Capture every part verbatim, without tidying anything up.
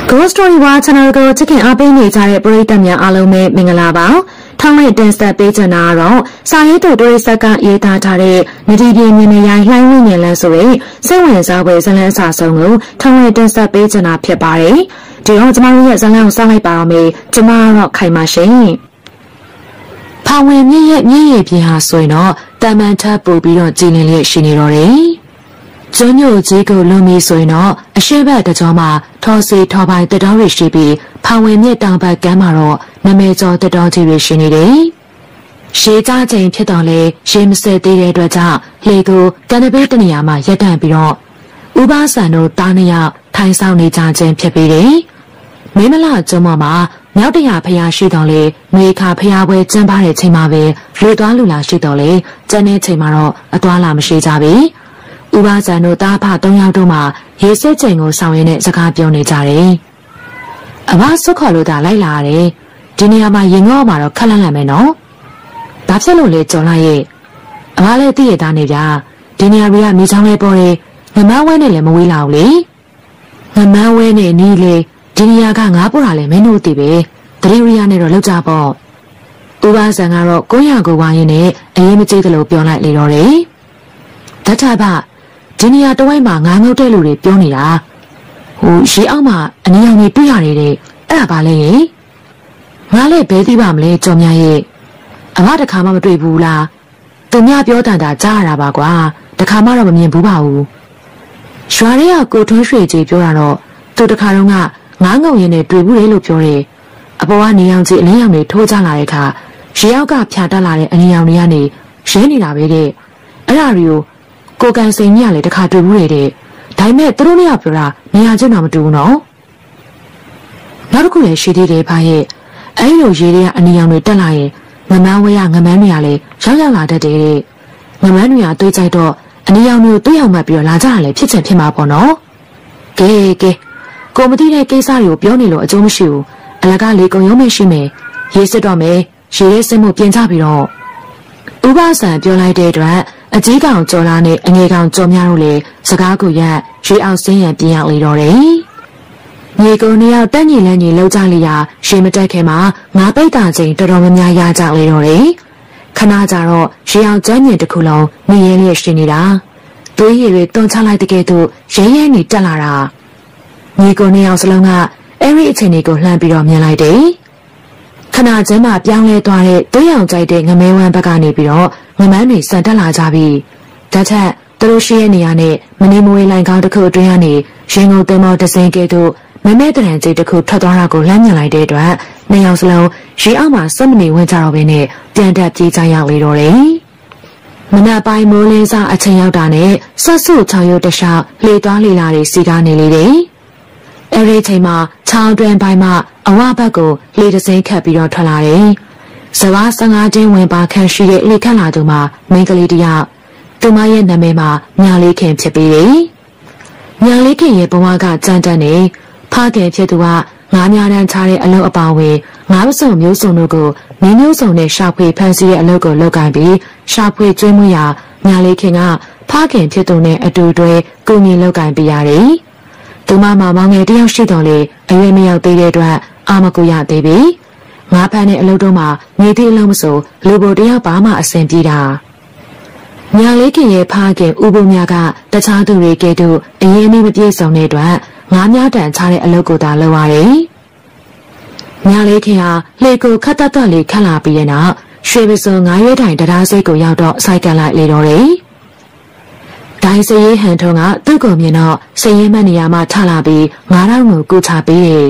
Ghost Story ว่า channel ကိုချစ်ခင်အားပေးနေကြတဲ့ပရိသတ်များအားလုံးပဲမင်္ဂလာပါ။ထောင်းလိုက်တင်ဆက်ပေးချင်တာကတော့စာရေးတော်တွေဆက်ကရေးသားထားတဲ့နဒီပြင်းမြင်နေရိုင်းလှိုင်းဝင်းမြင်လန်းဆိုတဲ့စိတ်ဝင်စားဖွယ်ဇလန်းစာဆုံးကိုထောင်းလိုက်တင်ဆက်ပေးချင်တာဖြစ်ပါတယ်။ဒီတော့ကျမတို့ရဲ့ဇလန်းကိုစလိုက်ပါတော့မယ်။ကျမကတော့ခိုင်ပါရှင်။ဖောင်ဝင်မြင့်ရဲ့မြင့်ရည်ပြင်းဟာဆိုရင်တော့တာမန်ထပ်ပို့ပြီးတော့ကြည်လင်လျက်ရှိနေတော့တယ်။ကျွန်းညိုကြီးကိုလွန်ပြီးဆိုရင်တော့အရှိဘက်တကြောမှာထော်စီထော်ပိုင်းတတော်တွေရှိပြီးဖောင်ဝင်မြစ်တောင်ဘက်ကမ်းမှာတော့နမဲကျော်တတော်ကြီးတွေရှိနေတယ်။ရှေးကြချိန်ဖြစ်တော့လေရေမစဲသေးတဲ့အတွက်ကြောင့်လေကိုကန်တပေးတနေရာမှာရပ်တန့်ပြီးတော့ဥပဆန်တို့တားနှစ်ယောက်ထိုင်ဆောင်နေကြခြင်းဖြစ်ပြီးတယ်။မင်းမလာကျွန်းပေါ်မှာမြောက်တရာဖျားရှိတော့လေနှွေခါဖျားပွဲကျင်းပတဲ့ချိန်မှာပဲလူသွားလူလာရှိတော့လေကျန်တဲ့ချိန်မှာတော့အသွားလာမရှိကြဘူး။ဥပဇန်တို့တားဖသုံးယောက်တို့မှရေစစ်ချိန်ကိုဆောင်ရင်းနဲ့စကားပြောနေကြတယ်။အဘဆွတ်ခေါ်လို့သာလိုက်လာရတယ်။ဒီနေရာမှာရင်ငေါ့မှာတော့ခက်လန့်လန့်မယ်နော်။ဘာဖြစ်လို့လဲကြော်လိုက်ရဲ့။အဘလည်းသိရသားနေဗျာ။ဒီနေရာတွေကမြေချောင်းလေးပေါ်တယ်။ငမန်းဝဲနဲ့လည်းမဝေးလာဘူးလေ။ငမန်းဝဲနဲ့နီးလေဒီနေရာကငါးပေါ်တာလည်းမင်းတို့သိပဲ။တတိဝရိယနဲ့တော့လောက်ကြပေါ့။ဥပဇန်ကတော့ကိုရကိုဝိုင်းရင်းနဲ့အရင်မကြည့်သလိုပြောလိုက်လေတော့တယ်။ဓာတ်ထဘဒီနေရာတဝိုက်မှာငါငုတ်တဲ့လူတွေပြောနေတာဟိုရေအောက်မှာအနည်းအောင်ကြီးတွေ့ရတယ်တဲ့အဲ့ဒါပါလေငါလည်းဘဲသိပါမလဲကြော်မြရဲ့အမတခါမှမတွေ့ဘူးလားသူများပြောတန်တာကြားရတာပါကွာတခါမှတော့မမြင်ဘူးပါဘူးရွာရဲကကိုထွန်းရွှေကြီးပြောတာတော့သူတခါတော့ကငါငုံရင်နဲ့တွေ့ဘူးလေလို့ပြောတယ်အပေါ်ကနေအောင်ကြီးအလင်းရောင်တွေထိုးကြလာတဲ့အခါရေအောက်ကဖြာတက်လာတဲ့အလင်းရောင်တွေကနေရင်းနေတာပဲတဲ့အဲ့ဒါတွေကိုကိုကန်စိန်ကြီးကလည်းတခါတွေ့ဘူးလေတဲ့ဒါပေမဲ့သူတို့နှစ်ယောက်ပြောတာနေရာချင်းတော့မတူဘူးနော်နောက်တစ်ခုလည်းရှိသေးတယ်ဖာရဲ့အဲ့လိုရေတွေကအနီရောင်တွေတက်လာရင်ငမန်းဝဲရငမန်းတွေကလည်းရောက်ရောက်လာတတ်တယ်တဲ့ငမန်းတွေကတွေးကြိုက်တော့အနီရောင်တွေကိုတွေးအောင်မှတ်ပြီးတော့လာကြတာလည်းဖြစ်ချင်ဖြစ်မှာပေါ့နော်ကဲကဲကိုမသိတဲ့ကိစ္စတွေကိုပြောနေလို့အကျိုးမရှိဘူးအလကားလေးကုံရုံးမရှိမယ်ရေးစစ်တော့မယ်ရေရဲစစ်မှုပြင်ချပြီးတော့ဥပဆန်ပြောလိုက်တဲ့အတွက်အကြီးကောင်ကြော်လာနဲ့အငယ်ကောင်ကြော်များတို့လည်းစကားကိုရက်ရေအောင်စင်းရံပြင်ရောက်လေတော့တယ်။မြေကုန်းနှစ်ယောက်တက်ညီလန်းညီလောက်ကြလေရာရေမတက်ခင်မှာငါပိတ်တာချိန်တော်တော်များများရကြလေတော့တယ်။ခဏကြတော့ရေအောင်ကျန်းမြင့်တစ်ခုလုံးနေရဲလျက်ရှိနေတာ။သွေးရည်တွေတွန်းချလိုက်တဲ့ကဲ့သို့ရဲရဲနေတက်လာတာ။မြေကုန်းနှစ်ယောက်စလုံးကအဲ့ဒီအချိန်လေးကိုလှမ်းပြီးတော့မြင်လိုက်တယ်။ခဏချင်းမှပြောင်းလဲသွားတဲ့သွေးရောင်ကြိုက်တဲ့ငမဲဝမ်းဘက်ကနေပြီးတော့ငမန်းတွေစံတက်လာကြပြီ။ဒါချက်သူတို့ရှိရဲ့နေရာနဲ့မနေမဝေးလိုင်ကောင်းတစ်ခုအတွင်းကနေရင်ကုန်သင်္ဘောတစ်စင်းကဲ့သို့မမဲတရံကြီးတစ်ခုထွက်သွားတာကိုလမ်းမြင်လိုက်တဲ့အတွက်နှစ်ယောက်စလုံးရေအောက်မှာစက်မနေဝင်ကြတော့ဘဲနဲ့ပြန်တက်ပြေးကြရောက်လေတော့တယ်။မနက်ပိုင်းမိုးလင်းစားအချိန်ရောက်တာနဲ့ဆက်စုချောင်းရုပ်တခြားလေသွားလေလာတွေစီကားနေလေတယ်။အဲဒီချိန်မှာချောင်းတွင်ပိုင်းမှာအဝဘက်ကိုလေတစ်စင်းခတ်ပြီးတော့ထွက်လာတယ်။စဘာဆန်ငါချင်းဝင်ပါခန့်ရှိတဲ့လေခန့်လာသူမှာမိန်းကလေးတယောက်သူမရဲ့နာမည်မှာမြလေးခင်ဖြစ်ပြီးတယ်။မြလေးခင်ရဲ့ဘဝကကြမ်းတမ်းနေဖခင်ဖြစ်သူကငါးများတန်းချတဲ့အလုပ်အပါဝင်ငါးပစုံမျိုးစုံတို့ကိုမင်းမျိုးစုံနဲ့ရှာဖွေဖန်ဆီးတဲ့အလုပ်ကိုလုပ်ကိုင်ပြီးရှာဖွေကျွေးမွေးရာမြလေးခင်ကဖခင်ဖြစ်သူနဲ့အတူတွဲကုညီလုပ်ကိုင်ပေးရတယ်။သူမမှာမောင်ငယ်တယောက်ရှိတော်လေအရွယ်မရောက်သေးတဲ့အတွက်အာမကူရသေးပြီ။ငါးဖန်တဲ့အလုပ်တို့မှာနေသေးလုံးမစိုးလူဘိုတယောက်ပါမှအဆင်ပြေတာညာလေးခင်ရဲ့ဖခင်ဥပုံများကတခြားသူတွေကဲ့သို့အရင်နေ့မပြည့်စုံတဲ့အတွက်ငါးများတန်ချတဲ့အလုပ်ကိုသာလုပ်ရတယ်ညာလေးခင်ဟာလေကိုခတ်တတ်တတ်လေးခတ်လာပြီးတဲ့နောက်ရွှေပစုံငါးရွက်တိုင်တရားစိတ်ကိုရောက်တော့စိုက်ကန်လိုက်လေတော့တယ်ဒိုင်းစရေးဟန်ထုံးကသူ့ကိုမြင်တော့စရေးမနေရာမှာထလာပြီးငါးတောင်းကိုကူချပေးတယ်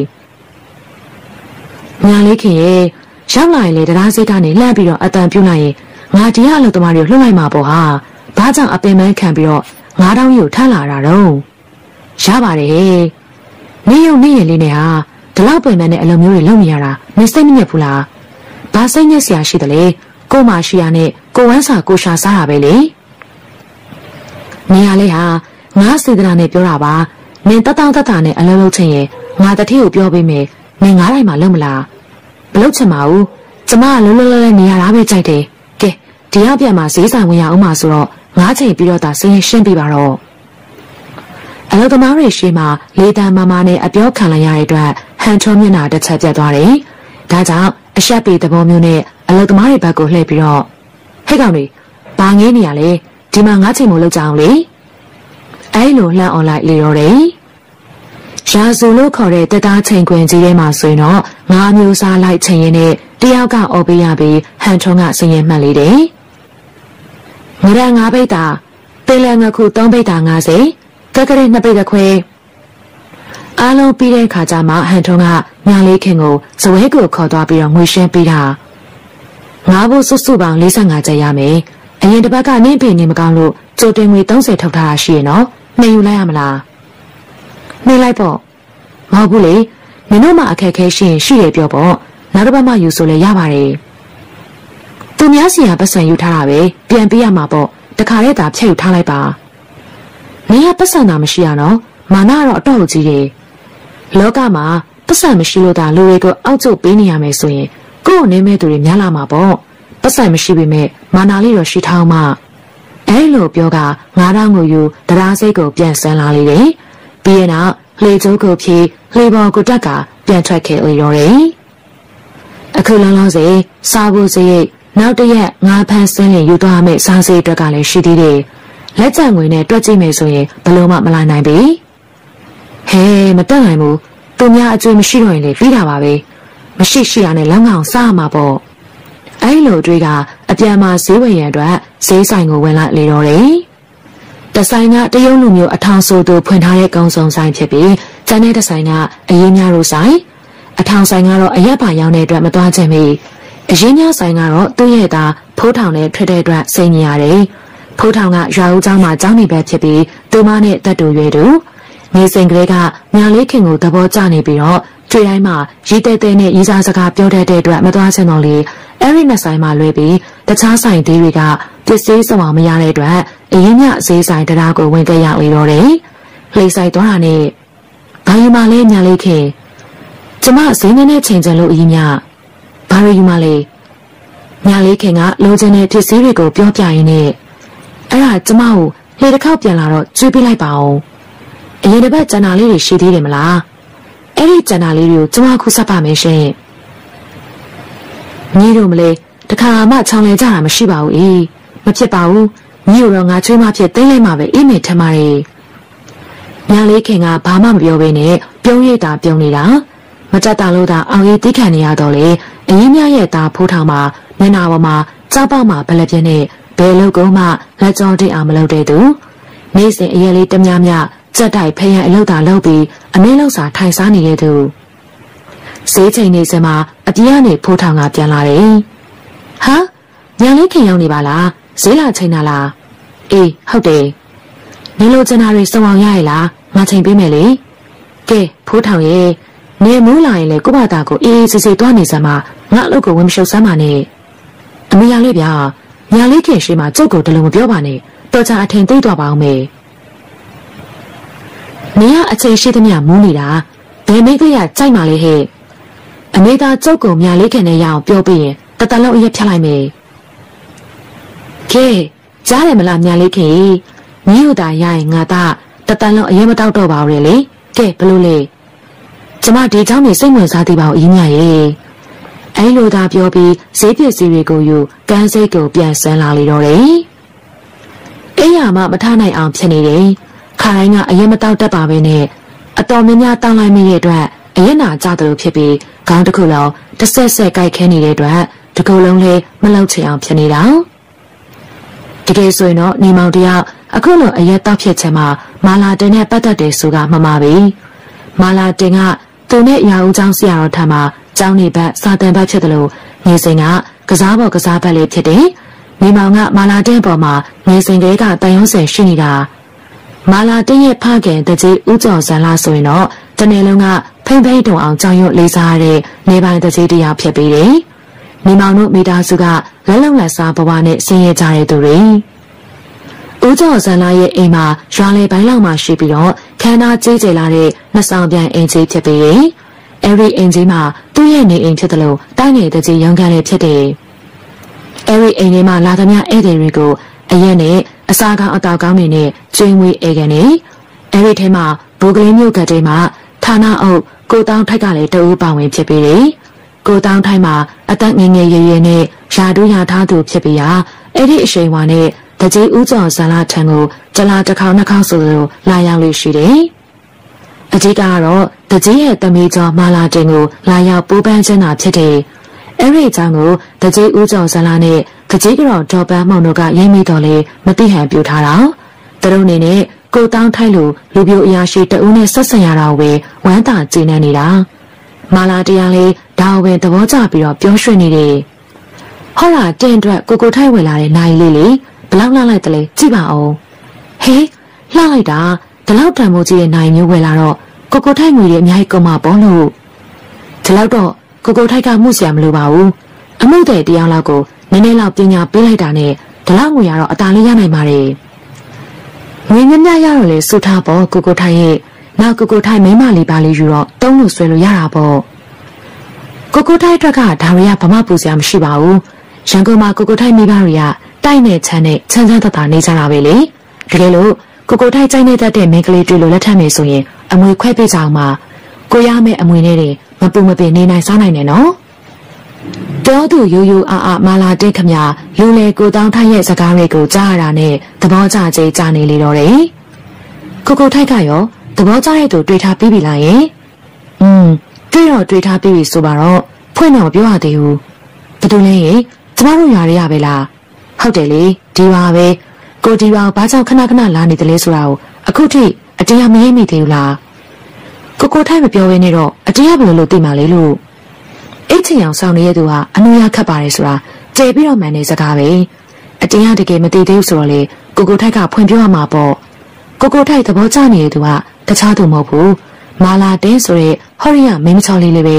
ညာလေးခင်ရဲ့ရောက်လာရင်လေတရားစိတ်ကနေလှမ်းပြီးတော့အတန်ပြုတ်လိုက်ရင်ငါတရားလို့တမတွေကိုလှုပ်လိုက်မှာပေါ့ဟာဘာကြောင့်အပင်ပန်းခံပြီးတော့ငါးတောင်းကြီးကိုထမ်းလာတာတော့ရပါတယ်နေရုံနေရင်လေးနဲ့ဟာဒီလောက်ပင်ပန်းတဲ့အလုပ်မျိုးတွေလုပ်နေရတာမစိတ်မညစ်ဘူးလားဘာစိတ်ညစ်စရာရှိတယ်လေကိုမရှိရနဲ့ကိုဝမ်းစာကိုရှာစားတာပဲလေနေရလေးဟာငါစေတနာနဲ့ပြောတာပါနင်တတောင်းတတာနဲ့အလုပ်လုပ်ချင်ရင်ငါတတိကိုပြောပေးမယ်နင်ငါးလိုက်မှလုပ်မလားမလုပ်ချင်ပါဘူးကျမကလုံးလုံးလဲလဲနေရတာပဲကြိုက်တယ်ကဲဒီရောက်ပြန်မှာဈေးဆိုင်ဝင်ရအောင်မှာဆိုတော့ငါးချိန်ပြီးတော့သာစင်းရှင်းပြပါတော့အလောသမားတွေရှိမှလေတံမမနဲ့အပြောခံလိုက်ရတဲ့အတွက်ဟန်ချုံမျက်နှာတစ်ချက်ပြတ်သွားတယ်။ဒါကြောင့်အရှက်ပေသဘောမျိုးနဲ့အလောသမားတွေဘက်ကိုလှည့်ပြီးတော့ဟဲ့ကောင်တွေဘာငေးနေရလဲဒီမှာငါးချိန်မို့လောက်ကြအောင်လေအဲလိုလှမ်းអော်လိုက်လေတော့တယ်။ရာဇူလို့ခေါ်တဲ့တက်သားချိန်ခွင်ကြီးထဲမှာဆိုရင်တော့ငါးမျိုးစားလိုက်ချိန်ရင်နဲ့တယောက်ကអော်ပေးရပြီးဟန်ချုံကစရင်မှတ်လေးတယ်။ငရံငါးပိတ်တာပင်လယ်ငခုသုံးပိတ်တာငါးစိကက်ကလေးနှစ်ပိတ်တစ်ခွဲအားလုံးပြီးတဲ့ခါကျမှဟန်ထုံးကညာလေးခင်ကိုဇဝဲကိုခေါ်သွားပြီးတော့ငွေရှင်းပေးတာငါးဖို့စုစုပေါင်း၄၅ကျပ်ရမယ်အရင်တစ်ပတ်ကနင်းဖေနေမကောင်းလို့ကြိုတင်ငွေ၃၀ထုတ်ထားတာရှိရနော်နှိမ်ယူလိုက်ရမလားနှိမ်လိုက်ပေါ့မဟုတ်ဘူးလေမင်းတို့မှအခက်ခဲရှိရင်ရှိရပြောပေါ့နောက်တစ်ပတ်မှယူဆိုလဲရပါတယ်သူများစီကပတ်စံယူထားတာပဲပြန်ပေးရမှာပေါ့တခါတည်းသာဖြည့်ယူထားလိုက်ပါနေရပတ်စံတာမရှိရနော်မာနကတော့အတော့ကြီးတယ်လောကမှာပတ်စံမရှိလို့သာလူတွေကိုအောက်ကျပေးနေရမယ်ဆိုရင်ကိုယ့်အနေမဲ့သူတွေများလာမှာပေါ့ပတ်စံမရှိပေမဲ့မာနာလေးတော့ရှိထောင်းမှအဲလိုပြောကငါးတောင်းကိုယူတရားစိတ်ကိုပြန်ဆန်းလာလေတယ်ပြီးရင်တော့လေကျိုးကိုဖြေလေပေါ်ကိုတက်ကပြန်ထွက်ခဲ့လေတော့တယ်အခုလုံးလုံးစေစားဖို့စရိတ်နောက်တရက်ငါးဖန်းစင်းရင်ယူသွားမယ်စားစိတ်အတွက်ကလည်းရှိသေးတယ်လက်ကျန်ငွေနဲ့တွက်ကြည့်မယ်ဆိုရင်ဘလို့မှမလာနိုင်ပြီဟဲမတက်နိုင်ဘူးသူများအကျွေးမရှိတော့ရင်လေပြီးတာပါပဲမရှိရှိရနဲ့လောင်းကောင်စားမှာပေါ့အဲ့လိုတွေးကအပြန်မှာဈေးဝင်ရန်အတွက်ဈေးဆိုင်ကိုဝင်လိုက်လေတော့တယ်တဆိုင်ကတရုံလူမျိုးအထောင်ဆိုသူဖွင့်ထားတဲ့ကုန်းစုံဆိုင်ဖြစ်ပြီးကျန်တဲ့တဆိုင်ကအရေးများလို့ဆိုင်အထောင်ဆိုင်ကတော့အရက်ပါရောင်းတဲ့အတွက်မသွားချင်ပြီအရေးများဆိုင်ကတော့သူ့ရဲ့သားဖိုးထောင်နဲ့ထွက်တဲ့အတွက်စိတ်ညစ်ရတယ်ဖိုးထောင်ကရွာဦးเจ้าမှာကျောင်းနေပဲဖြစ်ပြီးသူမနဲ့တက်တူရွယ်တူနေစဉ်ကလေးကညာလေးခင်ကိုသဘောကျနေပြီးတော့ကျွေတိုင်းမှာရီးတဲတဲနဲ့ရီးစားစကားပြောတတ်တဲ့အတွက်မသွားချင်တော့လေအဲ့ဒီနှစ်ဆိုင်မှာလွဲပြီးတခြားဆိုင်သေးတွေကပစ္စည်းစုံအောင်မရတဲ့အတွက်အရင်ညဈေးဆိုင်တရားကိုဝင်ခဲ့ရလေတော့တယ်လှိဆိုင်သွားတာနဲ့ဘာယူမလဲညာလေးခင်ကျမဈေးနဲ့နဲ့ချိန်ချင်လို့အရင်ညဘာယူမလဲညာလေးခင်ကလိုချင်တဲ့ပစ္စည်းတွေကိုပြောပြရင်းနဲ့အဲ့ဒါကျမကိုလေတစ်ခေါက်ပြန်လာတော့ကျွေးပေးလိုက်ပါအောင်အရင်တစ်ပတ်ကျန်တာလေးတွေရှိသေးတယ်မလားအဲ့ဒီကျန်တာလေးတွေကိုကျမခုဆက်ပါမယ်ရှင်ညီတို့မလဲတခါမှချောင်းလဲကြတာမရှိပါဘူးအေးမဖြစ်ပါဘူးညီတို့တော့ငါချွေးမဖြစ်သိမ့်လိုက်မှာပဲအေးမေထမ်းပါတယ်ညာလေးခင်ကဘာမှမပြောဘဲနဲ့ပြုံးရတာပြုံးနေတာမကြက်တာလို့သာအောင်ရေးတိခံနေရတော့လေအရင်မြရဲ့သားဖိုးထောင်မှာမျက်နာပေါ်မှာကြောက်ပေါက်မှာဘလက်ပြင်းနဲ့ဘယ်လောက်ကုန်မှလက်ကြောတိအောင်မလုပ်တဲ့သူနေ့စဉ်အရက်လေးတမများများစက်တိုက်ဖယံအလုပ်သာလုပ်ပြီးအမင်းလောက်စာထိုင်စားနေတဲ့သူဈေးချိန်နေစမှာအပြေးကနေဖိုးထောင်ကပြန်လာတယ်ဟာညာလေးခင်ရောက်နေပါလားဈေးလာချိန်တာလားအေးဟုတ်တယ်နေလိုချင်တာတွေစုံအောင်ရရလားငါချိန်ပေးမယ်လေကဲဖိုးထောင်ရဲ့နေမိုးလာရင်လေကို့ဘာသာကိုအေးအေးဆေးဆေးတွားနေစမ်းမှာငါအလုပ်ကိုဝင်မရှုပ်စမ်းပါနဲ့အမေရလေးဗျာညာလေးခင်ရှိမှကျုပ်ကိုတလုံးမပြောပါနဲ့တော်ချာအထင်သိသွားပါအောင်မေနေရအချိန်ရှိသမျှမူးနေတာဘယ်မိကရကြိုက်မှလဲဟဲ့အမေသားကျုပ်ကိုညာလေးခင်နဲ့ရအောင်ပြောပြီးရင်တတလုံးအရက်ဖြတ်လိုက်မယ်ကဲကြားတယ်မလားညာလေးခင်ညီတို့သာရရင်ငါသားတတလုံးအရက်မတောက်တော့ပါဘူးလေကဲဘလို့လဲကျမဒီเจ้าမြေစိတ်ဝင်စားသေးပါဦးအင်းမြရဲ့အဲလိုသာပြောပြီးဈေးပစ္စည်းတွေကိုယူကန်းစိတ်ကိုပြန်ဆန်းလာလေတော့တယ်အိယာမမထားနိုင်အောင်ဖြစ်နေတယ်ခါတိုင်းကအရင်မတောက်တတ်ပါပဲနဲ့အတော်များများတောင်းလိုက်မိတဲ့အတွက်အရင်နာကြသလိုဖြစ်ပြီးခေါင်းတစ်ခုလုံးတစ်ဆက်ဆက်ကြိုက်ခဲနေတဲ့အတွက်ဒီကုလုံးလေးမလောက်ချင်အောင်ဖြစ်နေတာတကယ်ဆိုရင်တော့နေမောင်တယောက်အခုလိုအရက်တောက်ဖြစ်ချင်မှမာလာတင်နဲ့ပတ်သက်တယ်ဆိုတာမှမှာပဲမာလာတင်ကသူနဲ့ရာဦးเจ้าဆရာတော်ထံမှာကျောင်းနေဘက်စာတန်ဘက်ဖြစ်တယ်လို့နေစဉ်ကကစားပေါ်ကစားဘက်လေးဖြစ်တယ်နေမောင်ကမာလာတင်ပေါ်မှာနေစဉ်ကလေးကတန်ရုံးဆယ်ရှိနေတာမာလာတင်ရဲ့ဖခင်တကြီးဦးကျော်စံလာဆိုရင်တော့တနေ့လုံးကဖိမ့်ဖိမ့်တုံအောင်ကြောင်ရွတ်လေးစားရတဲ့နေပိုင်းတကြီးတရားဖြစ်ပြီးတယ်နေမောင်တို့မိသားစုကလက်လုံလက်စားဘဝနဲ့ဆင်းရဲကြတဲ့သူတွေဦးကျော်စံလာရဲ့အိမ်မှာရွာလေပိုင်းလောက်မှရှိပြီးတော့ခန္ဓာကြီးကျယ်လာတဲ့နှစ်ဆောင်ပြန်အိမ်ကြီးဖြစ်ပြီးတယ်အဲ့ဒီအိမ်ကြီးမှာသူ့ရဲ့နေအိမ်ဖြစ်တယ်လို့တိုင်းနေတဲ့ကြီးရုံးခန်းလေးဖြစ်တယ်အဲ့ဒီအိမ်ထဲမှာလာသမျှဧည့်သည်တွေကိုအရက်နဲ့အစာကောင်းအတောက်ကောင်းတွေနဲ့ကျွေးမွေးအေးကန်နေအဲ့ဒီထဲမှာဘူကလေးမြို့ကတဲ့မှာဌာနအုပ်ကိုတောင်းထိုက်ကလည်းတအူးပါဝင်ဖြစ်ပြီးတယ်ကိုတောင်းထိုက်မှာအသက်ငယ်ငယ်ရွယ်ရွယ်နဲ့ယာတူးယာထားသူဖြစ်ပြီးရာအဲ့ဒီအရှိန်ဝါနဲ့တကြီးဦးကျော်ဇာလာထံကိုကြလာတစ်ခေါက်နှစ်ခေါက်ဆိုလိုလာရောက်လို့ရှိတယ်အကြီးကတော့တကြီးရဲ့တမီးကျော်မာလာတင်ကိုလာရောက်ပူပန်းခြင်းသာဖြစ်တယ်အဲ့ဒီအကြောင်းကိုတကြီးဦးကျော်ဇာလာနဲ့တကြီးကတော့ဒေါ်ပန်းမောင်တို့ကရိပ်မိတော်လေမသိဟန်ပြထားတာသူတို့အနေနဲ့ကိုတောင်းထိုက်လို့လူပြိုအရာရှိတဦးနဲ့ဆက်ဆံရတာကိုဝမ်းသာကျေနပ်နေတာမာလာတရားလေးဒါဝယ်သဘောကျပြီးတော့ပြောရွှင်နေတယ်ဟောလာတင်အတွက်ကိုကိုထိုက်ဝင်လာတဲ့နိုင်လေးလေးဘလောက်လှလိုက်တလဲကြည့်ပါဦးဟေးလှလိုက်တာဒီလောက်တန်မိုးကြီးရဲ့နိုင်မျိုးဝယ်လာတော့ကိုကိုထိုက်ငွေတွေအများကြီးကုန်မှာပေါ့လို့ဒီလောက်တော့ကိုကိုထိုက်ကမှုစရာမလိုပါဘူးအမှုတဲ့တရားလောက်ကိုနည်းနည်းလောက်ပညာပေးလိုက်တာနဲ့ဒီလောက်ငွေရတော့အသာလေးရနိုင်ပါတယ်ငွေမြတ်မြတ်ရတော့လေစုထားပေါ့ကိုကိုထိုက်ရဲ့နောက်ကိုကိုထိုက်မိမလေးပါလေးယူတော့တုံးလို့ဆွဲလို့ရတာပေါ့ကိုကိုထိုက်အတွက်ကဒါရီကဘာမှပူစရာမရှိပါဘူးရန်ကုန်မှာကိုကိုထိုက်မိဘတွေကတိုက်နဲ့ချမ်းနဲ့ချမ်းချမ်းသာသာနေကြတာပဲလေတကယ်လို့ကိုကိုထိုက်ကြိုက်နေတတ်တဲ့မိန်းကလေးတွေ့လို့လက်ထပ်မယ်ဆိုရင်အမွေခွဲပေးကြအောင်ပါကိုရမယ့်အမွေနဲ့တွေမပူမပင်နေနိုင်စားနိုင်တယ်နော်တောသူရိုးရိုးအားအားမာလာတဲ့ခမလူလေကိုတောင်းထိုက်ရဲ့စကားတွေကိုကြားရတာနဲ့သဘောကျကြကြနေလေတော့တယ်ကိုကိုထိုက်ကရောသဘောကျတဲ့သူတွေ့ထားပြီးပြီလားယင်อืมတွေ့တော့တွေ့ထားပြီးပြီဆိုပါတော့ဖွင့်တော့ပြောရသေးဘူးဘယ်သူလဲယင်ကျမတို့ရွာရရပဲလားဟုတ်တယ်လေဒီပါပဲကိုဒီပါဘာကြောင့်ခဏခဏလာနေတယ်လဲဆိုတာကိုအခုထိအတရားမရိပ်မိသေးဘူးလားကိုကိုထိုက်မပြောဘဲနဲ့တော့အတရားဘယ်လိုလုပ်သိမှလဲလို့အိတ်ချင်အောင်ဆောင်နေတဲ့သူဟာအနူရခတ်ပါတယ်ဆိုတာကြဲပြီးတော့မှန်နေစကားပဲအတရားတကယ်မသိသေးဘူးဆိုတော့လေကိုကိုထိုက်ကဖွင့်ပြောရမှာပေါ့ကိုကိုထိုက်သဘောကျနေတဲ့သူကတခြားသူမဟုတ်ဘူးမာလာတင်းဆိုတဲ့ဟော်ရီယာမင်းမချောလေးလေးပဲ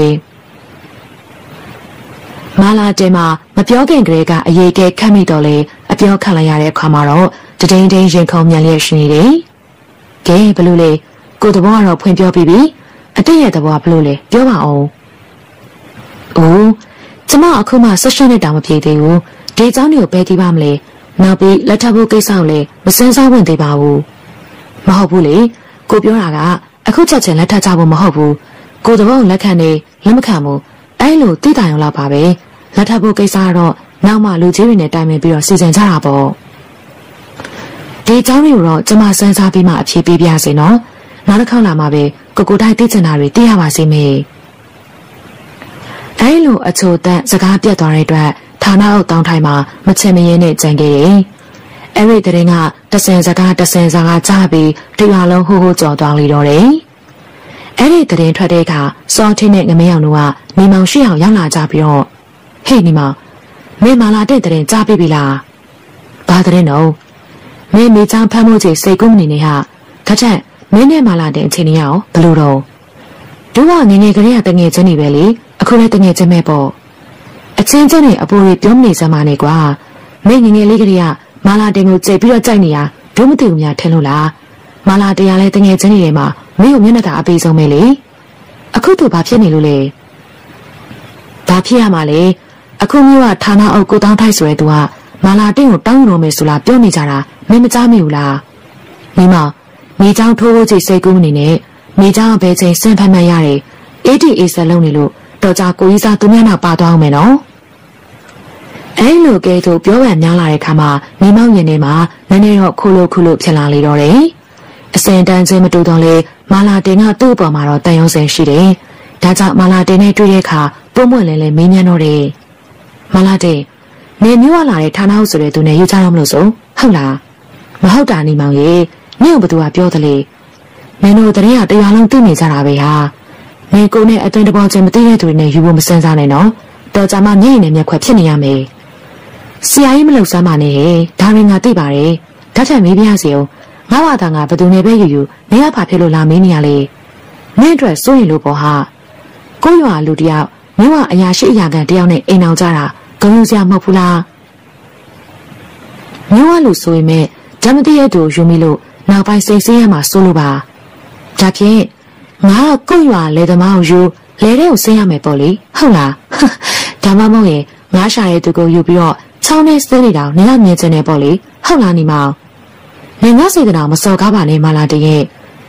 မာလာတင်းမှာမပြောခင်ကလေးကအရေးကဲခတ်မိတော့လေအပြောခတ်လိုက်ရတဲ့အခါမှာတော့တဒိန်ဒိန်ရင်ခုန်မြန်လျက်ရှိနေတယ်ကဲဘလို့လဲကိုသဘောကတော့ဖွင့်ပြောပြီးပြီအတိတ်ရဲ့သဘောကဘလို့လဲပြောပါအောင်အိုးကျမအခုမှဆက်ရှင်းနဲ့တောင်မပြေသေးဘူးဒီเจ้าတွေကိုပဲတီးပါမလဲနောက်ပြီးလက်ထပ်ဖို့ကိစ္စကိုလည်းမစမ်းစားဝင်သေးပါဘူးမဟုတ်ဘူးလေကိုပြောတာကအခုချက်ချင်းလက်ထပ်ကြဖို့မဟုတ်ဘူးကိုသဘောလက်ခံနေလက်မခံဘူးအဲ့လိုတိတိုင်အောင်လောက်ပါပဲလက်ထပ်ဖို့ကိစ္စကတော့နောက်မှလူကြီးတွေနဲ့တိုင်ပင်ပြီးတော့စီစဉ်ကြတာပေါ့ဒီเจ้าတွေကိုတော့ကျမစမ်းစားပြီးမှအဖြေပေးပြစေနော်နောက်တစ်ခေါက်လာမှပဲကိုကိုတိုင်းသိချင်တာတွေသိရပါစေမေအဲ့လိုအချိုတက်စကားပြတ်သွားတဲ့အတွက်ဌာနအုပ်တောင်းထိုင်မှာမချင်မရဲနဲ့ကြံခဲ့တယ်အဲ့ဒီတရင်ကတဆင်စကားတဆင်စကားကြားပြီးတရားလုံးဟိုးဟိုးကြော်သွားလိတော့တယ်အဲ့ဒီတရင်ထွက်တဲ့အခါစောထင်းနဲ့ငမင်းအောင်တို့ကမိမောင်ရှိအောင်ရောက်လာကြပြီးတော့ဟေ့ညီမမင်းမာလာတဲ့တရင်ကြားပြီပြီလားဘာတရင်တော့မင်းမိချမ်းဖမ်းမှုကြီးစိတ်ကူးမနေနဲ့ဟာဒါချက်မင်းနဲ့မာလာတဲ့အချိန်ကြီးအောင်ဘလို့တော့တို့ကငငယ်ကလေးကတငယ်ချင်းနေပဲလေအခုလည်းတငယ်ချင်းပဲပေါ့အချင်းချင်းနဲ့အပေါ်တွေပြောမနေစမ်းပါနဲ့ကွာမင်းငငယ်လေးကလေးကမာလာတင်ကိုကြိတ်ပြီးတော့ကြိုက်နေရဒုမသိဘူးများထင်လို့လားမာလာတရားလဲတငယ်ချင်းတွေမှာမင်းကိုမျက်နှာသာအပေးဆုံးပဲလေအခုတို့ဘာဖြစ်နေလို့လဲဘာဖြစ်ရမှာလဲအခုမျိုးကဌာနအုပ်ကိုတောင်းထိုက်ဆိုရဲသူကမာလာတင်ကိုတောင်းလို့မယ်ဆိုလားပြောနေကြတာမင်းမကြားမိဘူးလားမိမမိเจ้าထိုးဖို့ကြီးစိတ်ကူးမနေနဲ့မိเจ้าဘယ်ချိန်စင်ဖမ်းမှန်းရတယ်အေးတီအေးဆက်လုံးနေလို့တော့ကြကိုကြီးစားသူမျက်နှာပါသွားအောင်မယ်နော်အဲ့လိုကဲသူပြောပန်များလာတဲ့ခါမှာမိမောင်ရင်ထဲမှာနည်းနည်းတော့ခိုးလို့ခိုးလို့ဖြစ်လာလေတော့တယ်အစင်တန်းချင်းမတူတော့လေမာလာတင်ကသူ့အပေါ်မှာတော့တန်ရုံးစင်ရှိတယ်ဒါကြောင့်မာလာတင်နဲ့တွေ့တဲ့အခါပုံမွင့်လဲလဲမင်းမြန်းတော့တယ်မာလာတင်နေမျိုးလာတဲ့ဌာနဟုတ်ဆိုတဲ့သူနဲ့ယူချတော့မလို့ဆိုဟုတ်လားမဟုတ်တာနေမောင်ရေနင့်ဘသူကပြောတယ်လေမင်းတို့တရေကတရားလုံးသိနေကြတာပဲဟာမင်းကိုနဲ့အသွင်တပေါချင်းမသိတဲ့သူတွေနဲ့ယူဖို့မစမ်းစားနဲ့နော်တော်ကြမှာမျက်ရည်နဲ့မျက်ခွက်ဖြစ်နေရမယ်ဆရာကြီးမလုပ်စမ်းပါနဲ့ဟဲ့ဒါရင်ငါသိပါတယ်ဓာတ်ထက်မေးပြရစီအောင်ငါ့ဘာသာငါဘသူနဲ့ပဲယူယူမင်းကဘာဖြစ်လို့လာမင်းနေရလဲမင်းအတွက်စိုးရင်လို့ပေါ့ဟာကိုရွာလူတယောက်မြို့ကအရာရှိအရာခံတယောက်နဲ့အိမ်အောင်ကြတာဂုဏ်ယူစရာမဟုတ်ဘူးလားမြို့ကလူဆိုရင်မဲ့ဓမ္မတိရဲ့သူယူမိလို့နောက်ပိုင်းစိတ်ဆင်းရမှာစိုးလို့ပါဒါဖြင့်ငါကကိုရွာလေသမားကိုယူလေတဲ့ကိုဆင်းရမယ်ပေါ့လေဟုတ်လားဒါမှမဟုတ်ရင်ငါရှာရဲ့သူကိုယူပြီးတော့ချောင်းနဲ့စင်းနေတာနင်ကမြင်ချင်တယ်ပေါ့လေဟုတ်လားညီမနင်ငါစိတ်ကမစော်ကားပါနဲ့မလားတရဲ့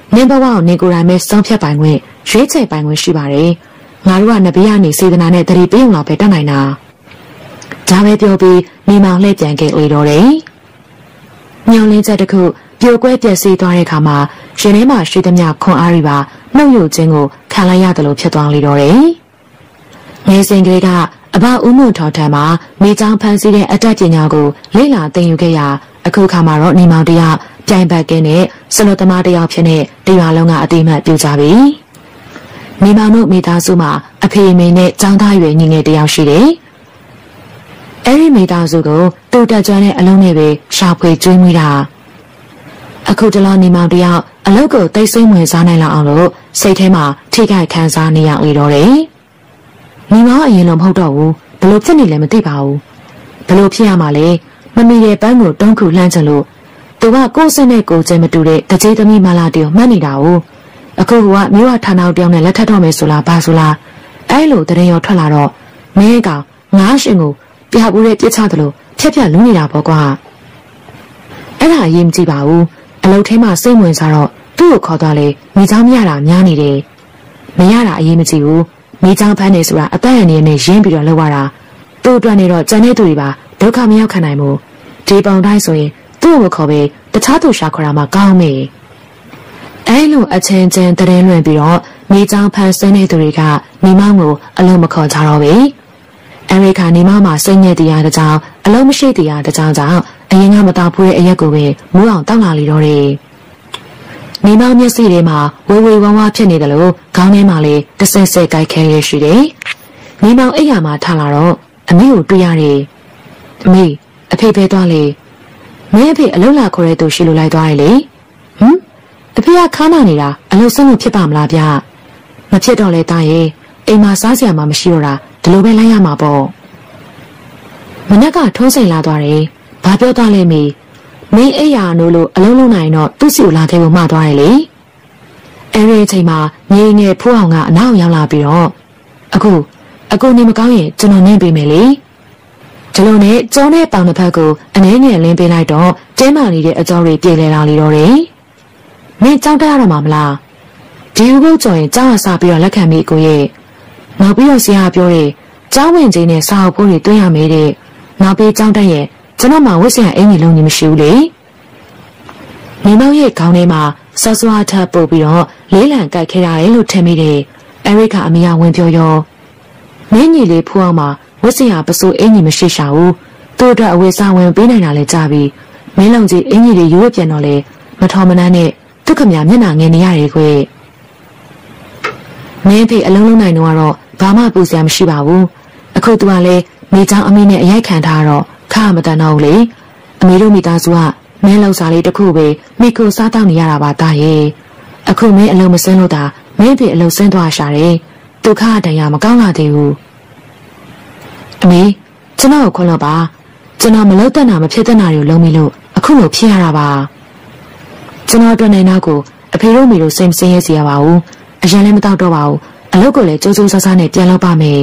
နင်းဘဝကိုနေကိုယ်တိုင်ပဲစောင့်ဖြတ်ပိုင်ခွင့်ရွေးချယ်ပိုင်ခွင့်ရှိပါတယ်ငါတို့ကနဘေးကနေစေတနာနဲ့တတိပေးုံလောက်ပဲတတ်နိုင်တာဒါပဲပြောပြီးမိမောင်လှည့်ပြန်ခဲ့လေတော့တယ်ညောင်လင်းချက်တစ်ခုပြိုကွဲပျက်စီးသွားတဲ့အခါမှာရှင်ထဲမှာရှိသမျှခွန်အားတွေပါနှုတ်ယိုခြင်းကိုခံလိုက်ရတယ်လို့ဖြစ်သွားလေတော့တယ်ငယ်စဉ်ကလေးကအဘဦးမွန်ထော်ထံမှာမိချောင်းဖန်စီတဲ့အတတ်ပညာကိုလေ့လာသင်ယူခဲ့ရာအခုခါမှာတော့နေမောင်တယောက်ပြိုင်ဘက်ကင်းနဲ့စလွတ်သမားတယောက်ဖြစ်တဲ့တရွာလုံးကအတိအမှတ်ပြုကြပြီနေမောင်တို့မိသားစုမှာအဖေအမေနဲ့ចောင်းသားရွယ်ညီငယ်တယောက်ရှိတယ်အဲ့ဒီမိသားစုကိုတူတက်ကြွတဲ့အလုံးနဲ့ပဲရှာဖွေကျွေးမွေးတာအခုတလောနေမောင်တယောက်အလုပ်ကိုတိတ်ဆိတ်ဝင်စားနိုင်လောက်အောင်လို့စိတ်ထဲမှာထိခိုက်ခံစားနေရလေတော့တယ်နေမောင်အရင်လုံးမဟုတ်တော့ဘူးဘလို့ဖြစ်နေလဲမသိပါဘူးဘလို့ဖြစ်ရမှာလဲမမီရဲ့ပန်းကိုတုံးခုလှမ်းချင်လို့သူကကိုယ်စင်းနဲ့ကိုယ်ကျဲမတူတဲ့တကြီးသမီးမလာတီကိုမှတ်နေတာ哦အခုကမြို့ဝဌာနတောင်းနဲ့လက်ထပ်တော့မယ်ဆိုလားဘာဆိုလားအဲ့လိုတရင်ရောထွက်လာတော့မင်းကောင်ငါးရှင်ကိုပြဘူးတဲ့ပြစ်ချသလိုဖြက်ဖြက်လူးနေတာပေါ့ကွာအဲ့ဒါအရေးမကြည့်ပါဘူးအလုပ်ထဲမှာစိတ်ဝင်စားတော့သူ့ကိုခေါ်သွားလေမိချောင်းမရတာများနေတယ်မရတာအရေးမကြည့်ဘူးမိချောင်းဖမ်းနေဆိုတာအသက်အန္တရာယ်နဲ့ရင်းပြီးတော့လောက်ရတာသူ့အတွက်နေတော့ကြံတဲ့သူတွေပါဒုက္ခမရောက်ခံနိုင်ဘူးဒီပုံတိုင်းဆိုရင်သူ့ကိုခေါ်ပြီးတခြားသူရှာခေါ်တာမှကောင်းမေအဲလိုအချင်းချင်းတရင်လွင်ပြီးတော့မိချောင်းဖမ်းဆင်းနေသူတွေကမိမောင်ကိုအလုံးမခေါ်ကြတော့ဘူးအမေရိကန်နေမောင်မှာစိတ်ညစ်တရားတကြောင်အလုံးမရှိတရားတကြောင်ကြောင့်အရင်ကမတော်ဘူးတဲ့အရက်ကိုပဲမူးအောင်တောက်လာလေတော့တယ်နေမောင်မျက်စိထဲမှာဝေဝေဝါးဝါဖြစ်နေတယ်လို့ခေါင်းထဲမှာလည်းတဆဲဆဲကြိုက်ခဲရရှိတယ်နေမောင်အိယာမှာထားလာတော့အမေကိုတွေ့ရတယ်အမေအဖေပဲသွားလေမင်းအဖေအလုံးလာခေါ်တဲ့သူရှိလို့လိုက်သွားရလေဟမ်အဖေကခါနာနေတာအလုံးစလို့ဖြစ်ပါမလားဗျမဖြစ်တော့လေတာရဲ့အိမ်မှာစားစရာမှမရှိတော့တာဒီလိုပဲလိုက်ရမှာပေါ့မနက်ကထုံးစိန်လာသွားတယ်ဘာပြောသွားလဲမေမင်းအိယာနိုးလို့အလုံးလုံးနိုင်တော့သူ့စီကိုလာခဲ့ဖို့မှားသွားတယ်လေအဲဒီအချိန်မှာငင်းငယ်ဖိုးအောင်ကအနောက်ရောက်လာပြီးတော့အခုအခုနေမကောင်းရင်ကျွန်တော်နင်းပေးမယ်လေဒီလိုနဲ့ကျုံးတဲ့ပေါင်တစ်ဖက်ကိုအနှဲငယ်လင်းပေးလိုက်တော့ကျင်းမာနေတဲ့အကြောတွေပြေလည်လာလေတော့တယ်မင်းကြောက်တရတော့မှာမလားဒီဘုတ်ကြော်ရင်ကြောက်ရစားပြီးတော့လက်ခံမိကိုရဲ့နောက်ပြီးတော့ဆရာပြောတယ်ကျောင်းဝင်ချင်းနဲ့စာအုပ်ဖို့တွေတွင်းရမယ်တဲ့နောက်ပြီးကျောင်းတက်ရဲ့ကျွန်တော်မှဝတ်ဆရာအင်ကြီးလုံးကြီးမရှိဘူးလေမိမောင်ရဲ့ခေါင်းထဲမှာဆော့ဆွားထပ်ပို့ပြီးတော့လေးလံကြိုက်ခဲ့ရတယ်လို့ထင်မိတယ်အရိကအမေကဝင်ပြောရောမင်းကြီးလေးဖူးအောင်မှာဝတ်ဆရာပစိုးအင်ကြီးမရှိရှာဘူးသူ့အတွက်အဝတ်စားဝင်ပေးနိုင်တာလဲကြပြီမင်းလုံးကြီးအင်ကြီးတွေရွေးပြန်တော့လေမထော်မနှမ်းနဲ့သူ့ခမမျက်နှာငယ်နေရတယ်ကွမင်းဖေအလုံးလုံးနိုင်တော့ဘာမှပူစရာမရှိပါဘူးအခုသူကလည်းမိချောင်းအမေနဲ့အရိုက်ခံထားတော့ခါမတန်တော့ဘူးလေအမေတို့မိသားစုကမင်းလောက်စားလေးတစ်ခုပဲမိကိုစားတောက်နေရတာပါတာရဲ့အခုမင်းအလုံးမစင်းလို့သာမင်းဖေအလုံးစင်းသွားရှာတယ်ဒုက္ခတရားမကောင်းလာသေးဘူးအမေကျွန်တော်ကိုခွန်းလို့ပါကျွန်တော်မလုပ်တတ်တာမဖြစ်တတ်တာတွေလုံးမိလို့အခုလိုဖြစ်ရတာပါကျွန်တော်အတွက်နေနောက်ကိုအဖေတို့မိတို့စိတ်မစင်းရဲစီရပါဘူးအရင်လည်းမတောက်တော့ပါဘူးအလုပ်ကိုလည်းကြိုးကြိုးဆဆနဲ့ပြန်လုပ်ပါမယ်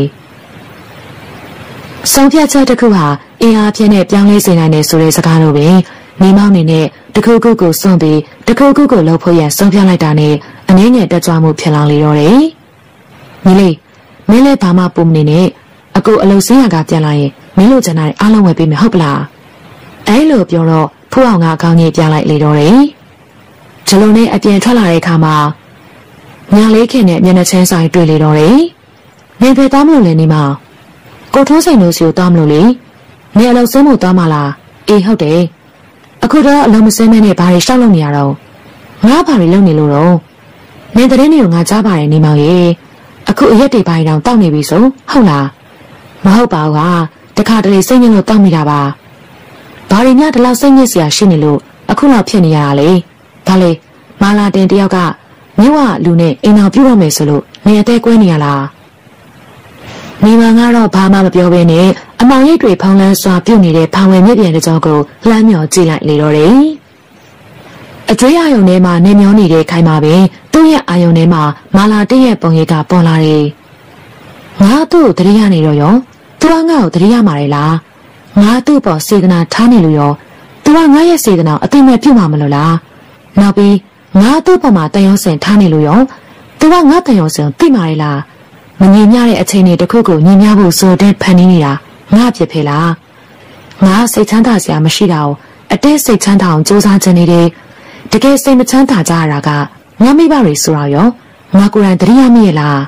ဆုံးဖြတ်ချက်တစ်ခုဟာအင်အားပြည့်နဲ့ပြောင်းလဲစေနိုင်တယ်ဆိုတဲ့စကားလိုပဲနေမောင်းနေနဲ့တခုခုကိုစွန့်ပြီးတခုခုကိုလှုပ်ဖို့ရဆုံးဖြတ်လိုက်တာနဲ့အနည်းငယ်တက်ကြွမှုဖြစ်လာလေတော့တယ်ညီလေးမင်းလည်းဘာမှပုံမနေနဲ့အကူအလုပ်စင်းရကပြန်လာရင်မင်းလိုချင်တာအားလုံးဝယ်ပေးမယ်ဟုတ်ပလားအဲလိုပြောတော့ဖူးအောင်ကအကောင်းကြီးပြလိုက်လေတော့တယ်ဂျလုံးနဲ့အပြင်ထွက်လာတဲ့အခါမှာညာလေးခင်နဲ့မျက်နှာချင်းဆိုင်တွေ့လေတော့တယ်နေဖေသားမလို့လည်းနေမှာကိုထုံးဆိုင်လို့စီကိုသားမလို့လေနေအလုပ်စင်းမှုသားမလားအေးဟုတ်တယ်အခုတော့အလုံးမစင်းမဲနဲ့ဘာတွေရှောက်လုပ်နေရတော့ငါဘာတွေလုပ်နေလို့တော့နေတဲ့နေ့ကငါကြားပါတယ်နေမောင်ရေအခုအရက်တွေပိုင်းတောင်တောက်နေပြီဆိုဟုတ်လားမဟုတ်ပါဘူးကတခါတလေစိတ်ညစ်လို့တောက်မိတာပါဘာတွေညဒီလောက်စိတ်ညစ်စရာရှိနေလို့အခုလောက်ဖြစ်နေရတာလေဒါလေမာလာတင်တယောက်ကမြို့ဝလူနဲ့အိမ်အောင်ပြုတ်ရမယ်ဆိုလို့နေအသေးကွဲနေရလားမိမကတော့ဘာမှမပြောဘဲနဲ့အမောင်ရိပ်တွေဖောင်းလန်းစွာပြုတ်နေတဲ့ဖောင်ဝယ်မြစ်ပြန်တဲ့ကြောကိုလှမ်းမြော်ကြည့်လိုက်လေတော့တယ်အကျွေးအာယုံထဲမှာနေမျောနေတဲ့ခိုင်ပါပဲသူ့ရဲ့အာယုံထဲမှာမာလာတရဲ့ပုံရိပ်ကပေါ်လာတယ်ငါသူ့ကိုတရိယာနေတော့ရောသူကငါ့ကိုတရိယာမှာလေလားငါသူ့ပေါ်စေတနာထားနေလို့ရောသူကငါရဲ့စေတနာအသိမဲ့ပြုတ်မှာမလို့လားနောက်ပြီးငငါတို့ဘမှာတန်ရုံစင်ထားနေလို့ရောသူကငါတန်ရုံစင်သိမာရလားမငြင်းညတဲ့အချိန်တွေတစ်ခုကိုညင်များဖို့ဆိုတဲ့ဖန်နေနေတာငါဖြစ်ဖေလားငါစိတ်ချမ်းသာစရာမရှိတာကိုအတဲစိတ်ချမ်းသာအောင်စူးစမ်းချင်နေတယ်တကယ်စိတ်မချမ်းသာကြရတာကငါမိဘတွေဆိုတာရောငါကိုယ်တိုင်တရိယာမိရလား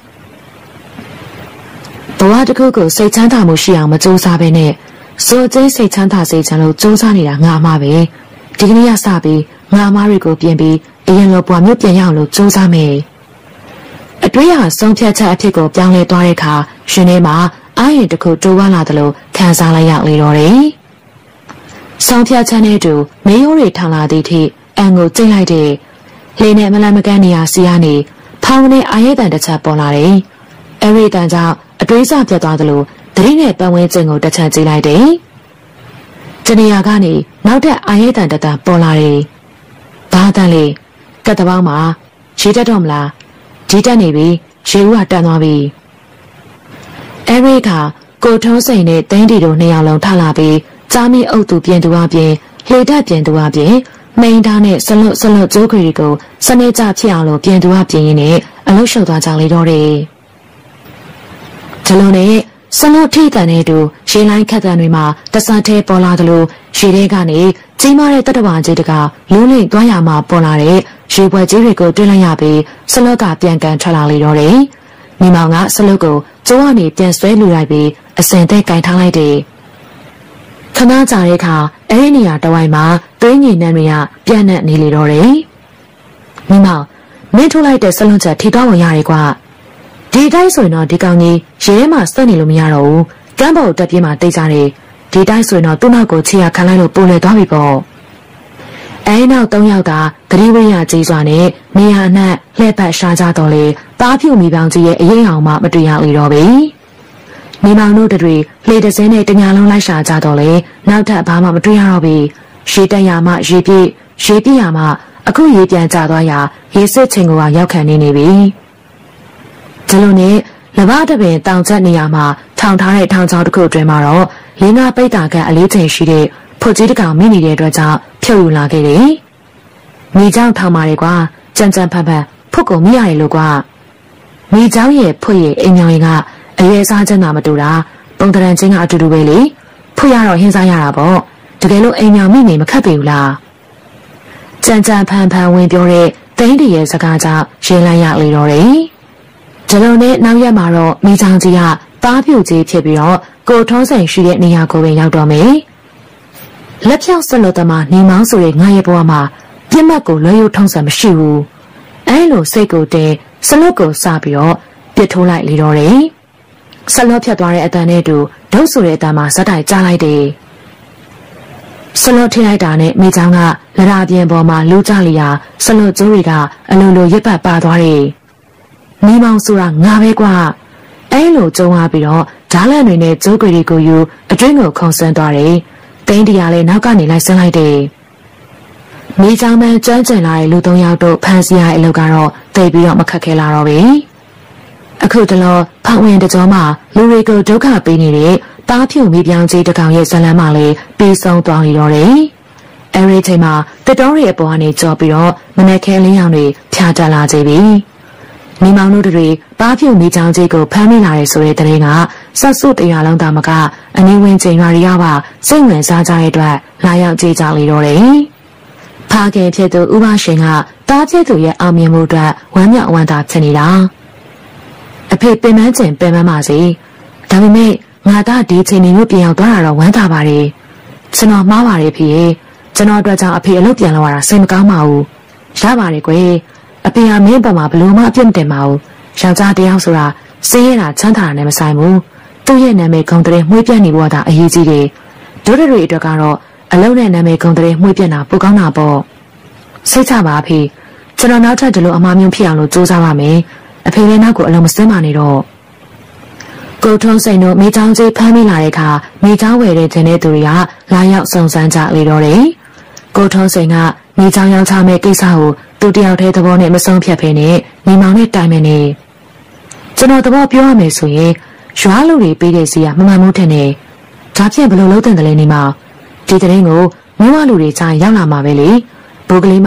ဘဝတစ်ခုကိုစိတ်ချမ်းသာမှုရှိအောင်မစူးစမ်းဘဲနဲ့စိုးကျိစိတ်ချမ်းသာစေချင်လို့စူးစမ်းနေတာငါမှပဲဒီကနေ့ကစပြီးငါအမားတွေကိုပြင်ပြီးအရင်လိုပွားမျိုးပြန်ရအောင်လို့စူးစမ်းမယ်အတွေ့အကြုံဆုံးဖြတ်ချက်အဖြစ်ကိုပြောင်းလဲသွားတဲ့အခါရှင်ထဲမှာအားရင်တစ်ခုတိုးဝါလာတယ်လို့ခံစားလိုက်ရလေတော့တယ်ဆုံးဖြတ်ချက်နဲ့တူမေးရိုးတွေထောင်လာသည့်ထိအန်ကိုကျိတ်လိုက်တဲ့လေနဲ့မလန်မကန်းနေရာစီကနေဖောင်းနဲ့အာရဲတန်တစ်ချက်ပေါ်လာတယ်အဲ့ဒီတန်ကြောင့်အတွေးစပြတ်သွားသလိုသတိနဲ့ပတ်ဝန်းကျင်ကိုတစ်ချက်ကြည့်လိုက်တယ်။တနေရာကနေနောက်ထပ်အာရဲတန်တတပေါ်လာတယ်။ဘာတန်လေကတ်တပေါင်းမှာရေတက်တော့မလားဒီတက်နေပြီရေဦးကတန်သွားပြီ။အဲ့ဒီကကိုထုံးစိန်နဲ့တင်းတီတို့နှစ်ယောက်လုံးထလာပြီးကြားမင်းအုပ်သူပြင်သူအပြင်လှေတက်ပြင်သူအပြင်မိန်သားနဲ့ဆလွတ်ဆလွတ်ကျိုးခွေတွေကိုစနေကြဖြစ်အောင်လို့ပြင်သူအပြင်ရင်းနဲ့အလုရှုပ်သွားကြလေတော့တယ်။ဒီလိုနဲ့ဆလွတ်ထိတန်တဲ့တူရေလိုင်းခတ်တန်တွေမှာတဆတ်သေးပေါ်လာသလိုရေထဲကနေကြီးမားတဲ့တတဝါကြီးတကလူးလင့်သွားရမှာပေါ်လာတဲ့ရေပွဲကြီးတွေကိုတွေ့လိုက်ရပြီးဆလွတ်ကပြန်ကန်ထွက်လာလေတော့တယ်။မိမောင်ကဆလွတ်ကိုကျိုးကနေပြန်ဆွဲလူလိုက်ပြီးအစင်သက်ကင်ထားလိုက်တယ်။ခဏကြာတဲ့အခါအဲ့ဒီနေရာတဝိုင်းမှာသွေးငင်နှံတွေကပြန့်နှံ့နေလေတော့တယ်။မိမောင်မင်းထုတ်လိုက်တဲ့ဆလွတ်ချက်ထိတော့ဝင်ရတယ်ကွာ။ဒီတိုင်းဆိုရင်တော့ဒီကောင်ကြီးရေထဲမှာစက်နေလို့မရတော့ဘူးကမ်းပေါ်တက်ပြေးမှတိတ်ကြတယ်ဒီတိုင်းဆိုရင်တော့သူ့နောက်ကိုခြေရခံလိုက်လို့ပိုလေသွားပြီပေါ့အဲနောက်သုံးယောက်ကသတိဝိရိယကြီးစွာနဲ့နေရာနှံ့လှည့်ပတ်ရှားကြတော့လေပါဖြူမိပေါင်းကြီးရဲ့အရင်အောင်မှမတွေ့ရလေတော့ပြီမိမောင်တို့တွေလှေတစင်းနဲ့တညာလုံးလိုက်ရှာကြတော့လေနောက်ထပ်ဘာမှမတွေ့ရတော့ပြီရေတက်ရမှရေပြည့်ရေပြည့်ရမှအခုရေပြန်ကျသွားရရေစစ်ချင်းကရောက်ခံနေနေပြီဒီလိုနဲ့လဘတပင်တောင်ကျနေရမှာထောင်ထားတဲ့ထောင်ချောင်းတစ်ခုအတွင်းမှာတော့လင်းကားပိတ်တာကအလေးချိန်ရှိတဲ့ဖွတ်ကြီးတစ်ကောင်မိနေတဲ့အတွက်ကြောင့်ဖြုတ်ယူလာခဲ့တယ်။မိเจ้าထောင်ပါလေကွာကြံကြံဖတ်ဖတ်ဖွတ်ကုန်မိရတယ်လို့ကွာမိเจ้าရဲ့ဖွတ်ရဲ့အိမ်မြောင်ရင်ကအရွယ်စားချမ်းသာမတူတာပုံတရံချင်းကအတူတူပဲလေဖွတ်ရတော့ဟင်းစားရတာပေါ့တကယ်လို့အိမ်မြောင်မိနေမခတ်ပေဘူးလားကြံကြံဖန်ဖန်ဝင်ပြောတဲ့တိန်းတရဲ့စကားကြောင့်ရင်လိုက်ရလေတော့တယ်။ဒီလိုနဲ့နောက်ရက်မှာတော့မိချောင်းကြီးကပါးဖြူကြီးဖြစ်ပြီးတော့ကိုထုံးဆိုင်ရှိတဲ့နေရာကိုပဲရောက်တော့မယ်။လက်ဖြောက်ဆက်လို့တမနေမောင်းဆိုတဲ့ငါရဲ့ဘဝမှာပြစ်မှတ်ကိုလွှဲရုံထုံးစံမရှိဘူး။အဲလိုစိတ်ကိုတဲဆလွတ်ကိုစပြီးတော့ပြစ်ထိုးလိုက်လေတော့တယ်။ဆလွတ်ဖြတ်သွားတဲ့အတန်နဲ့တူဒုတ်ဆိုတဲ့အတန်မှာဇက်တိုက်ကြားလိုက်တယ်။ဆလွတ်ထိလိုက်တာနဲ့မိချောင်းကလရာပြင်ပေါ်မှာလူကြလျာဆလွတ်ကျိုးတွေကအလိုလိုရစ်ပတ်ပါသွားတယ်။နေမောင်းဆိုတာငါပဲကွာအဲလိုကြုံရပြီးတော့ဂျားလန်တွေနဲ့ကျိုးကွေတွေကိုယူအတွင်းကိုခုန်ဆင်းသွားတယ်။တိန်းတရာလည်းနောက်ကနေလိုက်ဆင်းလိုက်တယ်။မိချောင်းမန်းကျွမ်းကျင်လာတဲ့လူသုံးယောက်တို့ဖန်စီရတဲ့အလုပ်ကတော့သိပြီးတော့မခက်ခဲလာတော့ဘူး။အခုတလောဖောင်ဝင်တကြောမှာလူတွေကိုဒုက္ခပေးနေတဲ့ပါးဖြူမိပြောင်းကြီးတကောင်ရဲ့ဇလန်းမလေးပြီးဆုံးသွားနေတော့တယ်။အဲဒီချိန်မှာတတော်ရဲ့အပေါ်ကနေကြော်ပြီးတော့မနေ့ခဲလင်းရောင်တွေဖြာတက်လာကြပြီ။မိမောင်တို့တွေပါးဖြူမိချောင်းကြီးကိုဖမ်းမိလာတယ်ဆိုတဲ့တဲ့ကဆက်စုတရားလုံးသားမကအနည်းဝင်ချိန်ရွာရီရပါစိတ်ဝင်စားကြတဲ့အတွက်လာရောက်ကြည့်ကြလေတော့တယ်။ဖားခင်ဖြစ်သူဥပရှင်ကတားဖြစ်သူရဲ့အောင်မြင်မှုအတွက်ဝမ်းမြောက်ဝမ်းသာဖြစ်နေတာ။အဖေပင်ပန်းကျင်ပင်ပန်းပါစေ။ဒါပေမဲ့ငါသားဒီချိန်မျိုးပြန်ရောက်သွားတာတော့ဝမ်းသာပါတယ်။ကျွန်တော်မှားပါတယ်ဖေ။ကျွန်တော်အတွက်ကြောင့်အဖေအလုပ်ပြန်လာတာစိတ်မကောင်းပါဘူး။ရပါတယ်ကွယ်။အဖေဟာမင်းပေါ်မှာဘလို့မှအပြစ်မတင်ပါဘူး။ယောက်ျားတယောက်ဆိုတာစင်းရတာချမ်းသာတာနဲ့မဆိုင်ဘူး။သူ့ရဲ့နာမည်ဂုံတရေမှွေးပြတ်နေဖို့သာအရေးကြီးတယ်။ဒုရတွေအတွက်ကတော့အလုံးနဲ့နာမည်ဂုံတရေမှွေးပြတ်တာပိုကောင်းတာပေါ့။စိတ်ချပါအဖေ။ကျွန်တော်နောက်ထပ်ဒီလိုအမှားမျိုးဖြစ်အောင်လို့စူးစမ်းပါမယ်။အဖေလည်းနောက်ကိုအလုံးမစင်းပါနဲ့တော့။ကိုထုံးစိန်တို့မိချောင်းကြီးဖမ်းမိလာတဲ့အခါမိချောင်းဝယ်တဲ့တဲ့သူတွေကလာရောက်စုံစမ်းကြလေတော့တယ်။ကိုထုံးစိန်ကမိချောင်းရောင်းချမဲ့ကိစ္စကိုသူတယောက်တည်းသဘောနဲ့မဆုံးဖြတ်ဖ ೇನೆ မိမောင်နဲ့တိုင်မယ်နေကျွန်တော်သဘောပြောရမယ်ဆိုရင်ရွာလူတွေပေးတဲ့စီကမမှန်မှုထင်နေဒါဖြင့်ဘယ်လိုလုပ်တဲ့တလဲနေမှာဒီတရင်ကိုမြို့ဝလူတွေချာရောက်လာမှာပဲလေဘိုးကလေးမှာမ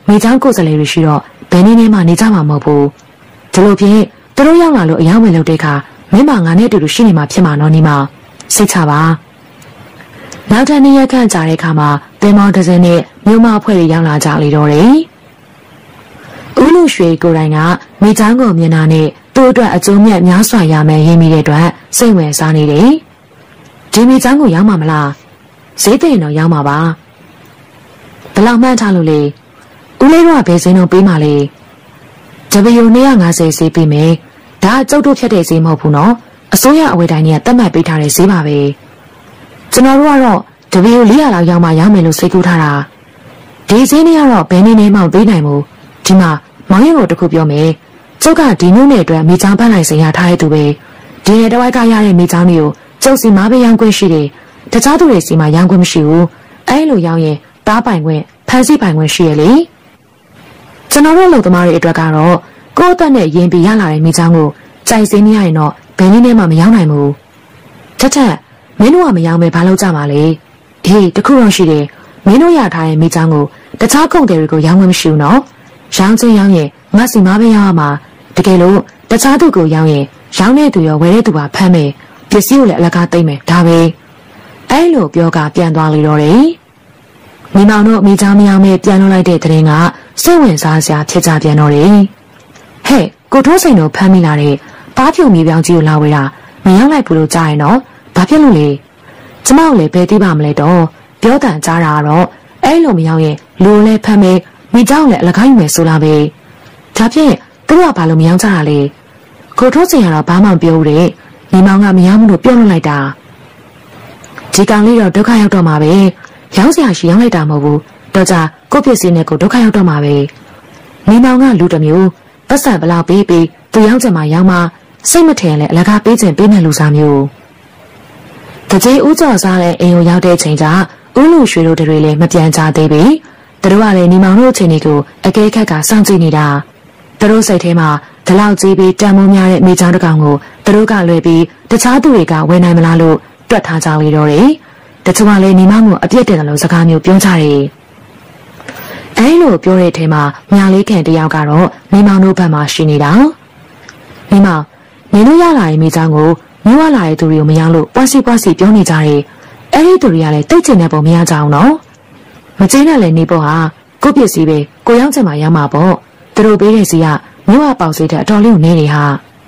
မိချောင်းကိုယ်စားလှယ်တွေရှိတော့ဘယ်နည်းနဲ့မှနေကြမှာမဟုတ်ဘူးဒီလိုဖြင့်သူတို့ရောက်လာလို့အယောင်းဝင်လုပ်တဲ့အခါမင်းမငါနဲ့အတူတူရှိနေမှာဖြစ်မှာနော်ညီမစိတ်ချပါနောက်ထပ်နေ့ရက်ခန့်ကြာတဲ့အခါမှာသင်္ဘောတစ်စင်းနဲ့မြို့မအဖွဲ့တွေရောက်လာကြလေတော့တယ်ဦးလူရွှေကိုယ်တိုင်ကမိချောင်းကိုမျက်နှာနဲ့သူ့အတွက်အကျိုးမြတ်များစွာရမယ်ရင်းမိတဲ့အတွက်စိတ်ဝင်စားနေတယ်ဒီမိချောင်းကိုရောက်မှာမလားဈေးသိရင်တော့ရောက်မှာပါဘယ်လောက်မှန်းထားလို့လဲဦးလေးတို့ကဘယ်စင်းတော့ပေးမှလဲ ဒဘလ်ယူ နှစ်ငါးဆယ်ဈေးပေးမယ်ဒါအကျုပ်တို့ဖြတ်တဲ့ဈေးမဟုတ်ဘူးနော်အစိုးရအဝယ်တိုင်းကတတ်မှတ်ပေးထားတဲ့ဈေးပါပဲကျွန်တော်တို့ကတော့ ဒဘလ်ယူ လေးရာလောက်ရောက်မှရောက်မယ်လို့စိတ်ကူးထားတာဒီဈေးနဲ့ကတော့ဘယ်နည်းနဲ့မှပေးနိုင်ဘူးဒီမှာမောင်ရင်တို့တခုပြောမယ်ကျုပ်ကဒီမျိုးနဲ့အတွက်မိချောင်းပန်းလိုက်စင်ရထားတဲ့သူပဲဒီနေ့တဝိုက်ကရတဲ့မိချောင်းတွေကိုကျုပ်စီမားပေးရောင်းခွင့်ရှိတယ်တခြားသူတွေစီမှာရောင်းခွင့်မရှိဘူးအဲလိုရောင်းရင်တားပိုင်ခွင့်ဖန်ဆီးပိုင်ခွင့်ရှိရလေကျွန်တော်တို့လူသမားတွေအတွက်ကတော့ကိုယ့်အသက်နဲ့ရင်ပြီးရလာတဲ့မိချောင်းကိုကြိုက်စင်းမရရင်တော့ဘယ်နည်းနဲ့မှမရောင်းနိုင်ဘူးချက်ချက်မင်းတို့ကမရောင်းပဲဘာလုပ်ကြမှာလဲအေးတခုတော့ရှိတယ်မင်းတို့ရထားတဲ့မိချောင်းကိုတခြားကုန်တယ်တွေကိုရောင်းခွင့်မရှိဘူးနော်ရောင်းချင်းရောင်းရင်ငါစီမားပဲရောင်းရမှာတကယ်လို့တခြားသူကိုရောင်းရင်ရောင်းတဲ့သူရောဝယ်တဲ့သူပါဖမ်းမယ်ပစ္စည်းကိုလည်းအလကားသိမ့်မယ်ဒါပဲအဲလိုပြောကပြန်သွားလေတော့တယ်မိမောင်တို့မိချောင်းမရောင်းမဲ့ပြန်လွှတ်လိုက်တဲ့တဲ့ရင်ကစိတ်ဝင်စားစရာဖြစ်ကြပြန်တော့တယ်ဟဲ့ကိုထိုးစိန်တို့ဖမ်းမိလာတဲ့ပါးဖြူမြေပြောင်းကြီးကိုလာဝဲတာမရောင်းလိုက်ဘူးလို့ကြားရင်တော့ဘာဖြစ်လို့လဲကျမတို့လည်းဘယ်သိပါမလဲတော့ပြောတန်ကြားတာကတော့အဲလိုမရောင်းရင်လူလည်းဖမ်းမယ်မိချောင်းလည်းအလကားယူမယ်ဆိုလာပဲဒါဖြင့်သူကဘာလို့မရောင်းကြတာလဲကိုထိုးစိန်ကတော့ဘာမှမပြောဘူးတဲ့မိမောင်ကမရောင်းဘူးလို့ပြောလွှတ်လိုက်တာဒီကောင်လေးတော့ဒုက္ခရောက်တော့မှာပဲရောင်းစရာရှိရောင်းလိုက်တာမဟုတ်ဘူးတော့ကြကိုဖြစ်စင်းနဲ့ကိုဒုက္ခရောက်တော့မှာပဲမိမောင်ကလူတစ်မျိုးပတ်စံဘလောက်ပေးပြီးသူရောင်းချင်မှရောင်းမှစိတ်မထင်လဲအလကားပေးချင်ပေးမယ်လူစားမျိုးတကြီးဦးကျော်စားတဲ့အိမ်ကိုရောက်တဲ့ချိန်ကျဦးလူရွှေတို့တွေလည်းမပြန်ကြသေးပြီသူတို့ကလည်းမိမောင်တို့အချိန်တွေကိုအကဲခတ်ကစောင့်ကြည့်နေတာသူတို့စိတ်ထဲမှာဒီလောက်ကြီးပြီးတန်မိုးများတဲ့မိချောင်းတစ်ကောင်ကိုသူတို့ကလွယ်ပြီးတခြားသူတွေကဝယ်နိုင်မလားလို့တွက်ထားကြလေတော့တယ်တချို့ကလည်းမိမောင်ကိုအပြစ်တင်တယ်လို့စကားမျိုးပြောကြတယ်အဲလိုပြောတဲ့အထဲမှာညာလေးခင်တယောက်ကတော့မိမောင်တို့ဘက်မှာရှိနေတာမိမောင်နေလို့ရလာရင်မိချောင်းကိုမြို့ရလာတဲ့သူတွေကိုမရောက်လို့ပွားစီပွားစီပြောနေကြတယ်အဲ့ဒီသူတွေကလည်းတိတ်ချင်တဲ့ပုံမရကြအောင်နော်မကျင်းနဲ့လည်းနေဖို့ဟာကိုပစ္စည်းပဲကိုရောက်ချင်မှရမှာပေါ့သူတို့ပေးတဲ့စီကမြို့ရပေါက်စေတဲ့အတော်လေးကိုနေနေဟာ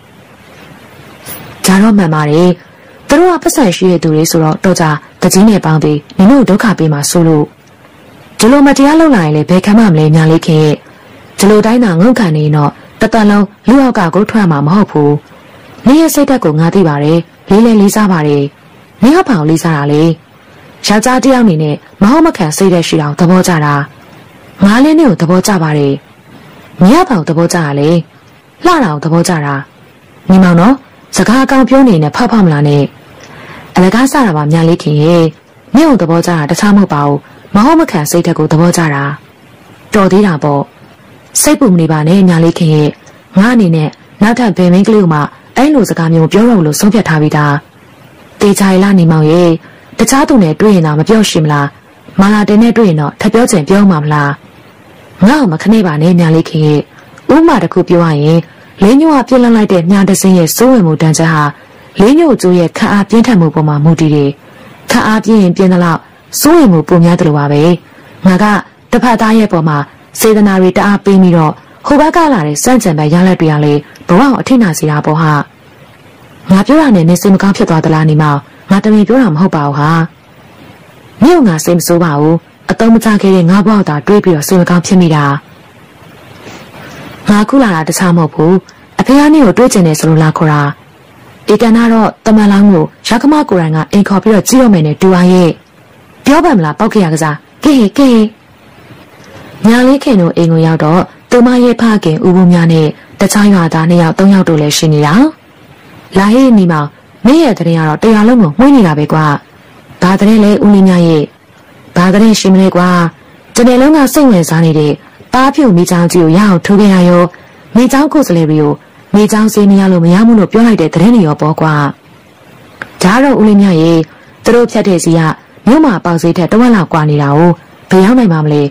ဂျာတော့မှန်ပါတယ်သူတို့ကပတ်စံရှိတဲ့သူတွေဆိုတော့တော့ကြတကြီးနဲ့ပေါင်းပြီးနင်တို့ဒုက္ခပေးမှာဆိုလို့ဒီလိုမတရားလုပ်လာရင်လည်းဘယ်ခံမှမလဲညာလေးခင်ရဲ့ဒီလိုတိုင်းသာငုတ်ခံနေတော့တသက်လုံးလူအောက်ကကိုထွက်မှာမဟုတ်ဘူးနင်ရဲ့စိတ်ဓာတ်ကိုငါသိပါတယ်လေးလေးလေးစားပါတယ်နင်ကဘာကိုလေးစားတာလဲယောက်ျားတစ်ယောက်အနေနဲ့မဟုတ်မခံစိတ်ဓာတ်ရှိအောင်သဘောကျတာငါလည်းနင့်ကိုသဘောကျပါတယ်မင်းကဘာကိုသဘောကျတာလဲလှတာကိုသဘောကျတာညီမောင်နော်စကားအကောင်ပြောနေနဲ့ဖောက်ဖောက်မလားနဲ့အလကားစားတာပါများလေးခင်ရဲ့နင့်ကိုသဘောကျတာတခြားမဟုတ်ပါဘူးမဟုတ်မခံစိတ်ဓာတ်ကိုသဘောကျတာတော်သေးတာပေါ့စိတ်ပူမနေပါနဲ့များလေးခင်ရဲ့ငါအနေနဲ့နောက်ထပ်ဘယ်မင်းကလေးကမှအဲ့လိုစကားမျိုးပြောတော့လို့ဆုံးဖြတ်ထားပြီးသားတေချာရလာနေမောင်ရဲ့တခြားသူနဲ့တွေ့ရင်တော့မပြောရှိမလားမာလာတင်နဲ့တွေ့ရင်တော့ထပ်ပြောချင်ပြောမှာမလားငါ့ကိုမခနဲ့ပါနဲ့များလေးခင်ရဲ့ဥမာတစ်ခုပြောရရင်လင်းညိုကပြစ်လန်းလိုက်တဲ့မြားတစင်းရဲ့စိုးဝင်မှုတန်ချက်ဟာလင်းညိုကျိုးရဲ့ခန့်အားပြင်းထန်မှုပေါ်မှာမူတည်တယ်ခန့်အားပြင်းရင်ပြင်းသလောက်စိုးဝင်မှုပုံများတယ်လို့ပါပဲငါကတစ်ဖက်သားရဲ့ပေါ်မှာစေတနာတွေတအားပေးပြီးတော့ဟိုဘက်ကလာတဲ့စန့်ကျင်ဘက်ရလက်တွေကလေဘဝကိုအထိနာစေတာပေါ့ဟာငါပြောတာနဲ့နေစိတ်မကောင်းဖြစ်သွားသလားနေမောင်ငါတမင်ပြောတာမဟုတ်ပါဘူးဟာမြို့ငါစိတ်မဆိုးပါဘူးအတုံးမချခဲ့တဲ့ငါဘဝတာတွေးပြီးတော့စိတ်မကောင်းဖြစ်မိတာငါခုလာတာတခြားမဟုတ်ဘူးအဖေကနေကိုတွေးကျင်နေဆိုလို့လာခေါ်တာဧကန်ကတော့တမန်လောင်းကိုရကမကိုရိုင်းကအိမ်ခေါ်ပြီးတော့ကြည့်ရမယ်နဲ့တူပါရဲ့ပြောပါမလားပောက်ခဲ့ရကစားကဲကဲညာလေးခင်တို့အိမ်ကိုရောက်တော့သူမရဲ့ဖခင်ဦးဘူးများနဲ့တခြားရွာသားနှစ်ယောက်သုံးယောက်တို့လည်းရှိနေတာလာဟေးနီမောင်မင်းရဲ့တရင်ကတော့တရားလုံးကိုမှွေးနေတာပဲကွာဘာတရင်လဲဦးလေးများရဲ့ဘာတရင်ရှိမလဲကွာကျွန်တော်လုံးကစိတ်ဝင်စားနေတဲ့ပါးဖြူမိချောင်းကြီးကိုရအောင်ထိုးခဲ့ရရောမိချောင်းကိုစလဲပြီးကိုမိချောင်းစေးမရလို့မရမှုလို့ပြောလိုက်တဲ့တရင်တွေရောပေါ့ကွာဒါတော့ဦးလေးများရဲ့သူတို့ဖြတ်တဲ့စီကမြို့မှာပေါက်စေးထက်တဝက်လောက်ကွာနေတာကိုဘယ်ရောက်နိုင်မှာမလဲတ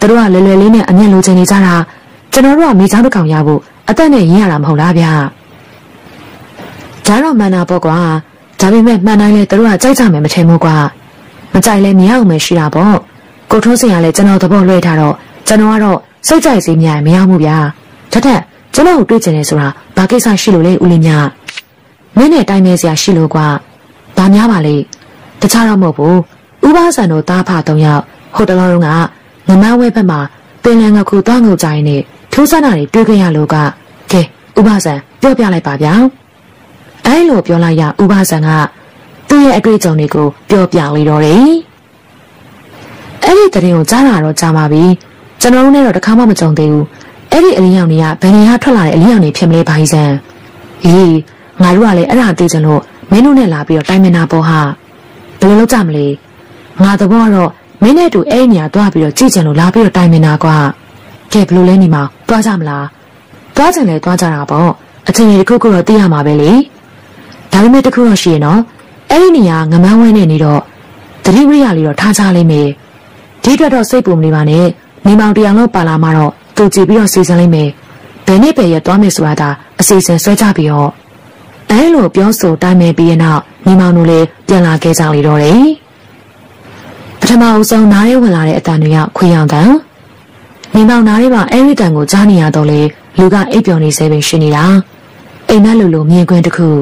တို့ကလွယ်လွယ်လေးနဲ့အမျက်လိုချင်နေကြတာကျွန်တော်တို့ကမိသားတစ်ကောင်ရဖို့အသက်နဲ့ရင်းရတာမဟုတ်လားဗျာ။ဒါတော့မှန်တာပေါ့ကွာ။ဒါပေမဲ့မှန်တိုင်းလဲတို့ကကြိုက်ကြမယ်မထင်ဘူးကွာ။မကြိုက်လဲမြင်အောင်မရှိတာပေါ့။ကိုထုံးစင်ကလည်းကျွန်တော်သဘောလွှဲထားတော့ကျွန်တော်ကတော့စိတ်ကြိုက်စီမြင်မရဘူးဗျာ။ထက်ထက်ကျွန်တော်ကိုတွေ့ချင်တယ်ဆိုတာဘာကိစ္စရှိလို့လဲဦးလေးမြ။မင်းနဲ့တိုင်းမဲစရာရှိလို့ကွာ။ဒါများပါလေ။တခြားတော့မဟုတ်ဘူး။ဥပဆန်တို့တားဖာသုံးယောက်ဟိုတလောလုံးကငမန်းဝဲဘက်မှာပင်လယ်ငခုသွားငုတ်ကြရင်နဲ့ထိုးစနာတွေတွေ့ကြရလို့ကကဲဥပဆန်ပြောပြလိုက်ပါဗျာအဲလိုပြောလိုက်ရဥပဆန်ကသူ့ရဲ့အတွေ့အကြုံတွေကိုပြောပြလေတော့တယ်အဲ့ဒီတရင်ကိုကြားလာတော့ကြားပါပြီကျွန်တော်တို့နဲ့တော့တစ်ခါမှမကြုံသေးဘူးအဲ့ဒီအလင်းရောင်တွေကဘယ်နေရာထွက်လာတဲ့အလင်းရောင်တွေဖြစ်မလဲဘာကြီးစံအေးငါတို့ကလည်းအဲ့ဒါသိချင်လို့မင်းတို့နဲ့လာပြီးတော့တိုင်မင်တာပေါ့ဟာဘယ်လိုလုပ်ကြမလဲငါသဘောကတော့မင်းနဲ့တူအဲ့နေရာသွားပြီးတော့ကြည့်ချင်လို့လာပြီးတော့တိုင်မင်တာကွာကဲဘယ်လိုလဲနေမှာသွားကြမလားသွားချင်လဲသွားကြတာပေါ့အချိန်ကြီးတစ်ခုခုတော့သိရမှာပဲလေဒါပေမဲ့တစ်ခုတော့ရှိရင်တော့အဲ့ဒီနေရာငမန်းဝဲနေနေတော့တတိဝိရလေးတော့ထားချလိုက်မယ်ဒီအတွက်တော့စိတ်ပူမနေပါနဲ့နေမောင်တရားလုံးပါလာမှတော့သူကြည့်ပြီးတော့စီစဉ်လိုက်မယ်ဘယ်နေ့ပဲရသွားမယ်ဆိုတာဒါအစီအစဉ်ဆွဲကြပြီးတော့အဲလိုပြောဆိုတိုင်းမယ်ပြီးရင်တော့နေမောင်တို့လည်းပြန်လာခဲ့ကြလေတော့တယ်ပထမအဆုံးနားရဲဝင်လာတဲ့အတန်တွေကခွေရောင်တန်နေမောင်နားရဲမှာအဲ့ဒီတန်ကိုကြားနေရတော့လေလူကအိပ်ပျော်နေစေပင်ရှိနေတာအိမ်မက်လူလိုမြင်ကွင်းတစ်ခု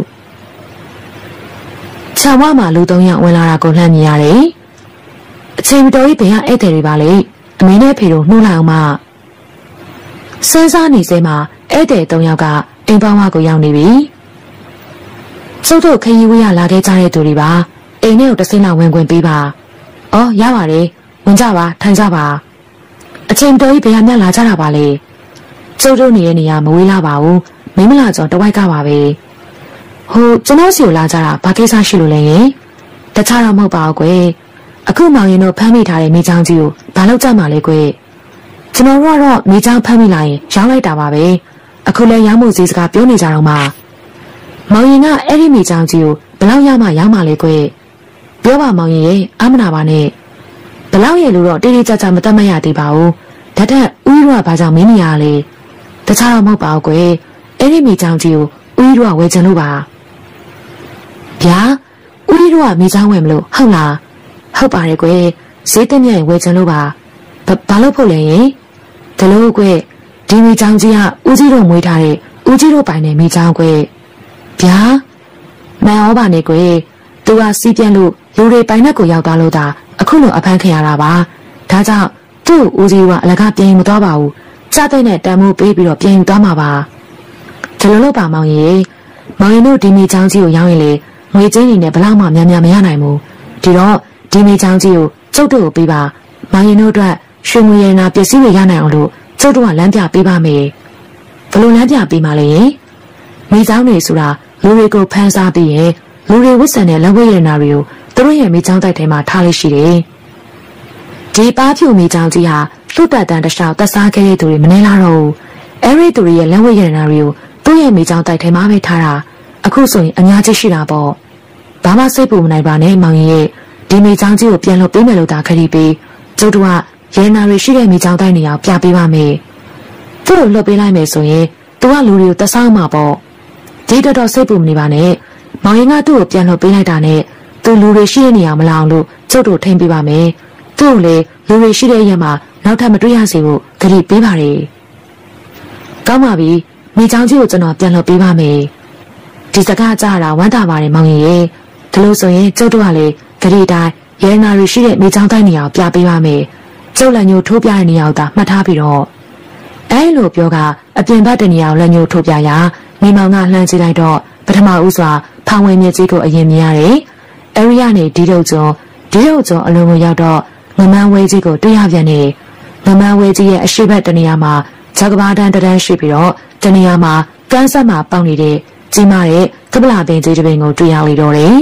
ခြံဝမှာလူသုံးယောက်ဝင်လာတာကိုလှမ်းမြင်ရတယ်အချိန်မတော်ကြီးဘယ်ကဧည့်သည်တွေပါလေအမေနဲ့ဖေတို့နှိုးလိုက်အောင်မှစမ်းစားနေစေမှာဧည့်သည်သုံးယောက်ကအိမ်ပေါင်းဝကိုရောက်နေပြီကျုပ်တို့ခရီးဝေးရလာခဲ့ကြတဲ့သူတွေပါအိမ်ထဲကိုတစ်စင်းလောက်ဝင်ခွင့်ပေးပါအော်ရပါတယ်ဝင်ကြပါထိုင်ကြပါအချိန်တော်ကြီးဘယ်ဟာမျှလာကြတာပါလဲကျုပ်တို့နေတဲ့နေရာမဝေးလာပါဘူးမင်းမလာကြောတဝိုက်ကပါပဲဟိုကျွန်တော်စီကိုလာကြတာဘာကိစ္စရှိလို့လဲယင်တခြားတော့မဟုတ်ပါဘူးကွယ်အခုမောင်ရင်တို့ဖမ်းမိထားတဲ့မိချောင်းကြီးကိုဘာလို့ကြမှာလဲကွယ်ကျွန်တော်တို့ကတော့မိချောင်းဖမ်းမိလာရင်ရောင်းလိုက်တာပါပဲအခုလဲရောင်းမှုစည်းစကားပြောနေကြတော့မှမောင်ရင်ကအဲ့ဒီမိချောင်းကြီးကိုဘလောက်ရမှရောင်းမှာလဲကွယ်ပြောပါမောင်ရင်ရဲ့အမနာပါနဲ့ဘလောက်ရဲ့လို့တော့တိတိကျကျမတတ်မရသေးပါဘူးဒါတက်ဦးရွာဘာကြောင့်မင်းနေရလဲတခြားတော့မဟုတ်ပါဘူးကွယ်အဲ့ဒီမိချောင်းကြီးကိုဦးရွာဝယ်ချင်လို့ပါဗျာဦးရွာမိချောင်းဝယ်မလို့ဟုတ်လားဟုတ်ပါတယ်ကွယ်ဈေးတက်မြတ်ဝယ်ချင်လို့ပါဘာလို့ဖို့လဲရင်ဒါလို့ကွယ်ဒီမိချောင်းကြီးကဦးကြီးတို့မွေးထားတဲ့ဦးကြီးတို့ပိုင်တဲ့မိချောင်းကွယ်ဗျာမန်ဩပါနဲ့ကွယ်သူကစီးပြန့်လို့လူတွေပိုင်နဲ့ကိုရောက်သွားလို့သာအခုလိုအဖမ်းခံရတာပါဒါကြောင့်သူ့ဦးကြီးကအလကားပြန်မသွားပါဘူးကြားတဲ့နဲ့တန်မိုးပေးပြီးတော့ပြန်ယူသွားမှာပါဒီလိုလို့ပါမောင်ကြီးမောင်ရင်တို့ဒီမိချောင်းကြီးကိုရောင်းရင်လေငွေချင်းတွေနဲ့ဘလောက်မှများများမရနိုင်ဘူးဒီတော့ဒီမိချောင်းကြီးကိုကျုပ်တို့ကိုပေးပါမောင်ရင်တို့အတွက်ရွှေငွေရနာပစ္စည်းတွေရနိုင်အောင်လို့ကျုပ်တို့ကလမ်းပြပေးပါမယ်ဘလို့လမ်းပြပေးမှလဲမိချောင်းတွေဆိုတာလူတွေကိုဖမ်းစားပြီးရင်လူတွေဝတ်ဆင်တဲ့လက်ဝဲရနာတွေကိုသူတို့ရဲ့မိချောင်းတိုက်ထဲမှာထားလို့ရှိတယ်ဒီပါဖြူမိချောင်းကြီးဟာသူ့တက်တန်းတစ်လျှောက်သက်စားခဲ့တဲ့သူတွေမနေလာတော့ဘူးအဲ့ဒီသူတွေရဲ့လက်ဝဲရနာတွေကိုသူ့ရဲ့မိချောင်းတိုက်ထဲမှာပဲထားတာအခုဆိုရင်အများကြီးရှိတာပေါ့ဘာမှစိတ်ပူမနိုင်ပါနဲ့မောင်ရင်ရဲ့ဒီမိချောင်းကြီးကိုပြန်လို့ပေးမယ်လို့သာခရီးပေးကျုပ်တို့ကရဲနာတွေရှိတဲ့မိချောင်းတိုက်နေအောင်ပြပေးပါမယ်သူ့ကိုလွတ်ပေးလိုက်မယ်ဆိုရင်သူကလူတွေကိုသက်စားမှာပေါ့ဒီတော့တော့စိတ်ပူမနေပါနဲ့မောင်ရင်ကသူ့ကိုပြန်လို့ပေးလိုက်တာနဲ့သူလူတွေရှိတဲ့နေရာမလာအောင်လို့ကျုပ်တို့ထိန်းပေးပါမယ်သူ့ကိုလေလူတွေရှိတဲ့ရက်မှာနောက်ထပ်မတွေ့ရစေဖို့ခရီးပေးပါလေကောင်းပါပြီမိချောင်းကြီးကိုကျွန်တော်ပြန်လို့ပေးပါမယ်ဒီစကားကြားတာဝမ်းသာပါတယ်မောင်ရင်ရဲ့ဒီလိုဆိုရင်ကျုပ်တို့ကလေဂရီတိုင်းရဲနာရီရှိတဲ့မိချောင်းတိုင်းနေရာကိုပြပေးပါမယ်ကျုပ်လက်ညှိုးထိုးပြတဲ့နေရာကိုသာမှတ်ထားပြီးတော့အဲလိုပြောကအပြင်ဘက်တနေရာကိုလက်ညှိုးထိုးပြရာမိမောင်ကလှမ်းကြည့်လိုက်တော့ပထမဦးစွာဖောင်ဝင်မြစ်ကြီးကိုအရင်မြင်ရတယ်အဲဒီကနေဒီတုတ်ကျွန်းဒီတုတ်ကျွန်းအလုံးကိုရောက်တော့ငမန်းဝဲကြီးကိုတွေ့ရပြန်တယ်ငမန်းဝဲကြီးရဲ့အရှိဘက်တနေရာမှာဂျကဘာတန်းတန်းရှိပြီးတော့တနေရာမှာကန်းဆက်မှာပေါက်နေတဲ့ကြီးမားတဲ့ကပလာပင်ကြီးတစ်ပင်ကိုတွေ့ရလိမ့်တော့တယ်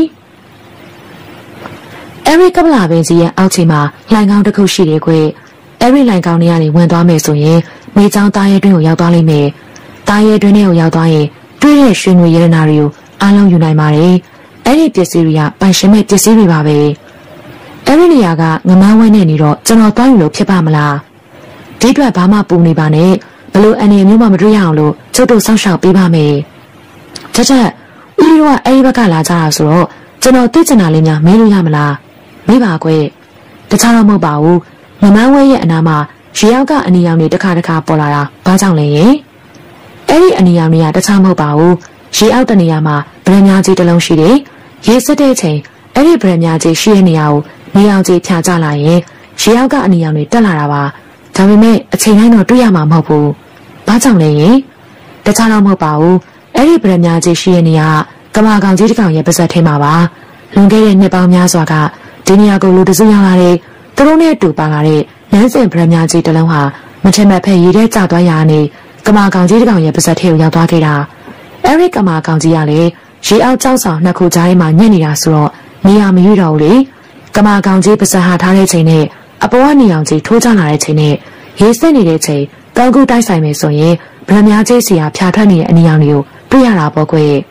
အဲဒီကပလာပင်ကြီးရဲ့အောက်ခြေမှာလှိုင်ကောင်းတစ်ခုရှိတယ်ကွအဲဒီလှိုင်ကောင်းထဲကနေဝင်သွားမယ်ဆိုရင်မိချောင်းသားရဲတွင်းကိုရောက်သွားလိမ့်မယ်သားရဲတွင်းထဲကိုရောက်သွားရင်တွေ့တဲ့ရွှေငွေရတနာတွေကိုအားလုံးယူနိုင်ပါတယ်အဲဒီပစ္စည်းတွေကပိုင်ရှင်မဲ့ပစ္စည်းတွေပါပဲအဲဒီနေရာကငမန်းဝဲနဲ့နေတော့ကျွန်တော်တွားယူလို့ဖြစ်ပါမလားဒီအတွက်ဘာမှပူနေပါနဲ့ဘလို့အနေမျိုးမှမတွေ့ရအောင်လို့ကျုပ်တို့စောင့်ရှောက်ပေးပါမယ်ချက်ချက်ဦးလေးကအဲ့ဒီဘက်ကလာကြတာဆိုတော့ကျွန်တော်သိချင်တာလေးများမေးလို့ရမလားမေးပါကွယ်တခြားတော့မဟုတ်ပါဘူးမမန်းဝဲရဲ့အနာမှာရေရောက်ကအနီရောင်တွေတစ်ခါတစ်ခါပေါ်လာတာဘာကြောင့်လဲရင်အဲ့ဒီအနီရောင်တွေကတခြားမဟုတ်ပါဘူးရေအောက်တနေရာမှာဗရန်များကြီးတစ်လုံးရှိတယ်ရေစစ်တဲ့ချိန်အဲ့ဒီဗရန်များကြီးရှိတဲ့နေရာကိုနေရောင်ကြီးဖြာကျလာရင်ရေအောက်ကအနီရောင်တွေတက်လာတာပါဒါပေမဲ့အချိန်တိုင်းတော့တွေ့ရမှာမဟုတ်ဘူးဘာကြောင့်လဲရင်တခြားတော့မဟုတ်ပါဘူးအဲ့ဒီဗရန်များကြီးရှိတဲ့နေရာကမာကောင်ကြီးတစ်ကောင်ရဲ့ပါဇက်ထဲမှာပါလွန်ခဲ့တဲ့နှစ်ပေါင်းများစွာကဒီနေရာကိုလူတစုရောက်လာတဲ့သူတို့နဲ့အတူပါလာတဲ့လမ်းစဉ်ဗရန်များကြီးတစ်လုံးဟာမထင်မှတ်ဖက်ရေထဲကျသွားရတဲ့ကမာကောင်ကြီးတစ်ကောင်ရဲ့ပါဇက်ထဲကိုရောက်သွားခဲ့တာအဲ့ဒီကမာကောင်ကြီးကလည်းရေအောက်ကြောက်ဆောင်နှစ်ခုကြားထဲမှာညက်နေတာဆိုတော့နေရာမရွေးတော့ဘူးလေကမာကောင်ကြီးပါဇက်ဟာထားတဲ့ချိန်နဲ့အပေါ်ကနေအောင်ကြီးထိုးချလာတဲ့ချိန်နဲ့ရေစစ်နေတဲ့ချိန်တောင်ကူတိုက်ဆိုင်မယ်ဆိုရင်ဗရန်များကြီးစီဟာဖြာထွက်နေတဲ့အနီရောင်တွေကိုတွေ့ရတာပေါ့ကွယ်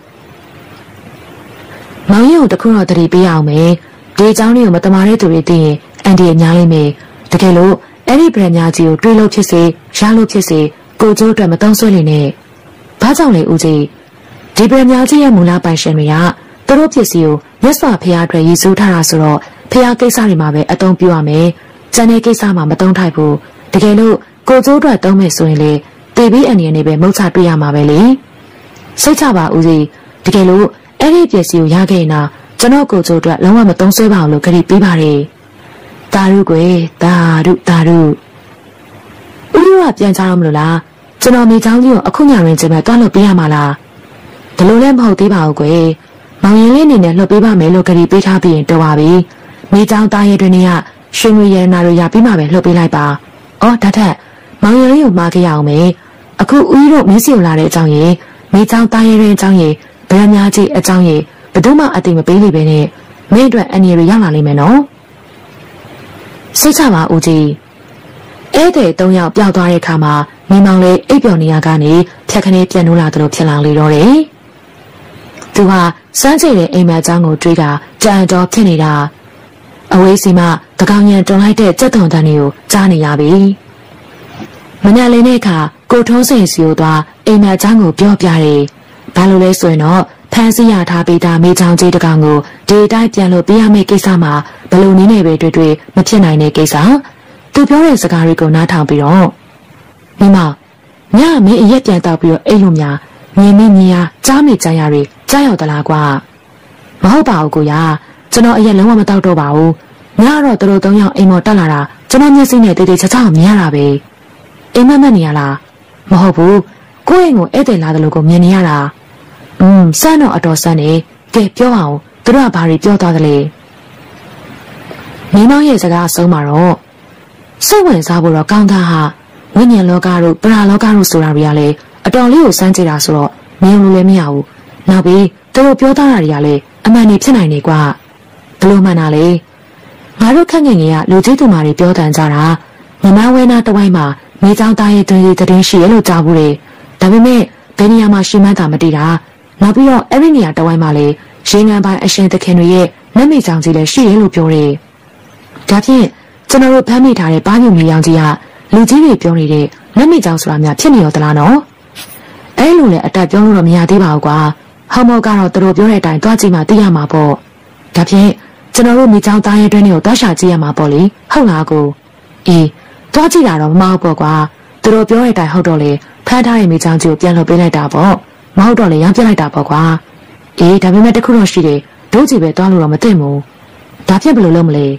မောင်ရုံတခုတော့တတိပေးအောင်မယ်ဒီအကြောင်းလေးကိုမတမာတဲ့သူတွေသိရင်အန်ဒီအညားလိမ့်မယ်တကယ်လို့အဲ့ဒီဗရန်များကြီးကိုတွေးလို့ဖြစ်စေရလို့ဖြစ်စေကိုကျိုးအတွက်မတုံးဆွဲနေနဲ့ဘာကြောင့်လဲဦးကြီးဒီဗရန်များကြီးရဲ့မူလပိုင်ရှင်တွေကသူတို့ပစ္စည်းကိုမြတ်စွာဘုရားအတွက်ရည်စူးထားတာဆိုတော့ဘုရားကိစ္စတွေမှာပဲအသုံးပြုရမယ်ကျန်တဲ့ကိစ္စမှာမသုံးထိုက်ဘူးတကယ်လို့ကိုကျိုးအတွက်သုံးမယ်ဆိုရင်လေတေဘီအန်ဒီအနေနဲ့ပဲမုတ်ချတွေ့ရမှာပဲလေစိတ်ချပါဦးကြီးတကယ်လို့အဲ့ဒီပစ္စည်းကိုရခဲ့ရင်တော့ကျွန်တော်ကိုကျိုးအတွက်လုံးဝမသုံးဆွဲပါဘူးလို့ခရီးပေးပါတယ်တာရုကွယ်တာရုတာရုဦးလေးကပြန်ချတော့မလို့လားကျွန်တော်မိချောင်းကြီးကိုအခုညရင်ချိန်မဲ့တွားလို့ပေးရမှာလားဘလို့လည်းမဟုတ်သေးပါဘူးကွယ်မောင်ရင်လေးအနေနဲ့လှုပ်ပေးပါမယ်လို့ခရီးပေးထားပြီးရင်တော်ပါပြီမိချောင်းသားရဲ့တွင်ကရွှေငွေရနာတို့ရပြီးမှပဲလှုပ်ပေးလိုက်ပါအော်ဒါထက်မောင်ရင်လေးကိုမှားခဲ့ရအောင်မယ်အခုဦးတို့မင်းစီကိုလာတဲ့အကြောင်းရင်းမိချောင်းသားရဲ့တွင်အကြောင်းရင်းဗရန်များကြီးအကြောင်းရင်းဘယ်သူမှအတိမပေးလိမ့်ပဲနဲ့မင်းအတွက်အန်ရီရရောက်လာလိမ့်မယ်နော်စိတ်ချပါဦးကြီးအဲ့တဲ့သုံးယောက်ပျောက်သွားတဲ့အခါမှာမိမောင်လေးအိပ်ပျော်နေရကနေဖြတ်ခနဲပြန်လို့လာတယ်လို့ဖြစ်လာလေတော့တယ်သူဟာစမ်းကြည့်တဲ့အိမ်မက်ချောင်းကိုတွေးတာကြံတော်ဖြစ်နေတာအဝေးစီမှတကောင်ရံတွန်လိုက်တဲ့ကြက်သွန်တန်းတွေကိုကြားနေရပြီမညလေးနဲ့ခါကိုထုံးစိန်စီကိုသွားအိမ်မက်ချောင်းကိုပြောပြတယ်ဘာလို့လဲဆိုရင်တော့ဖန်စီရထားပေးတာမိချောင်းကြီးတကောင်ကိုဒီတိုင်းပြန်လို့ပြရမယ့်ကိစ္စမှာဘလို့နည်းနဲ့ပဲတွေ့တွေ့မဖြစ်နိုင်တဲ့ကိစ္စသူပြောတဲ့စကားတွေကိုနားထောင်ပြီးတော့မိမညမင်းအရက်ပြန်တောက်ပြီးတော့အိတ်လို့များမြင်မင်းမြင်ရကြားမိကြရတွေကြားရောက်သလားကွာမဟုတ်ပါဘူးကိုရကျွန်တော်အရက်လုံးဝမတောက်တော့ပါဘူးညတော့သူတို့သုံးယောက်အိမ်မော်တက်လာတာကျွန်တော်မျက်စိနဲ့တိတ်တိတ်ချာချာမြင်ရတာပဲအိမ်မက်မက်နေရလားမဟုတ်ဘူးကိုယ့်အိမ်ကိုဧည့်သည်လာတယ်လို့ကိုမြင်နေရတာอืมစမ်းတော့အတော်စမ်းနေကဲပြောအောင်သူတို့ကဘာတွေပြောသွားသလဲမိမောင်ရဲ့စကားအဆုံးမှာတော့စိတ်ဝင်စားဖို့တော့ကောင်းတာဟာဝိညာဉ်လောကတို့ပရာလောကတို့ဆိုတာတွေကလည်းအတော်လေးကိုစမ်းကြည့်တာဆိုတော့မြင်လို့လည်းမရဘူးနောက်ပြီးသူတို့ပြောသားတာတွေကလည်းအမှန်ကြီးဖြစ်နိုင်နေကွာဘလို့မှန်တာလေငါတို့ခန့်ငင်ကြီးကလူကြီးသူမတွေပြောတန်ကြတာမမဝဲနာတဝိုင်းမှာမိချောင်းသားရဲ့တွင်တည်ရှိရလို့ကြားဘူးလေဒါပေမဲ့ဘယ်နေရာမှာရှိမှန်းသာမသိတာနောက်ပြီးတော့အဲ့ဒီနေရာတဝိုင်းမှာလေရေငန်းပိုင်းအရှင်သခင်တွေရဲ့နတ်မိချောင်းကြီးလည်းရှိရလို့ပြောတယ်ဒါဖြင့်ကျွန်တော်တို့ဖမ်းမိထားတဲ့ဘားမြုံမြေရောင်ကြီးကလူကြီးတွေပြောနေတဲ့နတ်မိချောင်းဆိုတာများဖြစ်နေရောသလားနော်အဲ့လိုလေအတက်ပြောလို့တော့မရသေးပါဘူးကွာဟောမောကတော့သူတို့ပြောတဲ့အတိုင်းတွားကြည့်မှသိရမှာပေါ့ဒါဖြင့်ကျွန်တော်တို့မိချောင်းသားရဲ့တွင်းတွေကိုတွားရှာကြည့်ရမှာပေါ့လေဟုတ်လားကိုအေးတွားကြည့်တာတော့မမဟုတ်ပေါ့ကွာသူတို့ပြောတဲ့အတိုင်းဟုတ်တော့လေဖမ်းထားတဲ့မိချောင်းကြီးကိုပြန်လုပ်ပေးလိုက်တာပေါ့မဟုတ်တော့လေရောင်းပြလိုက်တာပေါ့ကွာအေးဒါပေမဲ့တခုတော့ရှိတယ်ဒုကြီးပဲတွားလို့တော့မသိဘူးဒါဖြင့်ဘယ်လိုလုပ်မလဲ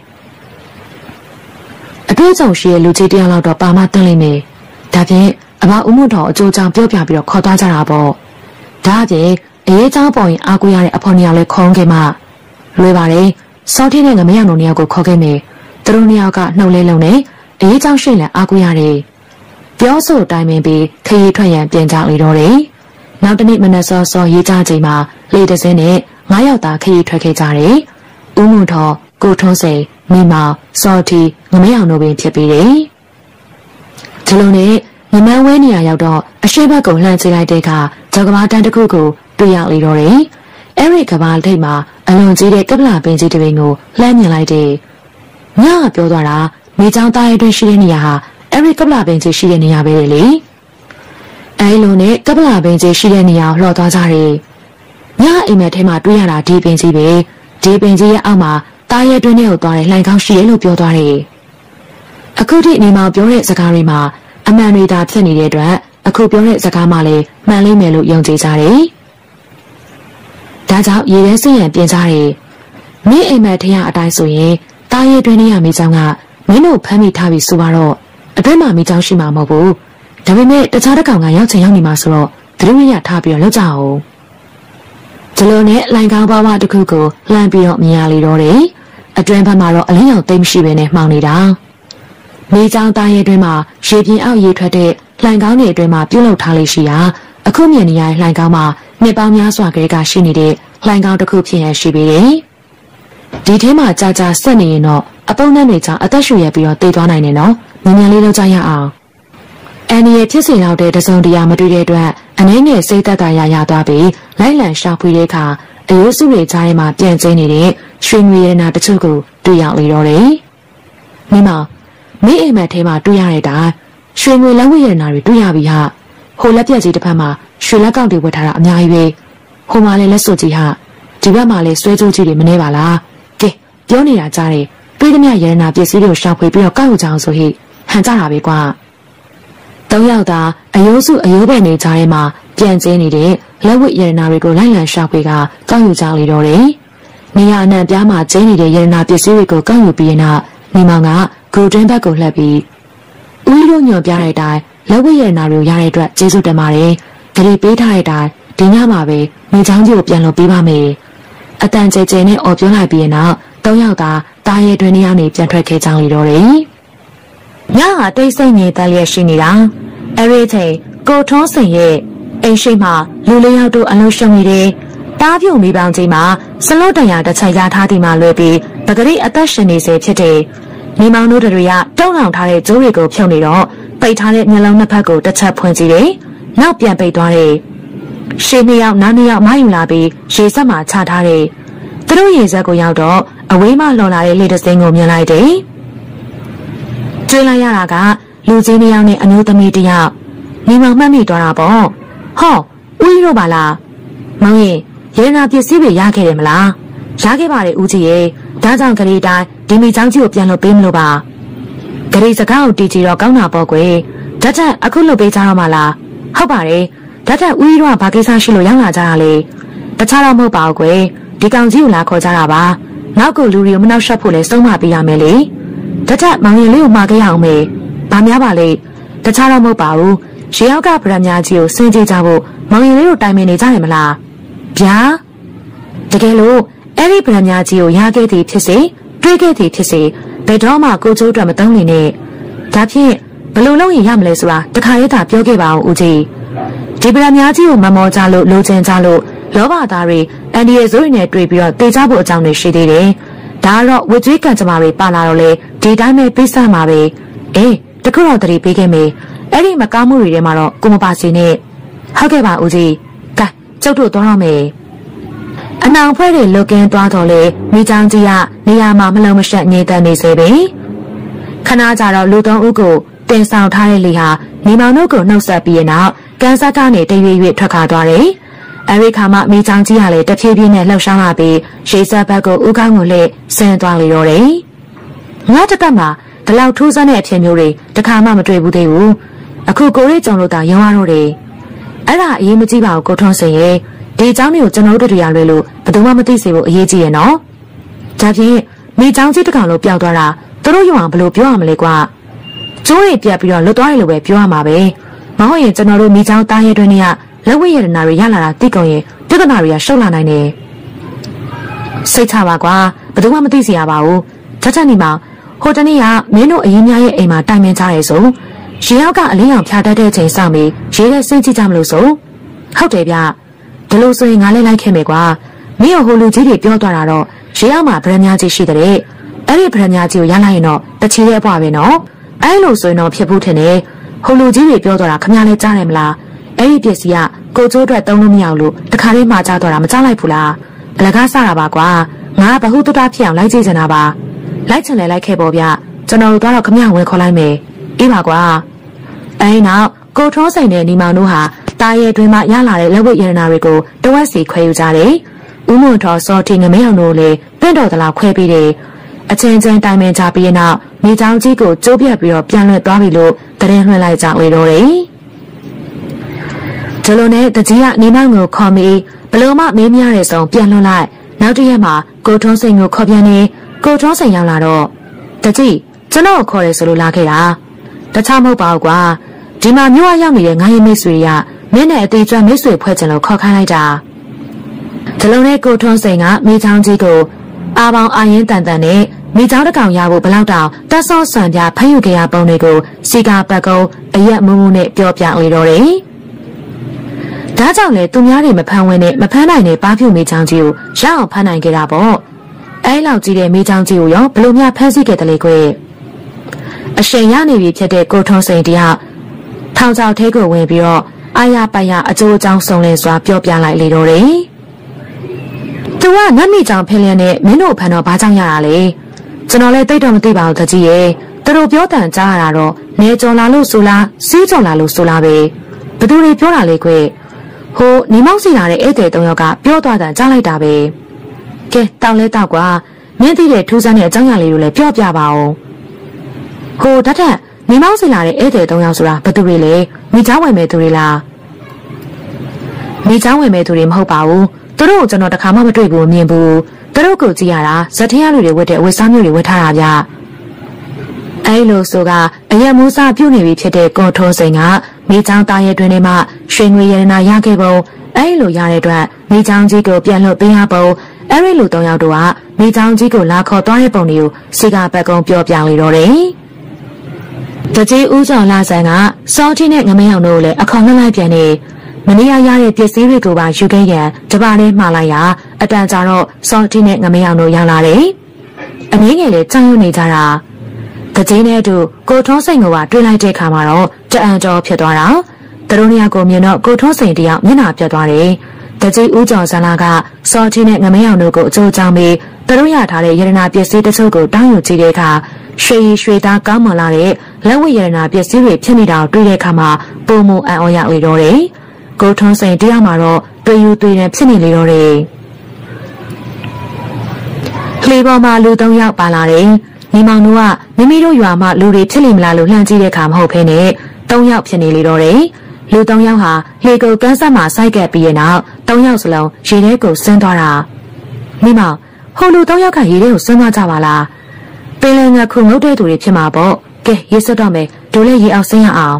အတွေ့အကြုံရှိတဲ့လူကြီးတရားလောက်တော့ပါမတင်လိမ့်မယ်ဒါဖြင့်အဘဦးမတော်အကျိုးကြောင့်ပြောပြပြီးတော့ခေါ်သွားကြတာပေါ့ဒါအပြင်အရေးကြောင်းပေါ်ရင်အားကိုးရတဲ့အဖော်နှစ်ယောက်လည်းခေါင်းခဲ့မှလွယ်ပါတယ်စောင်းထင်းတဲ့ငမရံတို့နှစ်ယောက်ကိုခေါ်ခဲ့မယ်သူတို့နှစ်ယောက်ကနှုတ်လဲလုံးနဲ့အရေးကြောင်းရှိလည်းအားကိုးရတယ်ပြောဆိုတိုင်းပင်ပြီးခရီးထွက်ရန်ပြန်ကြလေတော့တယ်နောက်တနေ့မနက်စောစောရေးကြချိန်မှာလေတစင်းနဲ့ငါးယောက်သားခရီးထွက်ခဲ့ကြတယ်ဦးမတော်ကိုထုံးစိန်မိမောင်စောတီငမရံတို့ပင်ဖြစ်ပြီးတယ်ဒီလိုနဲ့မမန်းဝဲနေရရောက်တော့အရှိဘက်ကိုလှမ်းကြည့်လိုက်တဲ့အခါကြောက်ကဘာတန်းတစ်ခုကိုတွေ့ရလေတော့တယ်။အဲ့ဒီကဘာထိပ်မှာအလွန်ကြီးတဲ့ကပလာပင်ကြီးတစ်ပင်ကိုလှမ်းမြင်လိုက်တယ်။ညကပြောသွားတာမိချောင်းသားရဲ့တွင်ရှိတဲ့နေရာဟာအဲ့ဒီကပ္ပလာပင်ကြီးရှိတဲ့နေရာပဲလေအဲ့လိုနဲ့ကပ္ပလာပင်ကြီးရှိတဲ့နေရာကိုလှော်သွားကြတယ်ညအိမ်မက်ထဲမှာတွေ့ရတာဒီပင်ကြီးပဲဒီပင်ကြီးရဲ့အောက်မှာတားရဲတွင်းထဲကိုသွားတဲ့လှိုင်ကောင်းရှိတယ်လို့ပြောသွားတယ်အခုထိနေမောင်ပြောတဲ့စကားတွေမှာအမှန်တွေသာဖြစ်နေတဲ့အတွက်အခုပြောတဲ့စကားမှလည်းမှန်လိမ့်မယ်လို့ယုံကြည်ကြတယ်ဒါကြောင့်ရေထဲစင်ရံပြင်ကြတယ်မင်းအိမ်မက်ထဲကအတိုင်းဆိုရင်တားရဲတွင်းထဲရမိချောင်းကမင်းတို့ဖမ်းမိထားပြီဆိုတော့အတွင်းမှာမိချောင်းရှိမှာမဟုတ်ဘူးဒါပေမဲ့တခြားတစ်ကောင်ကရောက်ချင်ရောက်နေမှာဆိုတော့သတိရထားပြီးတော့လောက်ကြအောင်ဒီလိုနဲ့လိုင်ကောင်းပါဝါတစ်ခုကိုလှမ်းပြီးတော့မြင်ရလေတော့တယ်အတွင်းဘက်မှာတော့အလင်းရောင်သိမ်းမရှိဘဲနဲ့မှောင်နေတာမိချောင်းတားရဲတွင်းမှာရေပြင်းအောက်ရေထွက်တဲ့လိုင်ကောင်းတွေအတွင်းမှာပြုတ်လောက်ထားလေးရှိတာအခုမြင်နေရတဲ့လိုင်ကောင်းမှာနှစ်ပေါင်းများစွာကလေးကရှိနေတဲ့လိုင်ကောင်းတစ်ခုဖြစ်ရရှိပေတယ်ဒီထဲမှာကြာကြာဆက်နေရင်တော့အပုံနဲ့နေချောင်းအသက်ရှူရပြီးတော့တည်သွားနိုင်တယ်နော်မြန်မြန်လေးလုပ်ကြရအောင်အန်ဒီရဲ့ဖြစ်စဉ်လောက်တဲ့တစုံတရာမတွေ့တဲ့အတွက်အနေငယ်စိတ်သက်သာရရသွားပြီးလိုက်လံရှာဖွေတဲ့အခါအယိုးစုတွေကြားထဲမှာပြန့်ကျင်းနေတဲ့ရွှေငွေရတနာတချို့ကိုတွေ့ရလေတော့တယ်မိမမင်းအိမ်မက်ထဲမှာတွေ့ရတဲ့တိုင်ရွှေငွေလက်ဝတ်ရတနာတွေတွေ့ရပြီဟာဟိုလက်ပြက်ကြီးတစ်ဖက်မှာရွှေလက်ကောက်တွေဝတ်ထားတာအများကြီးပဲဟိုမှာလည်းလက်စွပ်ကြီးဟာဒီဘက်မှာလည်းဆွဲကြိုးကြီးတွေမနေပါလားကဲပြောနေတာကြားတယ်တွေးသမျှရတနာပစ္စည်းတွေကိုရှာဖွေပြီးတော့ကောက်ယူကြအောင်ဆိုဟိဟန်ကြတာပဲကွာသုံးယောက်သာအယိုးစုအယိုးပဲနေကြထဲမှာပြန်ကျင်းနေတဲ့လက်ဝတ်ရတနာတွေကိုလိုက်လံရှာဖွေကကောက်ယူကြလေတော့တယ်နေရအနှံပြားမှာကျင်းနေတဲ့ရတနာပစ္စည်းတွေကိုကောက်ယူပြီးနောက်နေမောင်ကဂိုဒင်းဘက်ကိုလှည့်ပြီးဦးလိုညွန်ပြတဲ့အတိုင်းလက်ဝတ်ရတနာတွေကိုရတဲ့အတွက်ကျေးဇူးတင်ပါတယ်ဂရီပေးထားတဲ့အတိုင်းဒီညမှာပဲမိချောင်းကြီးကိုပြန်လို့ပေးပါမယ်အတန်ကျဲကျဲနဲ့အော်ပြောလိုက်ပြီးနောက်သုံးယောက်သာတားရဲတွင်နေရာနေပြန်ထွက်ခဲ့ကြလေတော့တယ်ညဟာတိတ်ဆိတ်နေတဲ့လျက်ရှိနေတာအဲ့ဒီချိန်ကိုထုံးစင်ရဲ့အိမ်ရှိမှလူလေးယောက်တို့အလုံးရှုံနေတယ်တားပြုံမိပေါင်းကြီးမှာစလုတ်တရာတစ်ချက်ရထားသည်မှလွယ်ပြီးပဂရိအသက်ရှင်နေစေဖြစ်တယ်မိမောင်တို့တွေကတုံးလောင်ထားတဲ့ကျိုးတွေကိုဖြုတ်နေတော့ပိတ်ထားတဲ့မျက်လုံးနှစ်ဖက်ကိုတစ်ချက်ဖွင့်ကြည့်တယ်နောက်ပြန်ပိတ်သွားတယ်ရှေ့နှစ်ယောက်နောက်နှစ်ယောက်မယူလာပြီးရေဆက်မှာချထားတယ်သူတို့ရေဆက်ကိုရောက်တော့အဝေးမှလှော်လာတဲ့လေတစင်းကိုမြင်လိုက်တယ်ကျွေးလိုက်ရတာကလူကြီးနှစ်ယောက်နဲ့အမျိုးသမီးတစ်ယောက်မိမောင်မှတ်မိသွားတာပေါ့ဟောဦးကြီးတို့ပါလားမောင်ရင်ရေနာပစ္စည်းတွေရခဲ့တယ်မလားရခဲ့ပါတယ်ဦးကြီးရဲ့ဒါကြောင့်ကလေးတိုင်းဒီမိချောင်းကြီးကိုပြန်လို့ပေးမလို့ပါကလေးစကားကိုတီးကြည့်တော့ကောင်းတာပေါ့ကွယ်ဓာတ်ထက်အခုလုပ်ပေးကြတော့မှလားဟုတ်ပါတယ်ဓာတ်ထက်ဦးကြီးတို့ကဘာကိစ္စရှိလို့ရောက်လာကြတာလဲတခြားတော့မဟုတ်ပါဘူးကွယ်ဒီကောင်ကြီးကိုလာခေါ်ကြတာပါနောက်ကလူတွေကိုမနှောက်ယှက်ဖို့လဲဆုံးမပေးရမယ်လေဓာတ်ထက်မောင်ရင်လေးကိုမှာခဲ့ရအောင်မေဘာများပါလဲတခြားတော့မဟုတ်ပါဘူးရေရောက်ကဗရမများကြီးကိုစင်ကြကြဖို့မောင်ရင်လေးတို့တိုင်ပင်နေကြတယ်မလားဗျာတကယ်လို့အဲ့ဒီဗရမများကြီးကိုရခဲ့သည်ဖြစ်စေတွေးခဲ့သည်ဖြစ်စေဘယ်တော့မှကိုကျိုးအတွက်မသုံးနေနဲ့ဒါဖြင့်ဘယ်လိုလုပ်ရင်ရမလဲဆိုတာတခါရဲသာပြောခဲ့ပါအောင်ဦးကြီးဒီဗရမများကြီးကိုမမောကြလို့လိုချင်ကြလို့လောဘသားတွေအန်ဒီရဲ့ဇိုးရည်နဲ့တွေ့ပြီးတော့တေချဖို့အကြောင်းတွေရှိသေးတယ်ဒါကတော့ဝေကျွေးကံကြမ္မာတွေပါလာတော့လေဒီတိုင်းပဲပြစ်စမှာပဲအေးတခုတော့တတိပေးခဲ့မေအဲ့ဒီမကောင်းမှုတွေထဲမှာတော့ကိုမပါစေနဲ့ဟုတ်ကဲ့ပါဦးကြီးကဲကျုပ်တို့သွားတော့မယ်အနောင်ဖွဲ့တွေလုတ်ကင်းသွားတော့လေမိချောင်းကြီးကနေရာမှာမလုံးမရှက်ငြိမ်သက်နေစေပဲခဏကြာတော့လူသုံးဦးကိုတင်ဆောင်ထားတဲ့လေဟာနေမောင်တို့ကိုနှုတ်ဆက်ပြီးရနောက်ကန်းဆက်ကနေတရွေ့ရွေ့ထွက်ခါသွားတယ်အဲဒီခါမှမိချောင်းကြီးကလည်းတဖြည်းဖြည်းနဲ့လှုပ်ရှားလာပြီးရေစက်ဘက်ကိုဥကောင်းကိုလှည့်ဆင်းသွားလေတော့တယ်ငါတပတ်မှာဒီလောက်ထူးဆန်းတဲ့အဖြစ်မျိုးတွေတခါမှမတွေ့ဘူးသေးဘူးအခုကိုရိတ်ကြုံလို့သာရောရတော့တယ်အဲ့ဒါအရေးမကြီးပါဘူးကိုထွန်းစင်ရဲ့ဒီအကြောင်းတွေကိုကျွန်တော်တို့တရားလွဲလို့ဘယ်သူမှမသိစေဖို့အရေးကြီးရဲ့နော်ဒါဖြင့်မိချောင်းကြီးတကောင်လို့ပျောက်သွားတာသူတို့ရုံအောင်ဘယ်လိုပြောရမလဲကွာကျိုးတွေပြတ်ပြီးတော့လွတ်သွားတယ်လို့ပဲပြောရမှာပဲမဟုတ်ရင်ကျွန်တော်တို့မိချောင်းတားရဲတွင်းတွေကလက်ဝဲရတနာတွေရလာတာသိကုန်ရင်ပြဿနာတွေကရှုပ်လာနိုင်တယ်စိတ်ချပါကွာဘယ်သူမှမသိစေရပါဘူးချက်ချက်နေမှာဟိုတနေ့ကမင်းတို့အရင်များရဲ့အိမ်မှာတိုင်ပင်ကြရဲဆိုရေရောက်ကအလင်းအောင်ဖြာတတ်တဲ့ချိန်စောင့်ပြီးရေထဲစိတ်ကြည့်ကြမလို့ဆိုဟုတ်တယ်ဗျဒီလိုဆိုရင်ငါလည်းလိုက်ခဲ့မယ်ကွာမင်းဟိုလူကြီးတွေပြောသွားတာတော့ရေရောက်မှာဗရမများကြီးရှိတဲ့အဲ့ဒီဗရမများကြီးကိုရလိုက်ရင်တော့တချီရဲ့ဘွားပဲနော်အဲ့လိုဆိုရင်တော့ဖြစ်ဖို့ထင်တယ်ဟိုလူကြီးတွေပြောသွားတာခမလည်းကြားတယ်မလားအဲ့ဒီပစ္စည်းကကိုကျိုးအတွက်သုံးလို့မရဘူးလို့တခါလေးမှာကြားတော့တာမကြားလိုက်ဘူးလားအလကားစတာပါကွာငါကဘဟုတုတဖြစ်အောင်လိုက်ကြည့်ချင်တာပါလိုက်ချင်လဲလိုက်ခဲ့ပေါ့ဗျကျွန်တော်တို့တော့ခမဝင်ခေါ်လိုက်မယ်အေးပါကွာအဲနောက်ကိုထုံးစိန်နဲ့ညီမောင်တို့ဟာတာရဲတွင်မှရလာတဲ့လက်ဝတ်ရတနာတွေကိုတဝက်စီခွဲယူကြတယ်ဦးမွန်ထော်စောတီငမဲအောင်တို့လည်းတင့်တော်သလားခွဲပြီးတယ်အချင်းချင်းတိုင်ပင်ကြပြီးနောက်မိချောင်းကြီးကိုကျိုးပြတ်ပြီးတော့ပြန်လွှတ်သွားပြီလို့တရင်လွှင့်လိုက်ကြလေတော့တယ်ဒီလိုနဲ့တကြီးကနေမောင်ကိုခေါ်ပြီးဘလို့မှမေးမရတဲ့ဆုံးပြန်လွှတ်လိုက်နောက်တစ်ရက်မှာကိုထုံးစိန်ကိုခေါ်ပြန်နေကိုထုံးစိန်ရောက်လာတော့တကြီးကျွန်တော်ခေါ်တယ်ဆိုလို့လာခဲ့တာတခြားမဟုတ်ပါဘူးကွာဒီမှာမြို့အရောက်နေတဲ့ငါရဲ့မိတ်ဆွေရမင်းနဲ့အသေးကျွမ်းမိတ်ဆွေဖွဲ့ချင်လို့ခေါ်ခိုင်းလိုက်တာဒီလိုနဲ့ကိုထုံးစိန်ကမိချောင်းကြီးကိုအာပေါင်အာရင်တန်တန်နဲ့မိချောင်းတစ်ကောင်ရဖို့ဘလောက်တောင်တက်ဆော့ဆန်ပြဖမ်းယူကြရပုံတွေကိုစီကာပတ်ကုန်းအရက်မူးမူးနဲ့ပြောပြလေတော့တယ်ဒါကြောင့်လေသူများတွေမဖမ်းဝင်နဲ့မဖမ်းနိုင်တဲ့ပါဖြူမိချောင်းကြီးကိုရအောင်ဖမ်းနိုင်ကြတာပေါ့အဲလောက်ကြီးတဲ့မိချောင်းကြီးကိုရောဘလို့များဖမ်းဆီးခဲ့တယ်လေကွအရှင်ရနေပြီဖြစ်တဲ့ကိုထုံးစိန်တယောက်ထောင်ချောက်ထဲကိုဝင်ပြီးတော့အာရပါရအကျိုးအကြောင်းစုံလင်စွာပြောပြလိုက်လေတော့တယ်။သူကနတ်မိကြောင်ဖင်းလျက်နဲ့မင်းတို့ဖန်တော့ဘာကြောင့်ရတာလဲ။ကျွန်တော်လည်းသိတော့မသိပါဘူးတကြီးရဲ့။သူတို့ပြောတန်ကြားရတာတော့နေကြော်လာလို့ဆိုလားစီးကြော်လာလို့ဆိုလားပဲ။ဘသူတွေပြောတာလဲခွေ။ဟိုနေမောက်စီလာတဲ့ဧည့်သည်သုံးယောက်ကပြောသွားတန်ကြားလိုက်တာပဲ။ကဲတောင်းလဲတောက်ကွာ။မင်းသိတဲ့ထူးဆန်းတဲ့အကြောင်းအရာလေးကိုလည်းပြောပြပါဦး။ဟိုတတ်တက်မိမောက်စီလာတဲ့ဧည့်သည်သုံးယောက်ဆိုတာဘသူတွေလဲမိချောင်းဝင်မဲ့သူတွေလားမိချောင်းဝင်မဲ့သူတွေမဟုတ်ပါဘူးသူတို့ကိုကျွန်တော်တခါမှမတွေ့ဘူးမြင်ဘူးသူတို့ကိုကြည့်ရတာဇက်ထင်းရလူတွေဝတ်တဲ့အဝတ်စားမျိုးတွေဝတ်ထားတာဗျအဲလိုဆိုကအရက်မူးစားပြုတ်နေပြီဖြစ်တဲ့ကိုထုံးစိန်ကမိချောင်းသားရဲတွင်ထဲမှာရွှေငွေရတနာရခဲ့ပုံအဲလိုရတဲ့အတွက်မိချောင်းကြီးကိုပြန်လို့ပေးရပုံအဲဒီလူသုံးယောက်တို့ကမိချောင်းကြီးကိုလာခေါ်သွားတဲ့ပုံတွေကိုစီကာပတ်ကုန်းပြောပြလေတော့တယ်တကြီးဦးကျော်လာဆန်ကစောတီနဲ့ငမင်းအောင်တို့လည်းအခေါ်နှလိုက်ပြန်နေမနေ့ကရတဲ့ပစ္စည်းတွေကိုပါယူခဲ့ရန်တပါးလေးမှားလိုက်ရအတန်ကြာတော့စောတီနဲ့ငမင်းအောင်တို့ရောက်လာတယ်။အငင်းငယ်လေးကြောင်ရွံ့နေကြတာတကြီးနဲ့တူကိုထုံးစိန်ကတွေ့လိုက်တဲ့ခါမှာတော့တအံကျော်ဖြစ်သွားတာသူတို့နှစ်ယောက်ကိုမြင်တော့ကိုထုံးစိန်တယောက်မျက်နှာပြတ်သွားတယ်။တကြီးဦးကျော်ဇလာကစောတီနဲ့ငမင်းအောင်တို့ကိုအကျိုးကြောင်းပြီးသူတို့ရထားတဲ့ရတနာပစ္စည်းတချို့ကိုတောင်းယူကြည့်တဲ့အခါရွှေရီရွှေသားကောင်းမလာတဲ့လက်ဝတ်ရတနာပစ္စည်းတွေဖြစ်နေတာတွေ့တဲ့အခါမှာပုံမအံ့ဩရလေတော့တယ်။ကိုထုံးစိန်တရားမှာတော့တွေ့ယူတွေ့တယ်ဖြစ်နေလေတော့တယ်။ကလေးပေါ်မှာလူသုံးယောက်ပါလာတယ်။ညီမောင်တို့ကမိမိတို့ရွာမှာလူတွေဖြစ်နေမလားလို့လှမ်းကြည့်တဲ့အခါမဟုတ်ဘဲနဲ့သုံးယောက်ဖြစ်နေလေတော့တယ်။လူသုံးယောက်ဟာလေကိုကန်းဆက်မှာစိုက်ကပ်ပြီးတဲ့နောက်သုံးယောက်စလုံးရေထဲကိုဆင်းသွားတာ။ညီမောင်ဟိုလူသုံးယောက်ကရေထဲကိုဆင်းသွားကြပါလား။ပင်လယ်ငါခုငုတ်တဲ့သူတွေဖြစ်မှာပေါ့ကဲရေစွတ်တော့မယ်ဒိုးလေးရေအောင်ဆင်းရအောင်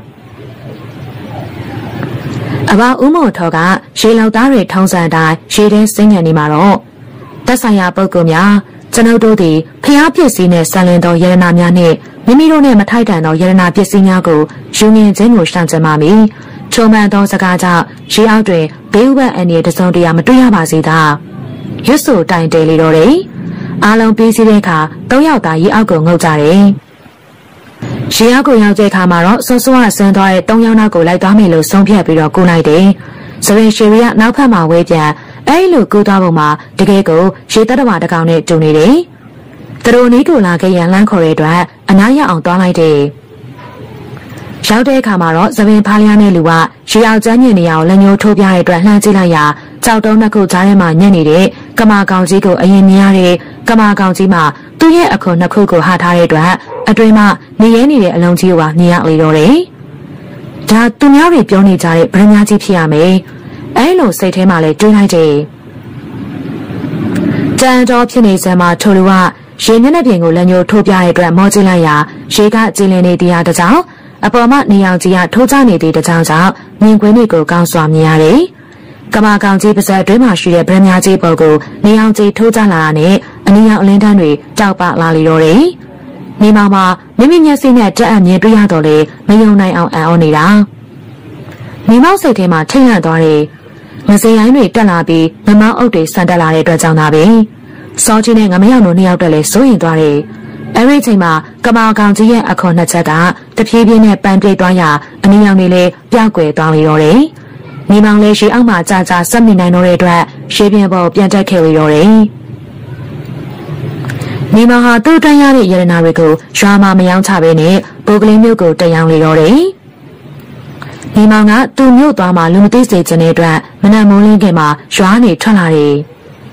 အဘဦးမို့ထော်ကရေလောက်သားတွေထောင်းစံတိုင်းရေထဲဆင်းညံနေမှာတော့တက်ဆိုင်ရာပုဂ္ဂိုလ်များကျွန်ုပ်တို့သည်ဖျားပစ္စည်းနဲ့ဆံလင်သောယရနာများနှင့်မိမိတို့နှင့်မထိုက်တန်သောယရနာပစ္စည်းများကိုယူငင်ခြင်းကိုရှောင်ကြပါမည်ချုံမှန်သောစကားကြောင့်ရေအောက်တွင်ဘေးဥပအန်ရတစုံတရာမတွေ့ရပါစေသာရွတ်ဆိုတိုင်တယ်လေတော့တယ်အားလုံးပြီးစီးတဲ့အခါသုံးယောက်သာရေအောက်ကိုငုတ်ကြတယ်ရေအောက်ကိုရောက်တဲ့အခါမှာတော့စောစောကဆင်းသွားတဲ့သုံးယောက်နောက်ကိုလိုက်သွားမယ်လို့ဆုံးဖြတ်ပြီးတော့ကူလိုက်တယ်။စရင်ရှေရီကနောက်ဖက်မှာဝဲပြန်အဲဒီလိုကူသွားပုံမှာတကယ်ကိုရေတတဝါတကောင်နဲ့တူနေတယ်။သူတို့နီးကိုလာခဲ့ရန်လမ်းခေါ်တဲ့အတွက်အနားရအောင်သွားလိုက်တယ်။ရောက်တဲ့အခါမှာတော့သပင်ဖားလျားနဲ့လူကရေအောက်ကျန်းညင်နေရအောင်လက်ညှိုးထိုးပြတဲ့အတွက်လှမ်းကြည့်လိုက်ရာကြောက်တုံးနှစ်ခုကြားထဲမှာညက်နေတဲ့ကမာကောင်ကြီးကိုအရင်မြင်ရတဲ့ကမာကောင်ကြီးမှာသူ့ရဲ့အခွန်နှစ်ခုကိုဟာထားတဲ့အတွက်အတွင်းမှာနေရဲနေတဲ့အလုံးကြီးကိုပါမြင်ရလေတော့တယ်။ဒါသူများတွေပြောနေကြတဲ့ဗရမများကြီးဖြစ်ရမယ်။အဲလိုစိတ်ထဲမှာလည်းတွေးလိုက်တယ်။တန်တော်ဖြစ်နေစမ်းမှာထိုလူကရေမျက်နှာပြင်ကိုလက်ညှိုးထိုးပြတဲ့အတွက်မောကြည့်လိုက်ရာရေကကြည်လင်နေတရားတကြောင်အပေါ်မှာနေအောင်ကြီးကထိုးချနေသေးတဲ့ကြောင်ကြောင့်မြင်ကွင်းတွေကိုကောင်းစွာမြင်ရတယ်။ကမာကောင်ကြီးပါဇက်အတွင်းမှာရှိတဲ့ဗရမများကြီးပုံကိုနေအောင်ကြီးထိုးချလာတာနဲ့အနီရောင်အလင်းတန်းတွေတောက်ပလာလေတော့တယ်။မိမောင်မှာမိမိမျက်စိနဲ့တက်အမြင်တွေ့ရတော့လေမယုံနိုင်အောင်အံ့ဩနေတာမိမောင်စိတ်ထဲမှာထိတ်လန့်သွားတယ်ငစင်ရိုင်းတွေတက်လာပြီးမမောင်အုပ်တွေဆန်တက်လာတဲ့အတွက်ကြောင့်သာပဲစောကြီးနဲ့ငမရောက်တို့နှစ်ယောက်တက်လဲစိုးရင်သွားတယ်အဲဒီချိန်မှာကမာကောင်ကြီးရဲ့အခွန်နှစ်ချက်ကတဖြည်းဖြည်းနဲ့ပန်းပြေးသွားရာအနီရောင်တွေလည်းပြောက်ကွယ်သွားလေတော့တယ်မိမောင်လည်းရေအောက်မှာကြာကြာဆက်မိနိုင်တော့တဲ့အတွက်ရေပြင်ပေါ်ပြန်တက်ခဲ့လေတော့တယ်နေမောင်ဟာသူ့တန်းရတဲ့ရတနာတွေကိုရွာမှာမယောင်းချပဲနဲ့ပိုကလေးမျိုးကိုတယောင်းလေတော့တယ်။နေမောင်ကသူ့မြို့သွားမှလူမသိစေချင်တဲ့အတွက်မနက်မိုးလင်းခင်မှာရွာနေထွက်လာတယ်။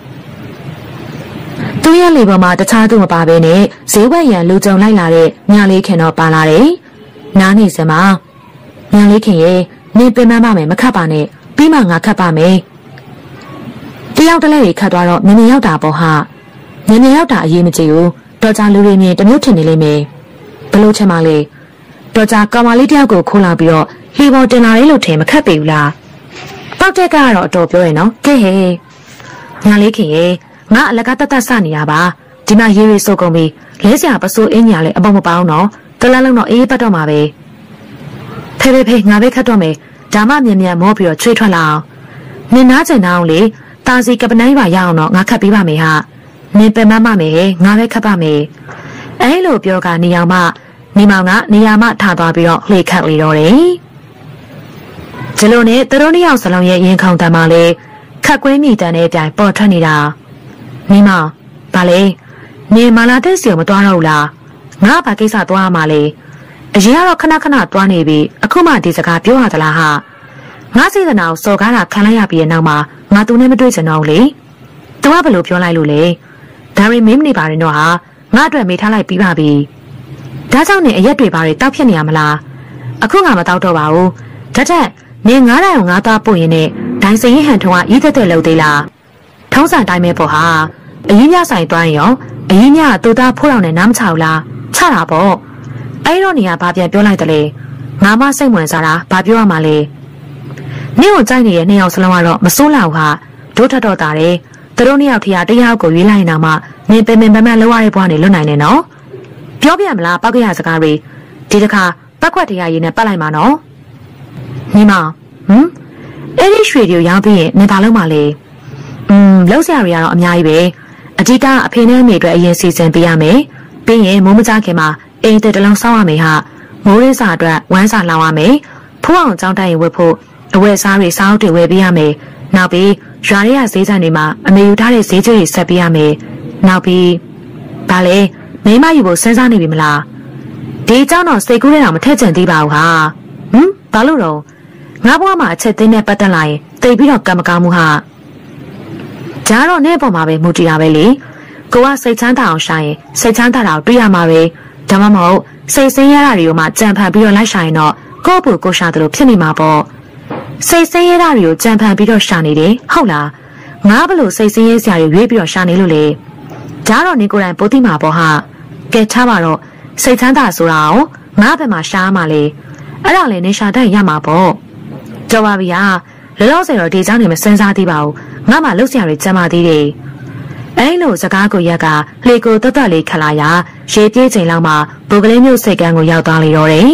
သူ့ရဲ့လေပေါ်မှာတခြားသူမပါဘဲနဲ့ဈေးဝက်ရန်လူကြုံလိုက်လာတဲ့ညလေးခင်တော့ပါလာတယ်။နားနေစမှာညလေးခင်ရဲ့နင်ပင်မမမယ်မခတ်ပါနဲ့ပြီးမှငါခတ်ပါမယ်။တယောက်တလဲတွေခတ်သွားတော့မြင်မြင်ရောက်တာပေါ့ဟာမြင်မြင်ရောက်တာအရေးမကြီးဘူးတော်ကြလူတွေမြင်တမျိုးထင်နေလိမ့်မယ်ဘလို့ချင်ပါလေတော်ကြကောင်မလေးတယောက်ကိုခိုးလာပြီးတော့လှေပေါ်တင်လာတယ်လို့ထင်မခတ်ပေဘူးလားတောက်တက်ကတော့အတော်ပြောရနော်ကဲဟဲ့ညာလေးခင်ရဲ့ငါအလကားတတ်တတ်စနေတာပါဒီမှာရေးရေးစုပ်ကုန်ပြီးလဲစရာပစိုးအင်းညာလဲအပေါမပေါင်းတော့တလားလုံးတော့အေးပတ်တော့မှာပဲဖေဖေဖေငါပဲခတ်တော့မယ်ဒါမှမြန်မြန်မောပြီးတော့ချွေးထွက်လာအောင်နင်နာကျင်တောင်းလေတာစီကပနိုင်ပါရအောင်တော့ငါခတ်ပေးပါမယ်ဟာနင်ပင်မမမယ်ငါပဲခတ်ပါမယ်အဲလိုပြောကနေအောင်မှနေမောင်ကနေရာမှထားသွားပြီးတော့လှေခတ်လေတော့တယ်ဒီလိုနဲ့သူတို့နှစ်ယောက်စလုံးရဲ့ရင်ခုန်တမ်းမှလေခတ်ကွင်းမိတန်တဲ့ပြိုင်ပေါ်ထွက်နေတာနေမောင်ဗာလေနေမာလာတဲ့စီကိုမသွားတော့ဘူးလားငါဘာကိစ္စသွားရမှာလဲအရင်ကတော့ခဏခဏသွားနေပြီအခုမှဒီစကားပြောရသလားဟာငါစေတနာကိုစော်ကားတာခံလိုက်ရပြီးတဲ့နောက်မှာငါသူနဲ့မတွေ့ချင်တော့ဘူးလေသူကဘယ်လိုပြောလိုက်လို့လဲဒါရီမင်းမနေပါနဲ့တော့ဟာငါအတွက်မေးထားလိုက်ပြီးပါပြီဒါကြောင့်နေအရက်တွေပါတွေတောက်ဖြစ်နေရမလားအခုငါမတောက်တော့ပါဘူးဒါထက်နေငါးတိုင်ကိုငါသားပို့ရင်နဲ့ဒိုင်စရင်ဟန်ထုံကဤသက်သက်လုပ်သေးလားထုံးစံတိုင်းပဲပေါ့ဟာအရင်ညဆိုင်သွားရင်ရောအရင်ညကတူသားဖိုးတော်နဲ့နားမချဘူးလားချတာပေါ့အဲ့တော့နေကဘာပြန်ပြောလိုက်တယ်လဲငါမစိတ်ဝင်စားတာဘာပြောရမှာလဲနင့်ကိုကြိုက်နေတဲ့နှစ်ယောက်စလုံးကတော့မစိုးလောက်ဟာဒိုးထတော့တာတယ်သူတို့နှစ်ယောက်ထီးတယောက်ကိုရွေးလိုက်ရင်တော့မှနင်ပင်ပင်ပန်းပန်းလောက်ရတဲ့ဘွားနေလွတ်နိုင်နေနော်ပြောပြမလားပောက်ကရစကားတွေဒီတစ်ခါပတ်ခွက်တရားရည်နဲ့ပတ်လိုက်မှာနော်ညီမဟမ်အဲ့ဒီရွှေတွေကိုရောင်းပြီးရင်နင်ဘာလုပ်မှာလဲอืมလောက်စရာတွေကတော့အများကြီးပဲအဓိကအဖေနဲ့အမေအတွက်အရင်စီစဉ်ပေးရမယ်ပြီးရင်မိုးမကြခင်မှာအိမ်တဲ့တလုံးစောင်းရမယ်ဟာမိုးရင်းစာအတွက်ဝမ်းစာလောင်းရမယ်ဖိုးအောင်ကြောင်းတိုက်ရင်ဝတ်ဖို့အဝယ်စားတွေစောင်းတွေဝယ်ပေးရမယ်နောက်ပြီးရွာရဲရဈေးဆိုင်တွေမှာအမေယူထားတဲ့ဈေးကြီးတွေဆက်ပေးရမယ်နောက်ပြီးဒါလေမိမယူဖို့စဉ်းစားနေပြီမလားဒီအကြောင်းတော့စိတ်ကူးနေတာမထက်ချင်သေးပါဘူးဟာဟမ်ဘာလို့တော့ငါဘွားမှာအချက်သိမ်းနဲ့ပတ်သက်လာရင်တိတ်ပြီးတော့ကံမကောင်းမှုဟာဂျားတော့နဲ့ပေါ်မှာပဲမူတည်တာပဲလေကိုကစိတ်ချမ်းသာအောင်ရှာရင်စိတ်ချမ်းသာတာကိုတွေ့ရမှာပဲဒါမှမဟုတ်စိတ်ဆင်းရဲတာတွေကိုမှကြံဖန်ပြီးတော့လိုက်ရှာရင်တော့ကိုယ့်ဘုကိုရှာတယ်လို့ဖြစ်နေမှာပေါ့စိတ်ဆင်းရဲတာတွေကိုကြံဖန်ပြီးတော့ရှာနေတယ်ဟုတ်လားငါဘလို့စိတ်ဆင်းရဲစရာတွေရွေးပြီးတော့ရှာနေလို့လေဂျားတော့နေကိုယ်တိုင်ပိုသိမှာပေါ့ဟာကဲထားပါတော့စိတ်ချမ်းသာဆိုတာရောငါဘယ်မှာရှားမှာလဲအဲ့ဒါလည်းနေရှာတတ်ရမှာပေါ့ကြော်ပါဗျာလောလောဆယ်တော့ဒီเจ้าနေမစမ်းစားသေးပါဘူးငါမှလှုပ်ရှားတွေကြမ်းပါသေးတယ်အဲ့လိုစကားကိုရက်ကလေကိုတတ်တတ်လေးခလာရရေပြေးချိန်လောက်မှဘုကလေးမျိုးစိတ်ကန်းကိုရောက်သွားလေတော့တယ်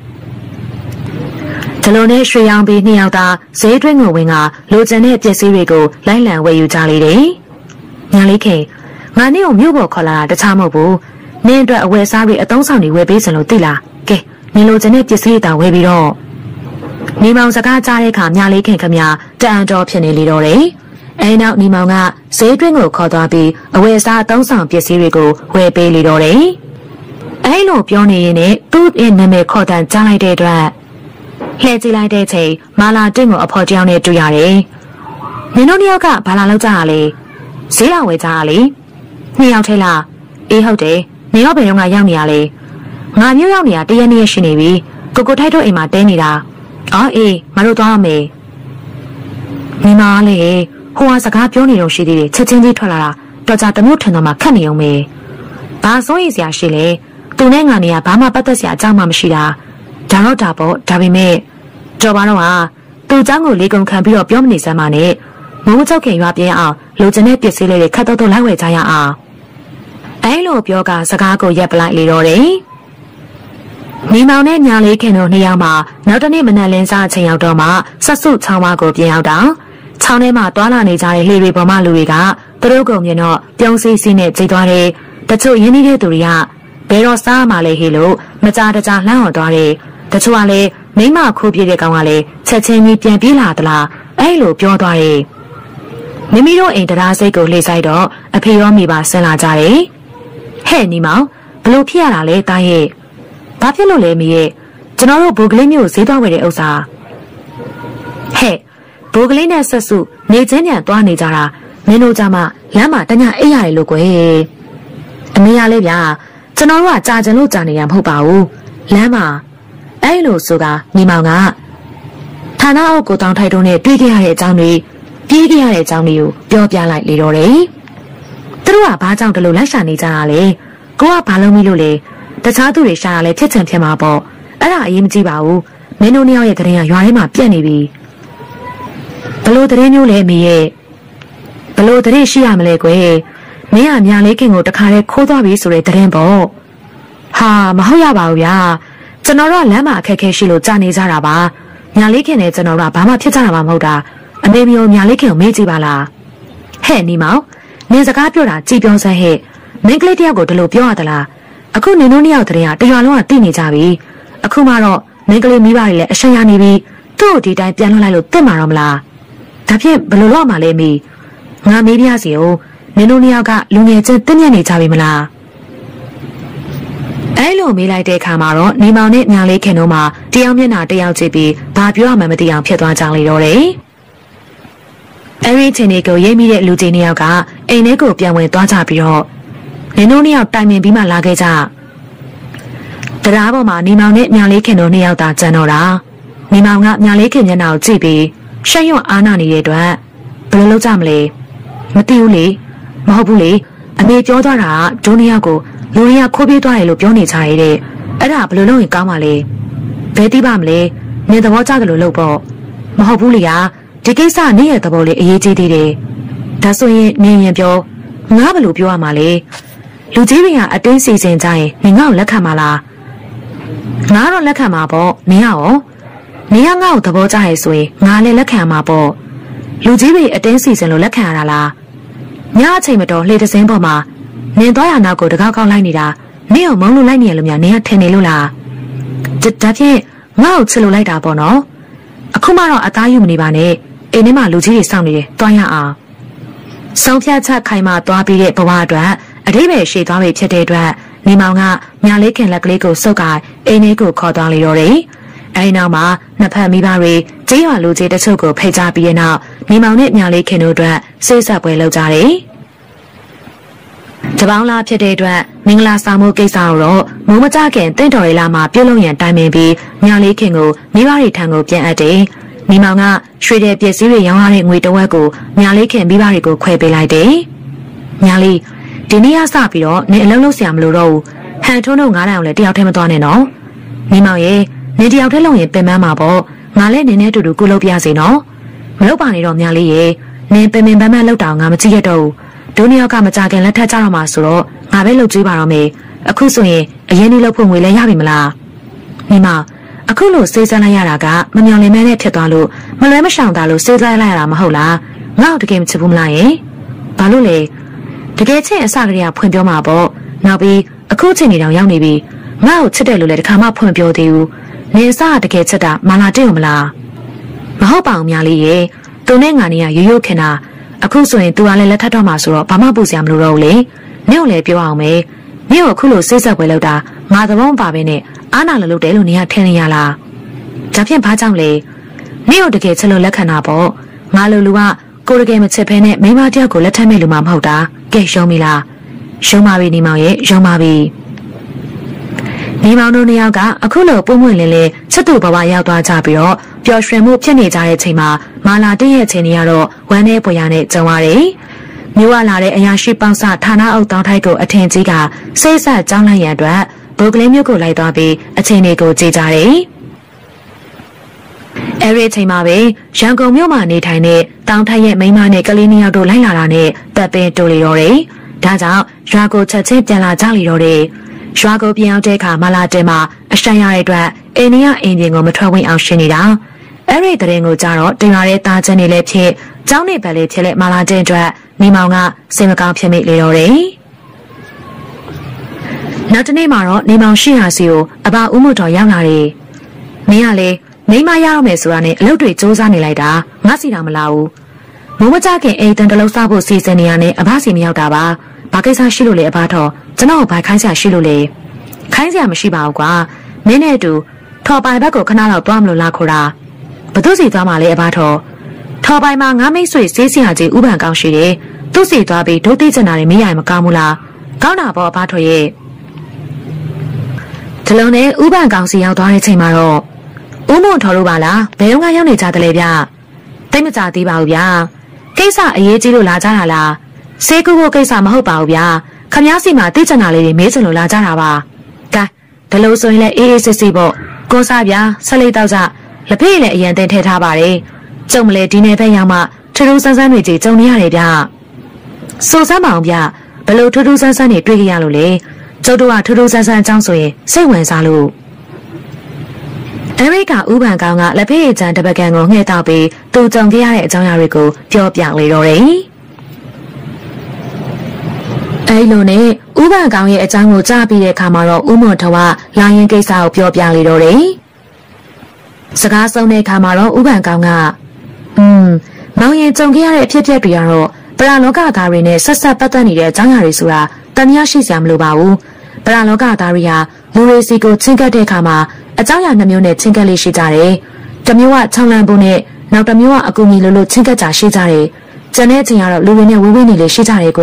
ဒီလိုနဲ့ရွှေရောင်ပြီးနှစ်ယောက်သားဈေးတွင်းကိုဝင်ကလိုချင်တဲ့ပစ္စည်းတွေကိုလိုက်လံဝယ်ယူကြလေတယ်ညာလေးခင်ငါနေ့ကိုမြို့ပေါ်ခေါ်လာတာတခြားမဟုတ်ဘူးနင်းအတွက်အဝယ်စားတွေအသုံးဆောင်တွေဝယ်ပေးစလို့သိလားကဲနင်လိုချင်တဲ့ပစ္စည်းတွေတောင်ဝယ်ပြီးတော့နေမောင်စကားကြားတဲ့အခါညာလေးခင်ခမတန်တော်ဖြစ်နေလေတော့တယ်အဲနောက်နေမောင်ကဈေးတွင်းကိုခေါ်သွားပြီးအဝယ်စားအသုံးဆောင်ပစ္စည်းတွေကိုဝယ်ပေးလေတော့တယ်အဲလိုပြောနေရင်လည်းသူ့ရဲ့နာမည်ခေါ်တန်ကြားလိုက်တဲ့အတွက်လှည့်ကြည့်လိုက်တဲ့ချိန်မာလာတင့်ကိုအဖော်တယောက်နဲ့တွေ့ရတယ်နင်တို့နှစ်ယောက်ကဘာလာလောက်ကြတာလဲဈေးတော်ဝယ်ကြတာလေနှစ်ယောက်ထဲလားအေးဟုတ်တယ်နေရောဘယ်တော့မှရောက်နေရလဲငါမျိုးရောက်နေတာတရက်နှစ်ရက်ရှိနေပြီကိုကိုထိုက်တို့အိမ်မှာတဲနေတာအော်အေးမတို့သွားရမယ်မိမလေးဟိုဟာစကားပြောနေတော့ရှိသေးတယ်ချက်ချင်းကြီးထွက်လာတာတော်ကြတမျိုးထင်တော့မှခက်နေအောင်ပဲဘာစိုးရိမ်စရာရှိလဲသူနဲ့ငါနေကဘာမှပတ်သက်စရာအကြောင်းမှမရှိတာဒါတော့ဒါပေါ့ဒါပေမဲ့ကြော်ပါတော့ဟာသူ့เจ้าကိုလေးကုံခံပြီးတော့ပြောမနေစမ်းပါနဲ့မိုးကြောက်ခင်ရွာပြင်းအောင်လိုချင်တဲ့ပစ္စည်းလေးတွေခတ်တော့တော့လိုက်ဝယ်ကြရအောင်အဲလိုပြောကစကားကိုရက်ပလိုက်လေတော့တယ်နေမောင်နဲ့ညာလေးခင်တို့နှစ်ယောက်မှနောက်တနေ့မနက်လင်းစားအချိန်ရောက်တော့မှဆက်စုချောင်းမကိုပြင်ရောက်တာချောင်းထဲမှာတွာလာနေကြတဲ့လှေတွေပေါ်မှလူတွေကသူတို့ကုန်မြင်တော့ပြုံးစီးစီးနဲ့ကြိတ်သွားတယ်တချို့ရင်းနှီးတဲ့သူတွေကဘယ်တော့စားမှလဲဟေးလို့မကြတကြလှမ်းအောင်သွားတယ်တချို့ကလည်းမိမခိုးပြေးတဲ့ကောင်ကလည်းချက်ချင်းကြီးပြန်ပြေးလာသလားအဲလိုပြောသွားတယ်မိမိတို့အိမ်တရားစိတ်ကိုလှည့်ဆိုင်တော့အဖေရောမိပါဆင်းလာကြတယ်ဟဲ့ညီမောင်ဘလို့ဖြစ်ရတာလဲတားရဲ့ဘာဖြစ်လို့လဲမီးရဲ့ကျွန်တော်တို့ဘိုးကလေးမျိုးဈေးသွားဝယ်တဲ့ဥစ္စာဟဲ့ဘိုးကလေးနဲ့ဆက်စုနေချင်းညံသွားနေကြတာမင်းတို့ကြမှာလမ်းမှာတညအိပ်ရတယ်လို့ကွယ်အမေရလေးဗျာကျွန်တော်တို့ကကြာကျင်လို့ကြာနေရမဟုတ်ပါဘူးလမ်းမှာအဲ့လိုဆိုတာညီမောင်ကဌာနအုပ်ကိုတောင်းထိုက်တော့နဲ့တွေ့ခဲ့ရတဲ့အကြောင်းတွေပြေးခဲ့ရတဲ့အကြောင်းတွေကိုပြောပြလိုက်လေတော့တယ်သူတို့ကဘာကြောင့်တလို့လိုက်ရှာနေကြတာလဲကိုကဘာလို့မလို့လဲတခြားသူတွေရှာရလဲဖြစ်ချင်ဖြစ်မှာပေါ့အဲ့ဒါအရေးမကြီးပါဘူးမင်းတို့နှစ်ယောက်ရဲ့သတင်းကရွာထဲမှာပြက်နေပြီဘလို့သတင်းမျိုးလဲမေရဲ့ဘလို့သတင်းရှိရမလဲကွယ်မင်းကညာလေးခင်ကိုတခါတည်းခိုးသွားပြီဆိုတဲ့သတင်းပေါ့ဟာမဟုတ်ရပါဘူးဗျာကျွန်တော်တို့ကလမ်းမှာအခက်ခဲရှိလို့ကြာနေကြတာပါညာလေးခင်နဲ့ကျွန်တော်တို့ကဘာမှဖြစ်ကြတာမှမဟုတ်တာအမေမျိုးညာလေးခင်ကိုမေးကြည့်ပါလားဟဲ့နီမောင်နင်စကားပြောတာကြည်ပြောစမ်းဟဲ့မင်းကလေးတယောက်ကိုဒီလိုပြောရသလားအခုနင်တို့နှစ်ယောက်တည်းကတရွာလုံးကသိနေကြပြီအခုမှတော့မင်းကလေးမိဘတွေလည်းအရှက်ရနေပြီသူ့ကိုဒီတိုင်းပြန်လွှတ်လိုက်လို့သိမှာတော့မလားဒါဖြင့်ဘယ်လိုလုပ်မှလဲမီငါမေးပြစီဦးနင်တို့နှစ်ယောက်ကလူငယ်ချင်းတင်းမြတ်နေကြပြီမလားအဲ့လိုမေးလိုက်တဲ့အခါမှာတော့နေမောင်နဲ့ညာလေးခင်တို့မှတယောက်မျက်နှာတယောက်ကြည့်ပြီးဘာပြောရမှမသိအောင်ဖြစ်သွားကြလေတော့တယ်အဲ့ဒီချိန်ကိုရိပ်မိတဲ့လူကြီးနှစ်ယောက်ကအိမ်ထဲကိုပြန်ဝင်သွားကြပြီးတော့နင်တို့နှစ်ယောက်တိုင်ပင်ပြီးမှလာခဲ့ကြတရားပေါ်မှာနေမောင်နဲ့ညာလေးခင်တို့နှစ်ယောက်သာကျန်တော့တာနေမောင်ကညာလေးခင်မျက်နှာကိုကြည့်ပြီးရှက်ရွံ့အားနာနေတဲ့အတွက်ဘယ်လိုလုပ်ကြမလဲမသိဘူးလေမဟုတ်ဘူးလေအမေပြောသွားတာကဒုနှစ်ယောက်ကိုလူတွေကခိုးပြေးသွားတယ်လို့ပြောနေကြရတဲ့အဲ့ဒါဘယ်လိုလုပ်ရင်ကောင်းပါလဲဘယ်သိပါမလဲနင်သဘောကျတယ်လို့လုပ်ပေါ့မဟုတ်ဘူးလေဟာဒီကိစ္စနင့်ရဲ့သဘောလေးအရေးကြီးသေးတယ်ဒါဆိုရင်နင်ရင်ပြောငါဘယ်လိုပြောရမှာလဲလူကြီးတွေကအတင်းစီစဉ်ကြရင်နင်ငါ့ကိုလက်ခံပါလားငါတော့လက်ခံမှာပေါ့နင်ကရောနင်ကငါ့ကိုသဘောကျရဲဆိုရင်ငါလည်းလက်ခံမှာပေါ့လူကြီးတွေအတင်းစီစဉ်လို့လက်ခံရတာလားညအချိန်မတော်လှေတစင်းပေါ်မှာနင်သွားရနောက်ကိုတကောက်ကောက်လိုက်နေတာနင့်ကိုမုန်းလို့လိုက်နေရလို့များနင်ကထင်နေလို့လားဒါဖြင့်ငါ့ကိုချစ်လို့လိုက်တာပေါ့နော်အခုမှတော့အသားယူမနေပါနဲ့အိမ်ထဲမှာလူကြီးတွေစောင့်နေတယ်တွားရအောင်ဆုံးဖြတ်ချက်ခိုင်မာသွားပြီးတဲ့ဘဝအတွက်အတိပ္ပယ်ရှည်သွားပြီဖြစ်တဲ့အတွက်နေမောင်ကညာလေးခင်လက်ကလေးကိုစုပ်ကအိမ်ထဲကိုခေါ်သွားလေတော့တယ်အဲဒီနောက်မှာနှစ်ဖက်မိဘတွေကျေးရွာလူကြီးတချို့ကိုဖိတ်ကြားပြီးတဲ့နောက်နေမောင်နဲ့ညာလေးခင်တို့အတွက်စိတ်ဆက်ပွဲလုပ်ကြတယ်တပေါင်းလားဖြစ်တဲ့အတွက်မင်္ဂလာဆောင်မှုကိစ္စကိုတော့မိုးမကြခင်တင့်တော်ရီလာမှာပြုတ်လုံးရန်တိုင်ပင်ပြီးညာလေးခင်ကိုမိဘတွေထံကိုပြန်အပ်တယ်။မိမောင်ကရွှေတဲ့ပစ္စည်းတွေရောင်းရတဲ့ငွေတစ်ဝက်ကိုညာလေးခင်မိဘတွေကိုခွဲပေးလိုက်တယ်။ညာလေးဒီနေ့ကစပြီးတော့နေအလုံးလုံးဆရာမလို့တော့ဘူး။ဟန်ထုံးတို့ငါးတိုင်အောင်လည်းတယောက်တည်းမသွားနဲ့နော်။မိမောင်ရဲ့နေတယောက်တည်းလုံရင်ပင်ပန်းမှာပေါ့။ငါလည်းနေနဲ့တူတူကုလုပ်ပြစေနော်။မလုပ်ပါနဲ့တော့ညာလေးရဲ့နေပင်ပင်ပန်းပန်းလောက်တောင်ငါမကြည့်ရတော့ဘူး။ဒုနှစ်ယောက်ကမကြခင်လက်ထပ်ကြတော့မှာဆိုတော့ငါပဲလှုပ်ကြွေးပါတော့မယ်အခုဆိုရင်အရင်ဒီလှုပ်ဖို့ငွေလည်းရပြီမလားမိမအခုလို့စေးစမ်းလိုက်ရတာကမမျော်လင့်မဲနဲ့ဖြစ်သွားလို့မလွဲမရှောင်တာလို့စေးစမ်းလိုက်ရတာမဟုတ်လားငါ့ကိုတကယ်မချစ်ဘူးမလားယင်ဘာလို့လဲတကယ်ချင်းအစကတည်းကဖွင့်ပြောမှာပေါ့နောက်ပြီးအခုချိန်နေတောင်ရောက်နေပြီငါ့ကိုချစ်တယ်လို့လည်းတခါမှဖွင့်ပြောသေးဘူးနေအစကတကယ်ချစ်တာမာလာတဲ့ုံမလားမဟုတ်ပါဘူးများလေးရဲ့သူနဲ့ငါနေရရိုးရိုးခင်တာအခုဆိုရင် तू ကလည်းလက်ထပ်တော့မှာဆိုတော့ဘာမှပူစရာမလိုတော့ဘူးလေနင့်ကိုလည်းပြောအောင်မယ်နင့်ကိုအခုလိုစိတ်ဆက်ပွဲလောက်တာငါသဘောမပါဘဲနဲ့အားနာလို့လုပ်တယ်လို့နင်ကထင်နေရလားဒါဖြင့်ဘာကြောင့်လဲနင့်ကိုတကယ်ချစ်လို့လက်ခံတာပေါ့ငါလိုလူကကိုတကယ်မချစ်ဖဲနဲ့မိန်းမတယောက်ကိုလက်ထပ်မဲ့လူမှမဟုတ်တာကဲရှုံးပြီလားရှုံးပါပြီနေမောင်ရဲ့ရှုံးပါပြီနေမောင်တို့နှစ်ယောက်ကအခုလိုပုံမှန်လင်းလင်းချစ်သူဘဝရောက်သွားကြပြီးတော့ပျော်ရွှင်မှုဖြစ်နေကြတဲ့ချိန်မှာမာလာတည့်ရဲ့ချိန်တွေကတော့ဝမ်းနဲ့ပွေရနဲ့ကြုံရတယ်။မြို့ဝလာတဲ့အရာရှိပေါင်းစဌာနအုပ်တောင်းထိုက်ကိုအထင်ကြီးကစိတ်ဆက်ကြောင်းလိုက်ရန်အတွက်ဘုတ်ကလေးမျိုးကိုလိုက်သွားပြီးအချိန်တွေကိုကြည့်ကြတယ်။အဲဒီချိန်မှာပဲရန်ကုန်မြို့မှာနေထိုင်တဲ့တောင်းထိုက်ရဲ့မိန်းမနဲ့ကလေးနှစ်ယောက်တို့လိုက်လာတာနဲ့တပ်ပင်တိုးလေတော့တယ်။ဒါကြောင့်ရွာကိုချက်ချင်းပြန်လာကြလေတော့တယ်။ရွာကိုပြန်ရောက်တဲ့အခါမာလာတင်မှာအရှမ်းရတဲ့အတွက်အိန္ဒိယအင်ဂျင်ကိုမထွက်ဝင်အောင်ရှင်းနေတာအဲ့ဒီတဲ့ရင်ကိုကြတော့တင်လာတဲ့သားချင်းတွေလည်းဖြစ်ကျောင်းနေပဲလေးဖြစ်လက်မာလာတင်အတွက်မိမောင်ကစိတ်မကောင်းဖြစ်မိလေတော့တယ်နောက်တနေ့မှာတော့နေမောင်ရှိရာစီကိုအဘဦးမို့တော်ရောက်လာတယ်မင်းကလေမိမရတော့မယ်ဆိုတာနဲ့အလုပ်တွေစူးစမ်းနေလိုက်တာငါစီတာမလားဘူးမိုးမကြခင်အိမ်တန်တလုံးစားဖို့စီစဉ်နေရနဲ့အဘစီမရောက်တာပါဘာဘာကိစ္စရှိလို့လဲအဘတော်ကျွန်တော်ဘာခိုင်းစရာရှိလို့လဲခိုင်းစရာမရှိပါဘူးကွာမင်းနဲ့အတူထော်ပိုင်ဘက်ကိုခဏလောက်သွားမလို့လားခေါ်တာဘသူစီသွားမှလဲအဘတော်ထော်ပိုင်မှာငါမိတ်ဆွေစေးစရာကြီးဥပန်ကောင်းရှိတယ်သူ့စီသွားပြီးဒုတိချင်တာတွေမရရင်မကောင်းဘူးလားကောင်းတာပေါ့အဘတော်ရဲ့ဒီလုံးနဲ့ဥပန်ကောင်းစီရောက်သွားတဲ့ချိန်မှာတော့ဦးမွန်ထော်လို့ပါလားဘယ်တော့မှရောက်နေကြတယ်လေဗျတိတ်မကြသေးပါဘူးဗျာကိစ္စအရေးကြီးလို့လာကြတာလားစေကူကိုကိစ္စမဟုတ်ပါဘူးဗျာခမားစီမှာတိကျနာလေးတွေမေးချင်လို့လာကြတာပါကဲဒီလိုဆိုရင်လည်းအေးအေးဆေးဆေးပေါ့ကိုစားဗျာဆက်လေးတော့ကြလက်ဖေးလည်းအရင်တင်ထည့်ထားပါတယ်ကျုံမလဲဒီနယ်ဘက်ရောက်မှထူးထူးဆန်းဆန်းတွေကြီးကျုံနေရတယ်ဗျစိုးစမ်းပါအောင်ဗျဘလို့ထူးထူးဆန်းဆန်းတွေတွေ့ကြရလို့လေကျုပ်တို့ကထူးထူးဆန်းဆန်းအကြောင်းဆိုရင်စိတ်ဝင်စားလို့အမေရိကဥပန်ကောင်ကလက်ဖေးချန်တပကံကိုငှဲ့တောက်ပြီးသူကြုံခဲ့ရတဲ့အကြောင်းအရာတွေကိုပြောပြလေတော့တယ်အဲလိုနဲ့ဥပန်ကောင်ရဲ့အကြောင်းကိုကြားပြီးတဲ့အခါမှာတော့ဦးမွန်ထွန်းကလာရင်ကိစ္စကိုပြောပြလေတော့တယ်စကားဆုံးတဲ့အခါမှာတော့ဥပန်ကောင်ကอืมမောင်ရင်ကြုံခဲ့ရတဲ့အဖြစ်အပျက်တွေကတော့ပရာလောကသားတွေနဲ့ဆက်ဆက်ပတ်သက်နေတဲ့အကြောင်းအရာတွေဆိုတာတမရရှိစရာမလိုပါဘူးပရာလောကသားတွေဟာလူတွေစီကိုချင်းကပ်တဲ့အခါမှာအကြောင်းအရာနှမျိုးနဲ့ချင်းကပ်လေးရှိကြတယ်တစ်မျိုးကချောင်းလန့်ဖို့နဲ့နောက်တစ်မျိုးကအကူအညီလိုလိုချင်းကပ်ကြရှိကြတယ်ကျန်တဲ့ချိန်ကတော့လူတွေနဲ့ဝေးဝေးနေလေရှိကြတယ်ကွ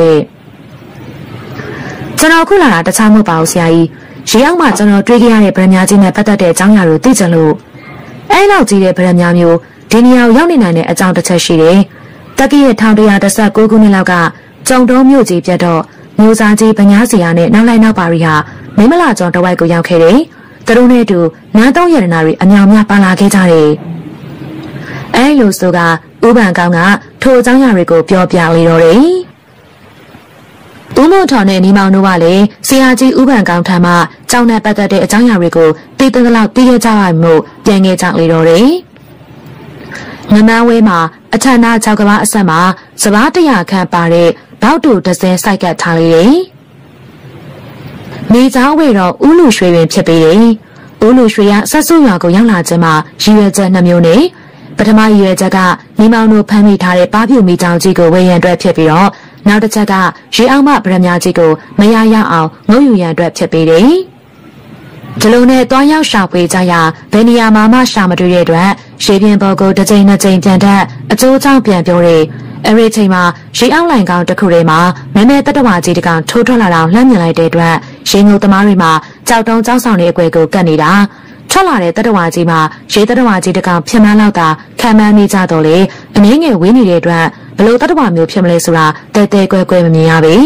ကျွန်တော်ခုလာတာတခြားမဟုတ်ပါဘူးဆရာကြီးရေအောင်မှကျွန်တော်တွေးခဲ့ရတဲ့ဗရမ ्या ကြီးနဲ့ပတ်သက်တဲ့အကြောင်းအရာကိုသိချင်လို့အဲလောက်ကြီးတဲ့ဗရမ ्या မျိုးဒီနေရာကိုရောက်နေနိုင်တဲ့အကြောင်းတစ်ချက်ရှိတယ်တက္ကီရဲ့၁၉၁၉ခုနှစ်လောက်ကကျုံတုံးမြို့ကြီးပြတ်တော့မျိုးစားကြီးဗညာစီယာနဲ့နောက်လိုက်နောက်ပါရီဟာမိမလာကျော်တဝိုက်ကိုရောက်ခဲ့တယ်သူတို့နဲ့အတူနန်းသုံးရတနာတွေအမြောင်များပါလာခဲ့ကြတယ်အဲလိုဆိုကဥပန်ကောင်ကထိုအကြောင်းအရာတွေကိုပြောပြလေတော့တယ်ဦးမို့ထော်နဲ့နီမောင်တို့ကလည်းဆရာကြီးဥပန်ကောင်ထံမှကြောင်းနဲ့ပတ်သက်တဲ့အကြောင်းအရာတွေကိုသိတဲ့လောက်သိခဲ့ကြရမှုပြန်ခဲ့ကြလေတော့တယ်ငမန်းဝဲမှာအထက်နာ၆ကဘာအဆက်မှာစပားတရာခန့်ပါတဲ့ဘောက်တူဒဇယ်စိုက်ကတ်ထားလေတယ်မိเจ้าဝဲတော့ဦးလူရွှေပင်ဖြစ်ပေတယ်ဦးလူရွှေကဆက်စုရွာကိုရောက်လာခြင်းမှာရည်ရွယ်ချက်နှမျိုးနဲ့ပထမရည်ရွယ်ချက်ကနီမောင်တို့ဖမ်းမိထားတဲ့ပါပြူမိเจ้าကြီးကိုဝေရန်အတွက်ဖြစ်ပြီးတော့နောက်တစ်ချက်ကရေအောင်မဗရမ ्या ကြီးကိုမရရအောင်ငုံယူရန်အတွက်ဖြစ်ပေတယ်ဒီလိုနဲ့တွားရောက်ရှာဖွေကြရဘယ်နေရာမှာမှရှာမတွေ့တဲ့အတွက်ရေပြင်ပေါ်ကိုတစ်ချိန်နှစ်ချိန်ပြန်တက်အကျိုးကြောင့်ပြန်ပြောတယ်အဲ့ဒီချိန်မှာရေအောင်လိုင်ကောင်တစ်ခုထဲမှာမဲမဲတတဝါကြီးတကောင်ထိုးထွက်လာတော့လှမ်းမြင်လိုက်တဲ့အတွက်ရေငုံသမားတွေမှာကြောက်တုံးကြောက်ဆောင်တဲ့အကွယ်ကိုကတ်နေတာထွက်လာတဲ့တတဝါကြီးမှာရေတတဝါကြီးတကောင်ဖြစ်မှန်းလောက်တာခံမှန်းနေကြတော့လေအနည်းငယ်ဝေးနေတဲ့အတွက်ဘလို့တတဝါမျိုးဖြစ်မလဲဆိုတာတဲတဲကွဲကွဲမမြင်ရပြီ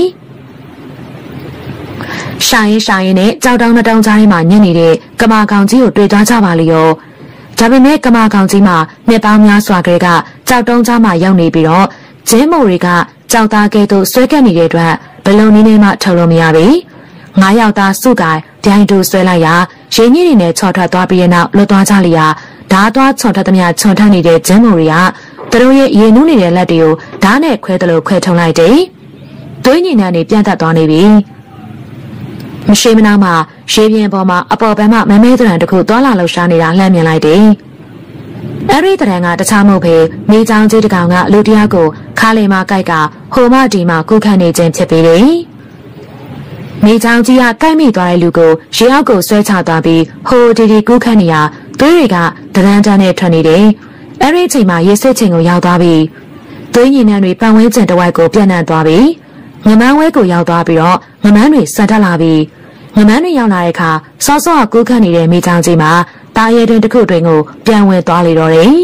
ရှာရင်ရှာရင်နဲ့ကြောက်တောင်းတောင်းကြားထဲမှာညစ်နေတဲ့ကမာကောင်ကြီးကိုတွေ့သွားကြပါလေရောဒါပေမဲ့ကမာကောင်ကြီးမှာနှစ်ပေါင်းများစွာကလေးကကြောက်တုံးကြားမှာရောက်နေပြီးတော့ဂျင်းမိုတွေကကြောက်သားကဲသို့ဆွဲကပ်နေတဲ့အတွက်ဘလုံနည်းနည်းမှထုတ်လို့မရပြီငါးယောက်သားစုကိုင်ပြိုင်တူဆွဲလိုက်ရာရင်းကြီးတွေနဲ့ချော်ထွက်သွားပြီးတဲ့နောက်လွတ်သွားကြလျာဓာတ်သွားချော်ထွက်သမျှချွန်ထက်နေတဲ့ဂျင်းမိုတွေကသူတို့ရဲ့ရေနူးနေတဲ့လက်တွေကိုဓာတ်နဲ့ခွဲတယ်လို့ခွဲထုံလိုက်တယ်သွေးညင်နှံတွေပြန့်တက်သွားနေပြီမရှိမနာမှာရေပြင်ပေါ်မှာအပေါ်ဘက်မှမမဲတရံတစ်ခုသွားလာလှုပ်ရှားနေတာလှမ်းမြင်လိုက်တယ်အဲ့ဒီတရံကတခြားမဟုတ်ပဲမိချောင်းကြီးတကောင်ကလူတယောက်ကိုခါလီမှာကြိုက်ကဟိုမဒီမှာကုခန့်နေခြင်းဖြစ်ပေတယ်မိချောင်းကြီးကကိုက်မိသွားတဲ့လူကိုရေအောက်ကိုဆွဲချသွားပြီးဟိုဒီဒီကုခန့်နေရသွေးတွေကဒရန်တန်းနဲ့ထွက်နေတယ်အဲ့ဒီအချိန်မှာရေစစ်ချိန်ကိုရောက်သွားပြီးသွေးညင်နှံတွေပန်ဝဲကျင်တဝိုက်ကိုပြန့်နှံ့သွားပြီးငမန်းဝဲကိုရောက်သွားပြီးတော့ငမန်းတွေစံတက်လာပြီးငမန်းတွေရောက်လာတဲ့အခါစောစောကကူးခန့်နေတဲ့မိချောင်းကြီးမှာတာရဲတွင်တစ်ခုတွင်ကိုပြန်ဝင်သွားလေတော့တယ်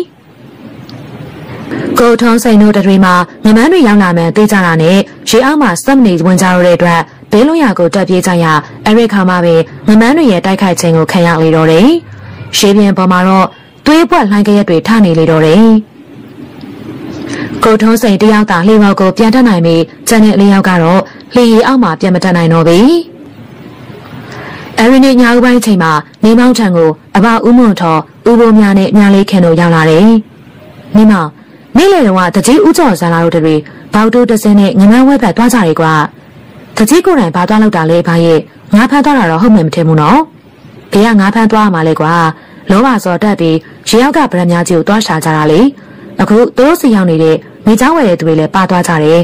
ကိုထုံးစိန်တို့တွေမှာငမန်းတွေရောက်လာမှန်းသိကြတာနဲ့ရေအောက်မှာစက်မနေဝင်ကြတော့တဲ့အတွက်ဘေးလွန်ရာကိုတက်ပြေးကြရအဲ့ဒီခါမှပဲငမန်းတွေရဲ့တိုက်ခိုက်ခြင်းကိုခံရလေတော့တယ်ရေပြင်ပေါ်မှာတော့သွေးပွက်လှိုင်းကြရက်တွေထနေလေတော့တယ်ကိုထုံးစိန်တယောက်သာလှေပေါ်ကိုပြန်တက်နိုင်ပြီးကျန်တဲ့လေးယောက်ကတော့လှေရီအောက်မှာပြန်မတက်နိုင်တော့ဘူးအရီနေညောင်ပိုင်းချိန်မှာနေမောင်းထံကိုအဘဦးမွန်ထော်ဦးဘိုးများနဲ့ညာလေးခင်တို့ရောက်လာတယ်။နေမောင်နေ့လေတော့ကတကြီးဦးကျော်ဇာလာတို့တွေဘောက်တိုးတစင်းနဲ့ငမန်းဝဲဘက်သွားကြတယ်ကွာ။တကြီးကိုယ်တိုင်ဘာသွားလောက်တာလဲဘာရဲ့ငါဖမ်းသွားတာတော့ဟုတ်မှန်မထင်ဘူးနော်။ဘေးကငါဖမ်းသွားရမှာလဲကွာ။လောဘစော်တက်ပြီးရေရောက်ကဗရမ ्या ကြီးကိုသွားရှာကြတာလေ။အခုသူတို့စီရောက်နေတဲ့မိเจ้าဝဲတဲ့သူတွေလည်းပါသွားကြတယ်။ထ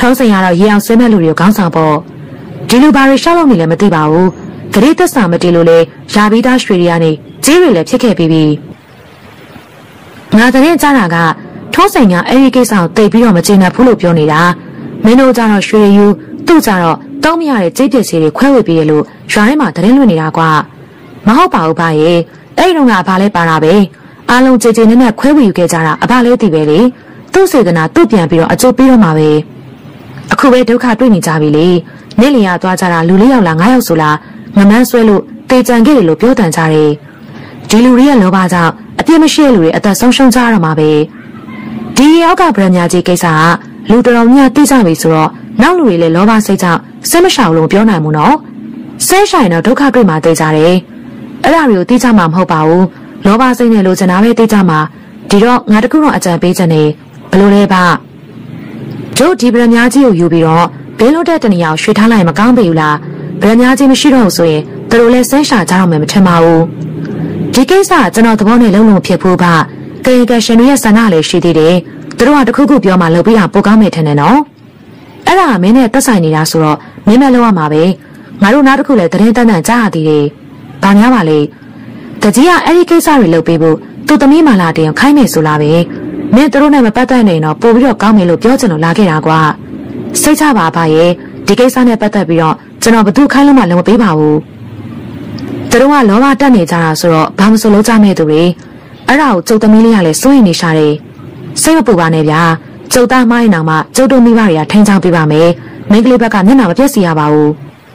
ထုံးစံရတော့ရေအောင်ဆွဲမဲ့လူတွေကိုခေါင်းဆောင်ပေါ့ဒီလူဘာတွေရှောက်လို့နေလဲမသိပါဘူးဂရိသက်စာမတည်လို့လေယာပြီးသားရွှေတွေကနေကြေးတွေလည်းဖြစ်ခဲ့ပြီးပြီငါတဲ့ကြားတာကထုံးစံကအဲ့ဒီကိစ္စကိုတိတ်ပြီးတော့မကျေနပ်ဘူးလို့ပြောနေတာမင်းတို့ကြတော့ရွှေယူသူ့ကြတော့တောင်းမရတဲ့ကြေးပစ္စည်းတွေခွဲဝေပေးရလို့ရွာထဲမှာသတင်းလွှင့်နေတာကွာမဟုတ်ပါဘူးဗျရဲ့အဲ့ဒီတော့ကဘာလဲပါတာပဲအားလုံးကြေကြေနဲ့နဲ့ခွဲဝေယူခဲ့ကြတာအဘလေးတည်ပဲလေသူ့စေတနာသူ့ပြန်ပြီးတော့အကျိုးပေးတော့မှာပဲအခုပဲဒုက္ခတွေ့နေကြပြီလေနေ့လျာသွားကြတာလူလေးယောက်လားငါးယောက်ဆိုလားငမန်းဆွဲလို့တေချန်ခဲ့တယ်လို့ပြောတန်ကြတယ်ဒီလူတွေရဲ့လောဘကြောင့်အပြစ်မရှိတဲ့လူတွေအသက်ဆုံးရှုံးကြရမှာပဲဒီရောက်ကဗရမညာကြီးကိစ္စကလူတော်တော်များသိကြပြီဆိုတော့နောက်လူတွေလည်းလောဘစိတ်ကြောင့်စိတ်မရှောင်လို့ပြောနိုင်ဘူးနော်ဆဲဆိုင်တော့ဒုက္ခတွေ့မှသိကြတယ်အဲ့ဒါတွေကိုသိကြမှာမဟုတ်ပါဘူးလောဘစိတ်နဲ့လိုချင်တာပဲသိကြမှာဒီတော့ငါတခုတော့အကြံပေးချင်တယ်ဘလို့လဲပါတို့ဒီဗရမညာကြီးကိုယူပြီးတော့ဘင်းလို့တဲ့တနေရာကိုရွှေထားလိုက်မကောင်းပေဘူးလားဗရမညာကြီးမရှိတော့ဘူးဆိုရင်သူတို့လည်းဆဲရှာကြတော့မယ်မထင်ပါဘူးဒီကိစ္စကကျွန်တော်သဘောနဲ့လုံးလုံးဖြစ်ဖို့ပါကေကရှင်တွေရဲ့ဆန္ဒလည်းရှိသေးတယ်သူတို့ကတခုခုပြောမှလုပ်ပြီးတာပိုကောင်းမယ်ထင်တယ်နော်အဲ့ဒါမင်းနဲ့တက်ဆိုင်နေတာဆိုတော့မင်းမလုပ်ရမှာပဲငါတို့နောက်တစ်ခုလည်းသတင်းတန်းတန်းကြားရသေးတယ်ဘာများပါလဲတကြီးကအဲ့ဒီကိစ္စတွေလုပ်ပေးဖို့သူ့သမီးမလာတင်ခိုင်းမယ်ဆိုလားပဲမင်းတို့နဲ့မပတ်သက်နေတော့ပို့ပြီးတော့ကောင်းမယ်လို့ပြောချင်လို့လာခဲ့တာကွာစိတ်ချပါပါရဲ့ဒီကိစ္စနဲ့ပတ်သက်ပြီးတော့ကျွန်တော်ဘသူခိုင်းလို့မှလည်းမပေးပါဘူးသူတို့ကလောဘတက်နေကြတာဆိုတော့ဘာမှမဆိုလုပ်ကြမဲ့သူတွေအဲ့ဒါကိုကျုပ်သမီးလေးကလည်းစိုးရိမ်နေရှာတယ်စိတ်မပူပါနဲ့ဗျာကျုပ်သားမိုင်းနောင်မှကျုပ်တို့မိဘတွေကထိန်းချောင်းပေးပါမယ်မိန်းကလေးဘက်ကမျက်နှာမပြတ်စီရပါဘူး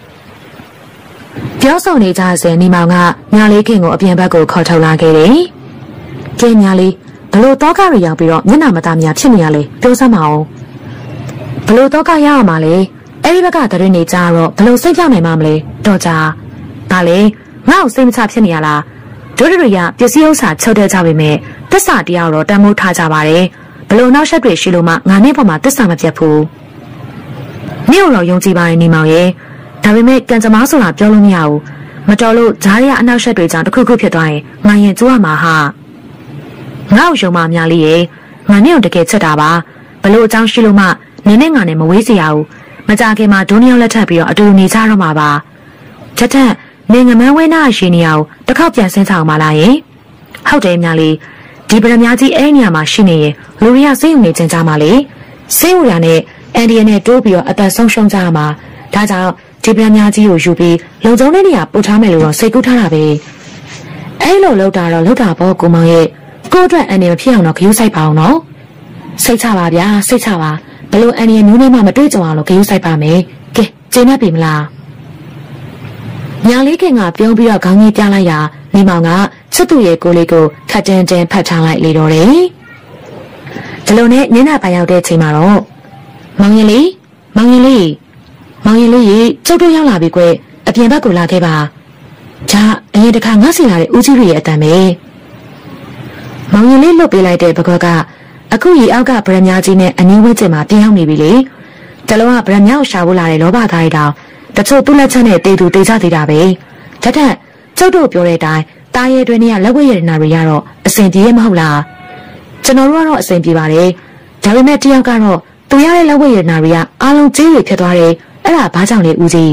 ပြောဆိုနေကြစဉ်ညီမောင်ကညာလေးခင်ကိုအပြင်ဘက်ကိုခေါ်ထုတ်လာခဲ့တယ်ကျင်းညာလေးဘလို့တော့ကရရောက်ပြီးတော့မျက်နှာမသားများဖြစ်နေရလေပြောစမ်းမအောင်ဘလို့တော့ကရရမှာလဲအဲ့ဒီဘက်ကတရင်နေကြတော့ဘလို့စိတ်ပြောင်းနိုင်မှာမလဲတော့ကြဒါလေငါ့ကိုစိတ်မချဖြစ်နေရလားတို့တွေကပစ္စည်းဥစ္စာချုပ်တဲ့ကြပါမယ်တစ္ဆာတရားတော့တန်မိုးထားကြပါတယ်ဘလို့နောက်ဆက်တွေရှိလို့မှငါနဲ့ပေါ်မှာတစ္ဆာမပြတ်ဘူးမြို့တော်ယုံကြည်ပါတယ်နေမောင်ရဲ့ဒါပေမဲ့ကံကြမ္မာဆိုတာပြောလို့မရဘူးမတော်လို့ဂျားရအနောက်ဆက်တွေကြောင့်တစ်ခုခုဖြစ်သွားရင်ငါရင်ကျိုးရမှာဟာငါ့ကိုယုံမများလေးရဲ့ငါနဲ့တကယ်ချက်တာပါဘလို့အကြောင်းရှိလို့မှနင်းနဲ့ငါနဲ့မဝေးစေရဘူးမကြခင်မှာဒုနီယောက်လက်ထပ်ပြီးတော့အတူနေကြတော့မှာပါချက်ချက်နေငမန်းဝဲနာရှင်နေရအောင်တစ်ခေါက်ပြန်ဆင်းဆောင်ပါလားယင်ဟုတ်တယ်များလေးဒီဗရမညာကြီးအဲ့နေရာမှာရှိနေရင်လူတွေကစိတ်ုံနေကြကြမှာလေစိတ်ဝရနဲ့အန်ဒီယန်နဲ့တိုးပြီးတော့အသက်ဆုံးရှုံးကြမှာဒါကြောင့်ဒီဗရမညာကြီးကိုယူပြီးလုံခြုံတဲ့နေရာပို့ထားမယ်လို့တော့စိတ်ကူးထားတာပဲအဲ့လိုလောက်တာတော့လောက်တာပေါ့ကိုမောင်ရဲ့ကိုအတွက်အန်ဒီမဖြစ်အောင်တော့ခရူးဆိုင်ပါအောင်နော်စိတ်ချပါဗျာစိတ်ချပါဘလို့အန်ဒီယန်မျိုးနဲ့မှမတွေ့ကြအောင်လို့ခရူးဆိုင်ပါမယ်ကဲကျေနပ်ပြီမလားညာလေးခင်ကပြုံးပြီးတော့ခေါင်းကြီးပြလိုက်တာနေမောင်ကချစ်သူရဲ့ကိုလေးကိုခက်တန်းတန်းဖတ်ထားလိုက်လေတော့တယ်ဒီလိုနဲ့ညနေပိုင်းရောက်တဲ့ချိန်မှာတော့မောင်ရင်လေးမောင်ရင်လေးမောင်ရင်လေးရေကျုပ်တို့ရောက်လာပြီကွအပြင်ဘက်ကိုလာခဲ့ပါဂျာအရင်တခါငါစီလာတဲ့ဦးကြီးရဲ့အတန်ပဲမောင်ရင်လေးလွတ်ပေးလိုက်တဲ့ဘကွက်ကအခုရေအောက်ကဗရမညာကြီးနဲ့အနည်းဝဲကျင်မှာပြင်ရောက်နေပြီလေတလုံးကဗရမညာကိုရှာဖို့လာတဲ့လောဘသားတွေတောင်တချို့သူ့လက်ချက်နဲ့တေသူတေချသေးတာပဲတထက်ကျုပ်တို့ပြောတဲ့အတိုင်းတားရဲတွင်တွေကလက်ဝဲရတနာတွေရတော့အဆင်ပြေမဟုတ်လားကျွန်တော်တို့ကတော့အဆင်ပြေပါတယ်ဒါပေမဲ့တယောက်ကတော့သူရတဲ့လက်ဝဲရတနာတွေကအားလုံးကြေးတွေဖြစ်သွားတယ်အဲ့ဒါဘာကြောင့်လဲဦးကြီး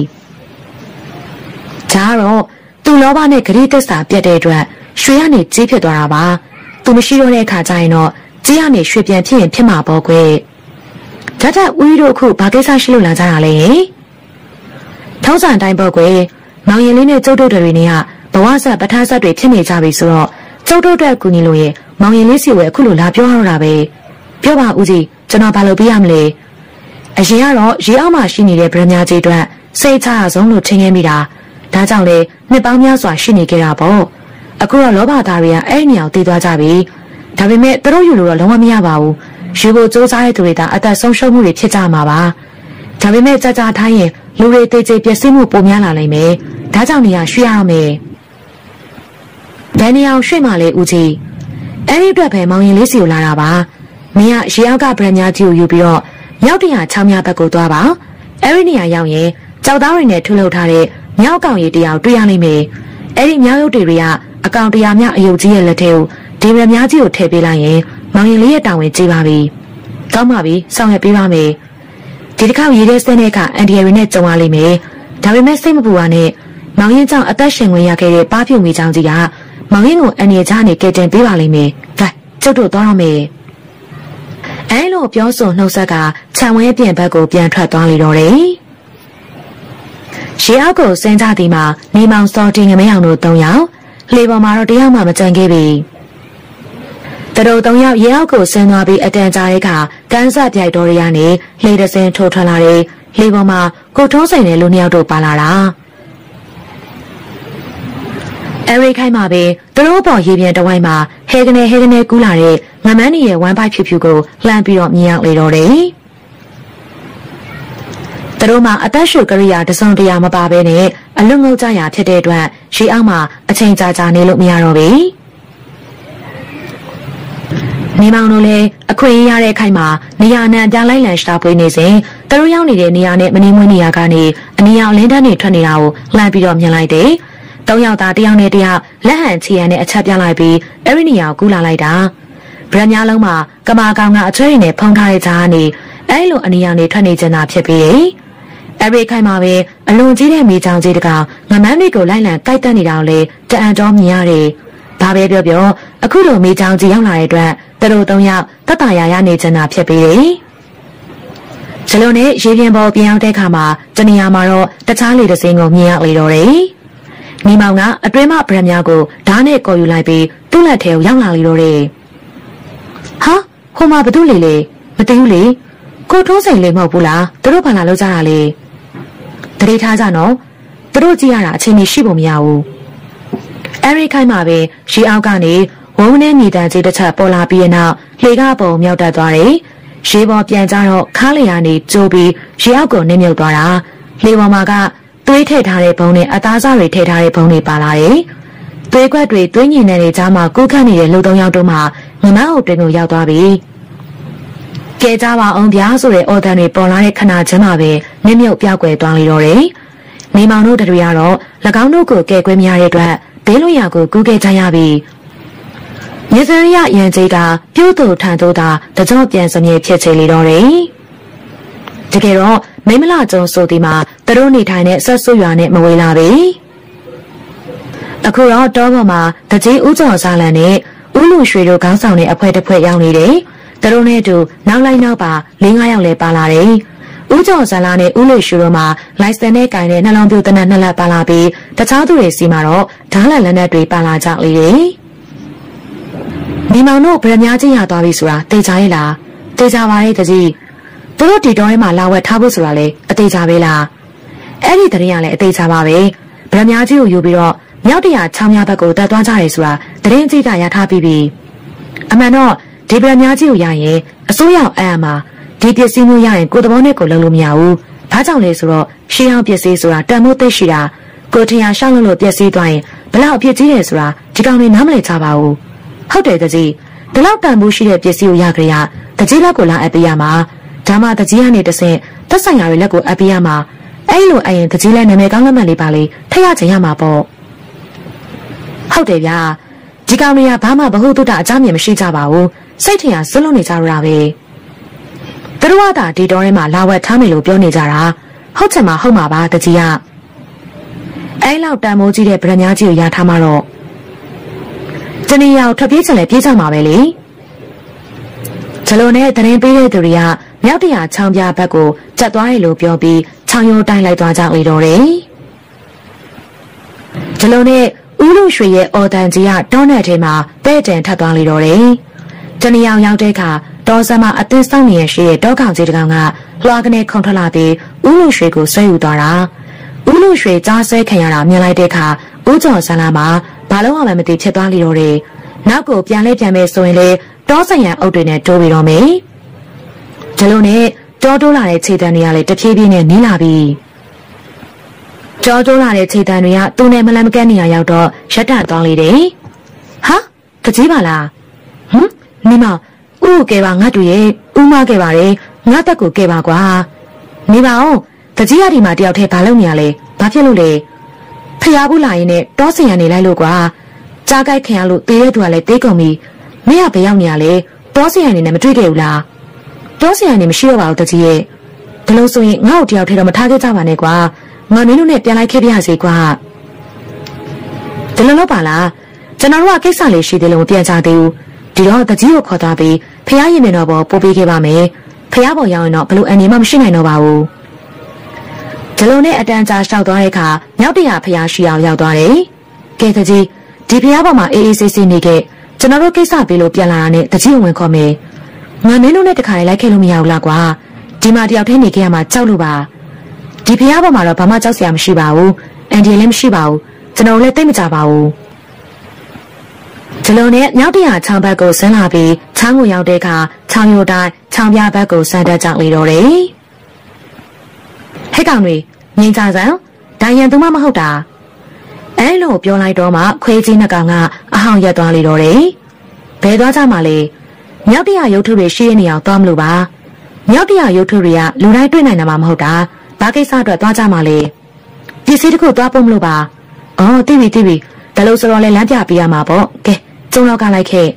ဒါကတော့သူလောဘနဲ့ဂရိသစ္စာပြတ်တဲ့အတွက်ရွှေကနေကြေးဖြစ်သွားတာပါသူမရှိတော့တဲ့အခါကျရင်တော့ကြေးကနေရွှေပြန်ဖြစ်ရင်ဖြစ်မှာပေါ့ကွယ်ဒါထက်ဦးကြီးတို့အခုဘာကိစ္စရှိလို့လာကြတာလဲထောက်ဆန်တိုင်းပေါ့ကွယ်မောင်ရင်လေးနဲ့ကျုပ်တို့တွေနေကဘဝဆက်ပထမဆက်တွေဖြစ်နေကြပြီဆိုတော့ကျုပ်တို့အတွက်ကူညီလို့ရင်မောင်ရင်လေးစီဝဲအခုလိုလာပြောရတာပဲပြောပါဦးကြီးကျွန်တော်ဘာလုပ်ပြရမလဲအရင်ကတော့ရေအောက်မှာရှိနေတဲ့ဗရမညာကြီးအတွက်စိတ်ချရဆုံးလို့ထင်ခဲ့မိတာဒါကြောင့်လေနှစ်ပေါင်းများစွာရှိနေကြတာပေါ့အခုတော့လောဘသားတွေကအဲ့နေအောင်တည်သွားကြပြီဒါပေမဲ့သူတို့ယူလို့တော့လုံးဝမရပါဘူးယူဖို့စူးစမ်းတဲ့သူတွေကအသက်ဆုံးရှုံးမှုတွေဖြစ်ကြမှာပါဒါပေမဲ့ကြာကြာထိုင်းရင်လူတွေတေးသေးပျက်စီးမှုပိုများလာနိုင်မယ်ဒါကြောင့်နေရာရွှေ့ရအောင်မယ်ဒန်နီယယ်ရွှေ့မှလေဦးကြီးအဲ့ဒီအတွက်ပဲမောင်ရင်လေးစီကိုလာတာပါမင်းကရေအောက်ကဗရမညာကြီးကိုယူပြီးတော့မြောက်တရာချောင်းများဘက်ကိုသွားပါအဲ့ဒီနေရာရောက်ရင်ကြောက်သားတွေနဲ့ထုလုပ်ထားတဲ့မြောက်ကောင်ရည်တရားတွေ့ရလိမ့်မယ်အဲ့ဒီမြောက်ရုပ်တွေတွေကအကောင်တရားများအယုတ်ကြီးရဲ့လက်ထဲကိုဒီဗရမညာကြီးကိုထည့်ပေးလိုက်ရင်မောင်ရင်လေးရဲ့တာဝန်ကြီးပါပြီကောင်းပါပြီဆောင်ရွက်ပေးပါမယ်ဒီတစ်ခါရေးတဲ့စတဲ့ကအန်ဒီရီနဲ့ကြုံရလိမ့်မယ်ဒါပေမဲ့စိတ်မပူပါနဲ့မောင်ရင်ကြောင့်အသက်ရှင်ဝင်ရခဲ့တဲ့ပါဖြူမိချောင်းကြီးကမောင်ရင်ကိုအန်ဒီရီချနေကဲတင်ပေးပါလိမ့်မယ်ကဲကျုပ်တို့သွားတော့မယ်အဲလိုပြောဆိုနှုတ်ဆက်ကခြံဝဲပြင်ဘက်ကိုပြန်ထွက်သွားလေတော့တယ်ရှေးအောက်ကိုဆင်းကြသည်မှာနေမောင်စောတင်ငမဲအောင်တို့၃ယောက်လေပေါ်မှာတော့တယောက်မှမကြံခဲ့ပြီတတော်၃ယောက်ရေအောက်ကိုဆင်းသွားပြီးအတန်ကြာတဲ့အခါကန်းဆက်ပြိုက်တော်ရရနေလေတစင်းထိုးထွက်လာတယ်လေပေါ်မှာကိုထုံးစိန်နဲ့လူနှစ်ယောက်တို့ပါလာတာအဲရိခိုင်းမှာပဲသူတို့ပေါ်ရေပြန်တဝိုင်းမှာဟဲကနေဟဲကနေကူးလာတဲ့ငမန်းကြီးရဲ့ဝမ်းပိုက်ဖြူဖြူကိုလှမ်းပြီးတော့မြင်ရောက်လေတော့တယ်သူတို့မှာအသက်ရှူကရိယာတစုံတရာမပါဘဲနဲ့အလွတ်ငုတ်ကြရာဖြစ်တဲ့အတွက်ရှေးအောက်မှာအချိန်ကြာကြာနေလို့မရတော့ဘူးနေမောင်တို့လည်းအခွင့်ရတဲ့ခိုင်မှာနေရာနဲ့ပြလိုက်လန်ရှာဖွေနေစဉ်သူတို့ရောက်နေတဲ့နေရာနဲ့မနေမွေးနေရာကနေအနီရောင်လင်းတန်းတွေထွက်နေတာကိုလှမ်းပြီးတော့မြင်လိုက်တယ်။သုံးယောက်သားတယောက်နဲ့တယောက်လက်ဟန်ချီရန်နဲ့အချက်ပြလိုက်ပြီးအဲ့ဒီနေရာကိုကူးလာလိုက်တာ။ဗရမ ्या လုံးမှာကမာကောင်ကအချွေးနဲ့ဖုံးထားတဲ့ကြားကနေအဲ့လိုအနီရောင်တွေထွက်နေကြတာဖြစ်ပြီးတယ်။အဲ့ဒီခိုင်မှာပဲအလွန်ကြီးတဲ့မိချောင်ကြီးတကောင်ငမန်းတွေကိုလိုက်လံကိုက်တက်နေတာကိုလေတအံတော်မြင်ရတယ်။ဒါပဲပြောပြောအခုလိုမိချောင်ကြီးရောက်လာတဲ့အတွက်သူတို့သုံးယောက်တတရာရနေကြတာဖြစ်ပြီးတယ်။ဇလုံးနဲ့ရေပြင်ပေါ်ပြန်ရောက်တဲ့အခါမှာတနေရာမှာတော့တခြားလေတစင်းကိုမြင်ရလေတော့တယ်။မိမောင်ကအတွင်းမဗရမ ्या ကိုဓာတ်နဲ့ကော်ယူလိုက်ပြီးသူ့လက်ထဲကိုရောက်လာလေတော့တယ်။ဟာဟိုမှာဘသူလေလေမသိဘူးလေကိုထိုးစိန်လေးမဟုတ်ဘူးလားသူတို့ဘာလာလောက်ကြတာလဲတတိထားကြနော်သူတို့ကြည့်ရတာအချိန်ကြီးရှိဖို့မရဘူး။အဲရိခိုင်းမှာပဲရှီအောက်ကနေဝုန်းနဲ့မြေတန်းကြီးတစ်ချက်ပေါ်လာပြီးတဲ့နောက်လှေကပုံမြောက်တက်သွားတယ်။ရေပေါ်ပြန်ကြတော့ခါးလျာနေကျိုးပြီးရေအောက်ကိုနှိမ့်မြုပ်သွားတာ။လှေပေါ်မှာကသွေးထည့်ထားတဲ့ဘုံနဲ့အသားစားတွေထည့်ထားတဲ့ဘုံတွေပါလာတယ်။သွေးခွက်တွေသွေးညင်တဲ့တွေကြားမှာကူးခတ်နေတဲ့လူသုံးယောက်တို့မှငမအုပ်တွင်ကိုရောက်သွားပြီ။ကဲကြပါအောင်ဗျာဆိုတဲ့အော်တန်တွေပေါ်လာတဲ့ခဏချင်းမှာပဲနှိမ့်မြုပ်ပြောက်ွယ်သွားလေတော့တယ်။မိမောင်တို့တို့ရတော့၎င်းတို့ကိုကဲကွဲမရတဲ့အတွက်ဘေးလွတ်ရာကိုကူးခဲ့ကြရပြီ။မြေစရိယရန်ကြီးကပြုတ်တူထန်တို့သာတကြော့ပြန်စမြဲဖြစ်ချေလေတော့တယ်။တကယ်တော့မိမလာကျုံဆိုဒီမှာသူတို့နေထိုင်တဲ့ဆက်ဆွရွာနဲ့မဝေးလာပြီ။အခုတော့တောပေါ်မှာတကြီးဥကျော်စားလန်နဲ့ဥလူရွှေတို့ခေါင်းဆောင်တဲ့အဖွဲတစ်ဖွဲရောက်နေတယ်။သူတို့နဲ့အတူနောက်လိုက်နောက်ပါ၄၅ယောက်လည်းပါလာတယ်။ဥကျော်စားလန်နဲ့ဥလူရွှေတို့မှာလိုင်စင်နဲ့ကင်တဲ့နှလုံးပြူတနက်နှစ်လက်ပါလာပြီးတခြားသူတွေစီမှာတော့ဓာတ်လက်လက်နက်တွေပါလာကြလေတယ်။ဒီမောင်တို့ဗရမ ्या ချင်းရသွားပြီဆိုတာသိကြရဲ့လားသိကြပါရဲ့တကြီးသူတို့ဒီတော်ထဲမှာလာဝက်ထားဖို့ဆိုတာလေအသေးချပဲလားအဲ့ဒီတရင်ကလည်းအသေးချပါပဲဗရမ ्या ကြီးကိုယူပြီးတော့မြောက်တရာချောင်းများဘက်ကိုတက်သွားကြရဲဆိုတာတရင်ကြီးကရထားပြီးပြီအမှန်တော့ဒီဗရမ ्या ကြီးကိုရရင်အစိုးရအအမှာဒီပစ္စည်းမျိုးရရင်ကိုယ်သဘောနဲ့ကိုလုံးလို့မရဘူးဘာကြောင့်လဲဆိုတော့ရှေးအောင်ပစ္စည်းဆိုတာတန်မိုးသိရှိတာကိုထင်ရရှောက်လို့လို့ပစ္စည်းသွားရင်ဘလောက်အပြစ်ကြီးတယ်ဆိုတာဒီကောင်တွေနားမလည်ကြပါဘူးဟုတ်တယ်တကြီးဒီလောက်တန်ဖိုးရှိတဲ့ပစ္စည်းကိုရကြရတကြီးလက်ကိုလာအပ်ပေးရမှာဒါမှတကြီးကနေတဆင့်သက်ဆိုင်ရာတွေလက်ကိုအပ်ပေးရမှာအဲ့လိုအရင်တကြီးလက်နာမည်ကောင်းလက်မှတ်လေးပါလေထည့်ရချင်ရမှာပေါ့ဟုတ်တယ်ဗျာဒီကောင်တွေကဘာမှဘဟုတုတအကြမ်းမြင်မရှိကြပါဘူးစိတ်ထင်ရဇွတ်လုံးနေကြရတာပဲသူတို့ကသာဒီတော်ထဲမှာလာဝက်ထားမယ်လို့ပြောနေကြတာဟုတ်ချင်မှဟုတ်မှာပါတကြီးကအဲ့လောက်တန်မိုးကြီးတဲ့ဗရမ ्या ကြီးကိုရထားမှတော့တနည်းရောက်ထွက်ပြေးချင်လဲပြေးကြမှာပဲလေဇလုံးနဲ့တရင်ပေးတဲ့သူတွေကမြောက်တရာချောင်းပြဘက်ကိုကျက်သွားတယ်လို့ပြောပြီးချောင်းရိုးတိုင်းလိုက်သွားကြလေတော့တယ်ဇလုံးနဲ့ဦးလူရွှေရဲ့အော်တန်ကြီးကတောနယ်ထဲမှာပဲ့တန်ထပ်သွားလေတော့တယ်တနည်းရောက်ရောက်တဲ့အခါတောစမ်းမအသင်းဆောင်နေရရှိတဲ့တောကောင်ကြီးတကောင်ကလွှာကနေခုန်ထွက်လာပြီးဦးလူရွှေကိုဆွဲယူသွားတာဦးလူရွှေကြားဆွဲခံရတာမြင်လိုက်တဲ့အခါဦးကျော်ဆန်းလာမှာဘာလို့မှမသိဖြစ်သွားလိတော့တယ်နောက်ကိုပြန်လဲပြန်မယ်ဆိုရင်လေတောဆိုင်ရန်အုပ်တွေနဲ့တိုးပြီးတော့မယ်ဒီလိုနဲ့တောတိုးလာတဲ့ခြေတံတွေကလည်းတဖြည်းဖြည်းနဲ့နီးလာပြီတောတိုးလာတဲ့ခြေတံတွေကသူ့နဲ့မလန်မကန်းနေရရောက်တော့ရက်တန့်သွားလေတယ်ဟာတကြီးပါလားဟမ်မိမဦးကဲပါငါတို့ရဲ့ဦးမကဲပါတယ်ငါတက်ကိုကဲပါကွာနေပါအောင်တကြီးရဒီမှာတယောက်တည်းဘာလုပ်နေရလဲဘာဖြစ်လို့လဲဖျားဘူးလာရင်နဲ့တောစင်ရနေလိုက်လို့ကွာကြားကြိုက်ခင်ရလို့တေးတဲ့သူကလည်းတေးကုန်ပြီမင်းကဘယ်ရောက်နေရလဲတောစင်ရနေနဲ့မတွေ့ခဲ့ဘူးလားတောစင်ရနေမရှိတော့ပါဘူးတကြီးရဲ့ဒီလိုဆိုရင်ငါ့ကိုတယောက်ထဲတော့မထားခဲ့ကြပါနဲ့ကွာငါမင်းတို့နဲ့ပြန်လိုက်ခဲ့ပြရစီကွာဒီလိုတော့ပါလားကျွန်တော်တို့ကကိစ္စလေးရှိသေးလို့မပြန်ကြသေးဘူးဒီတော့တကြီးကိုခေါ်သွားပြီးဖះရင်မြင်တော့ပေါ်ပို့ပေးခဲ့ပါမယ်ဖះပေါ်ရောက်ရင်တော့ဘလို့အနေမှမရှိနိုင်တော့ပါဘူးဒီလိုနဲ့အတန်းကြာလျှောက်သွားတဲ့အခါမြောက်တရာဖះရှိအောင်ရောက်သွားတယ်ကဲတကြီးဒီဖះပေါ်မှာအေးအေးဆေးဆေးနေခဲ့ကျွန်တော်တို့ကိစ္စပေးလို့ပြန်လာတာနဲ့တကြီးဝင်ခေါ်မယ်ငါမင်းတို့နဲ့တခါလေးလိုက်ခဲ့လို့မရဘူးလားကွာဒီမှာတယောက်တည်းနေခဲ့ရမှာကြောက်လို့ပါဒီဖះပေါ်မှာတော့ဘာမှကြောက်စရာမရှိပါဘူးအန်ဒီလည်းမရှိပါဘူးကျွန်တော်လည်းသိမကြပါဘူးဒီလိုနဲ့မြောက်တရာချောင်းဘက်ကိုဆင်းလာပြီးချောင်းကိုရောက်တဲ့အခါချောင်းရိုးတိုင်းချောင်းပြဘက်ကိုဆန်းတက်ကြလေတော့တယ်ဟဲ့ကောင်တွေငင်းကြစမ်းဒိုင်ယန်သူမမဟုတ်တာအဲလိုပြောလိုက်တော့မှခွေးကြီးနှစ်ကောင်ကအဟောင်ရက်သွားလေတော့တယ်ဘယ်သွားကြမှာလဲမြောက်တရာရုပ်ထုတွေရှိရနေအောင်သွားမလို့ပါမြောက်တရာရုပ်ထုတွေကလူတိုင်းတွေ့နိုင်တာမှမဟုတ်တာဘာကိစ္စအတွက်သွားကြမှာလဲပစ္စည်းတစ်ခုသွားဖို့မလို့ပါအော်သိပြီသိပြီဒါလို့ဆိုတော့လဲလမ်းပြပေးရမှာပေါ့ကဲကျုံတော့ကလိုက်ခဲ့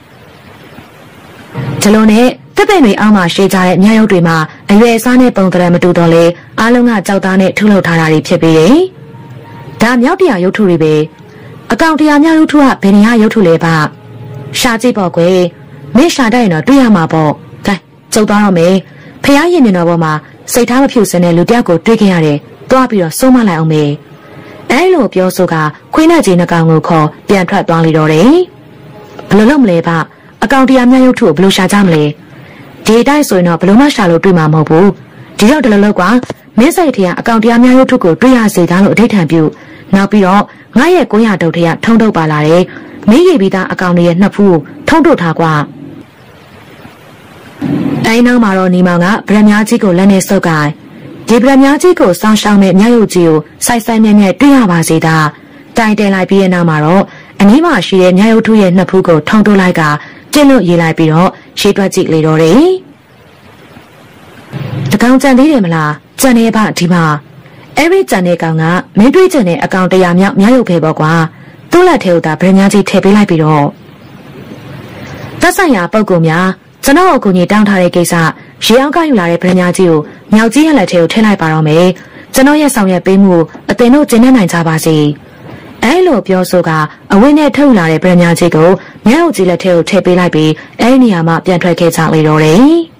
ဒီလိုနဲ့တက်တဲ့တွေအောက်မှာရှေ့ကြတဲ့မြရုပ်တွေမှာအရွယ်အစားနဲ့ပုံသဏ္ဍာန်မတူတော့လဲအားလုံးကကြောက်သားနဲ့ထုလုပ်ထားတာတွေဖြစ်ပြီးတယ်ဒါမြောက်တရာရုပ်ထုတွေပဲအကောင်တရာမြောက်ရုပ်ထုကဘယ်နေရာရုပ်ထုလဲပါရှာကြည့်ပေါ့ကွယ်မင်းရှာတတ်ရင်တော့တွေ့ရမှာပေါ့ကဲကျုပ်သွားတော့မယ်ဖះရင်မြင်တော်ပေါ်မှာစိတ်ထားမဖြူစင်တဲ့လူတယောက်ကိုတွေ့ခဲ့ရတယ်သွားပြီးတော့စိုးမလိုက်အောင်မေအဲလိုပြောဆိုကခွေးနဲ့ကြီးနှကောင်ကိုခေါ်ပြန်ထွက်သွားလေတော့တယ်ဘယ်လိုလုပ်မလဲပါအကောင်တရားများရုပ်ထုကိုဘယ်လိုရှာကြမလဲဒီတိုက်ဆိုရင်တော့ဘယ်လိုမှရှာလို့တွေ့မှာမဟုတ်ဘူးဒီတော့ဒီလိုလုပ်ကွာမင်းစိတ်ထက်အကောင်တရားများရုပ်ထုကိုတွေ့ရစေတာလို့အထိတ်ထန်ပြုနောက်ပြီးတော့ငါရဲ့ကိုရတုတ်ထက်ထုံထုတ်ပါလာတယ်မင်းရေပြီးသားအကောင်တွေရဲ့နှစ်ဖူးထုံထုတ်ထားကွာတိုင်းနောက်မှာတော့နေမောင်ကဗရမ ्या ကြီးကိုလက်နဲ့ဆုပ်ကိုင်ဒီဗရမ ्या ကြီးကိုစောင်းရှောင်းမဲ့မြောက်ရုပ်ကြီးကိုစိုက်စိုက်မြဲမြဲတွေ့ရပါစေတာတိုင်တယ်လိုက်ပြီးတဲ့နောက်မှာတော့အနည်းမှာရှိတဲ့မြောက်ရုပ်ထုရဲ့နှစ်ဖူးကိုထုံထုတ်လိုက်ကကျင်းလို့ရေးလိုက်ပြီးတော့ရှေးတွက်ကြည့်လေတော့တယ်တကောင်ကြံသေးတယ်မလားကြံနေပါဒီမှာအဲ့ဒီကြံတဲ့ကောင်ကမင်းတွေ့ကျင်တဲ့အကောင်တရားမြောက်မြောက်ရုပ်ပဲပေါ့ကွာသူ့လက်ထဲကိုဒါဗရမ ्या ကြီးထည့်ပေးလိုက်ပြီးတော့သက်ဆိုင်ရာပုံကူများကျွန်တော်အကူကြီးတောင်းထားတဲ့ကိစ္စရေအောင်ကယူလာတဲ့ဗရမ ्या ကြီးကိုမြောက်ကြီးရဲ့လက်ထဲကိုထည့်လိုက်ပါတော့မယ်ကျွန်တော်ရဲ့ဆောင်ရွက်ပေးမှုအသင်တို့ကျင်းနေနိုင်ကြပါစေအဲလိုပြောဆိုကအဝင်းနဲ့ထုတ်လာတဲ့ဗရမ ्या ကြီးကိုမြောက်ကြီးလက်ထဲကိုထည့်ပေးလိုက်ပြီးအဲဒီနေရာမှာပြန်ထွက်ခဲ့ကြလေတော့တယ်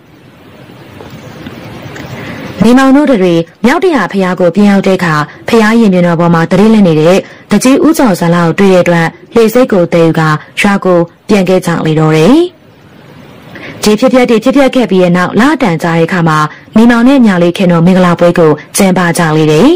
နေမောင်တို့တွေမြောက်တရာဖះကိုပြန်ရောက်တဲ့အခါဖះရင်မြင်တော်ပေါ်မှာတတိလင်းနေတဲ့တကြီးဥကျော်ဇာလာကိုတွေ့တဲ့အတွက်လေစိတ်ကိုတည်ယူကရွာကိုပြန်ခဲ့ကြလေတော့တယ်ဒီဖြစ်ဖြစ်ဒီဖြစ်ဖြစ်ခဲ့ပြီးတဲ့နောက်လာတန်ကြတဲ့အခါမှာနေမောင်နဲ့ညာလေးခင်တော်မင်္ဂလာပွဲကိုကျင်းပကြလေတယ်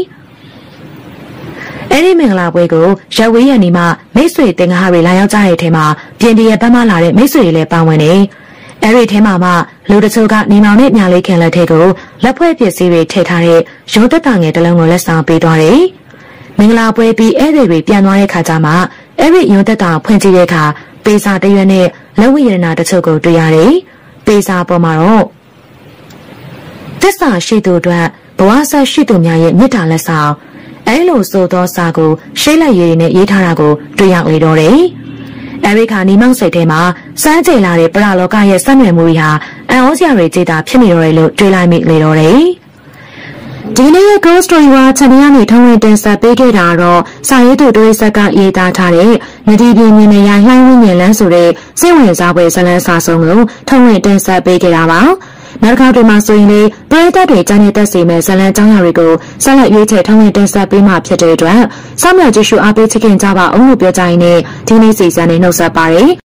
အဲ့ဒီမင်္ဂလာပွဲကိုရဝေးရနေမှမိတ်ဆွေတင်ကားတွေလာရောက်ကြတဲ့အထဲမှာပြင်တရဘက်မှလာတဲ့မိတ်ဆွေတွေလည်းပါဝင်နေအဲ့ဒီထဲမှာမှလူတချို့ကနေမောင်နဲ့ညာလေးခင်လက်ထဲကိုလက်ဖွဲ့ပစ္စည်းတွေထည့်ထားတဲ့ရုံးသက်တာငယ်တစ်လုံးကိုလက်ဆောင်ပေးသွားတယ်မင်္ဂလာပွဲပြီးဧည့်သည်တွေပြန်သွားတဲ့ခါကျမှအဲ့ဒီရုံးသက်တာဖွင့်ကြည့်တဲ့အခါပေစာတရွက်နဲ့လက်ဝိရဏတချို့ကိုတွေ့ရတယ်ပေစာပေါ်မှာတော့သစ္စာရှိသူအတွက်ဘဝဆက်ရှိသူများရဲ့မေတ္တာလက်ဆောင်အဲလိုဆိုသောစာကိုရှေးလက်ရည်နဲ့ရေးထားတာကိုတွေ့ရလေတော့တယ်အဲဒီခါနေမောင်စိတ်ထဲမှာစမ်းကြိမ်လာတဲ့ပရလောကရဲ့ဆက်နွယ်မှုတွေဟာအံ့ဩစရာတွေကြေတာဖြစ်နေတော့တယ်လို့တွေးလိုက်မိလေတော့တယ်ဒီနေ့ရဲ့ Ghost Story ကချန်နယ်ကနေထုံးဝင်တင်ဆက်ပေးခဲ့တာတော့စာရေးသူတို့ဆက်ကရေးသားထားတဲ့နဒီပြင်းမြင်နေရလှိုင်းဝင်းမြင်လန်းဆိုတဲ့စိတ်ဝင်စားဖွယ်ဇာတ်လမ်းစာဆုံးကိုထုံးဝင်တင်ဆက်ပေးခဲ့တာပါနောက်တစ်ခါဒီမှာဆိုရင်လေပရိသတ်တွေကြားနေတတ်စေမဲ့ဇာတ်လမ်းကြောင်းရာတွေကိုဆက်လက်ရွေးချယ်ထုံးဝင်တင်ဆက်ပေးမှဖြစ်တဲ့အတွက်စောင့်မျှော်ကြည့်ရှုအားပေးချခင်ကြပါအောင်လို့ပြောကြရင်းနဲ့ဒီနေ့စီစဉ်နေနှုတ်ဆက်ပါတယ်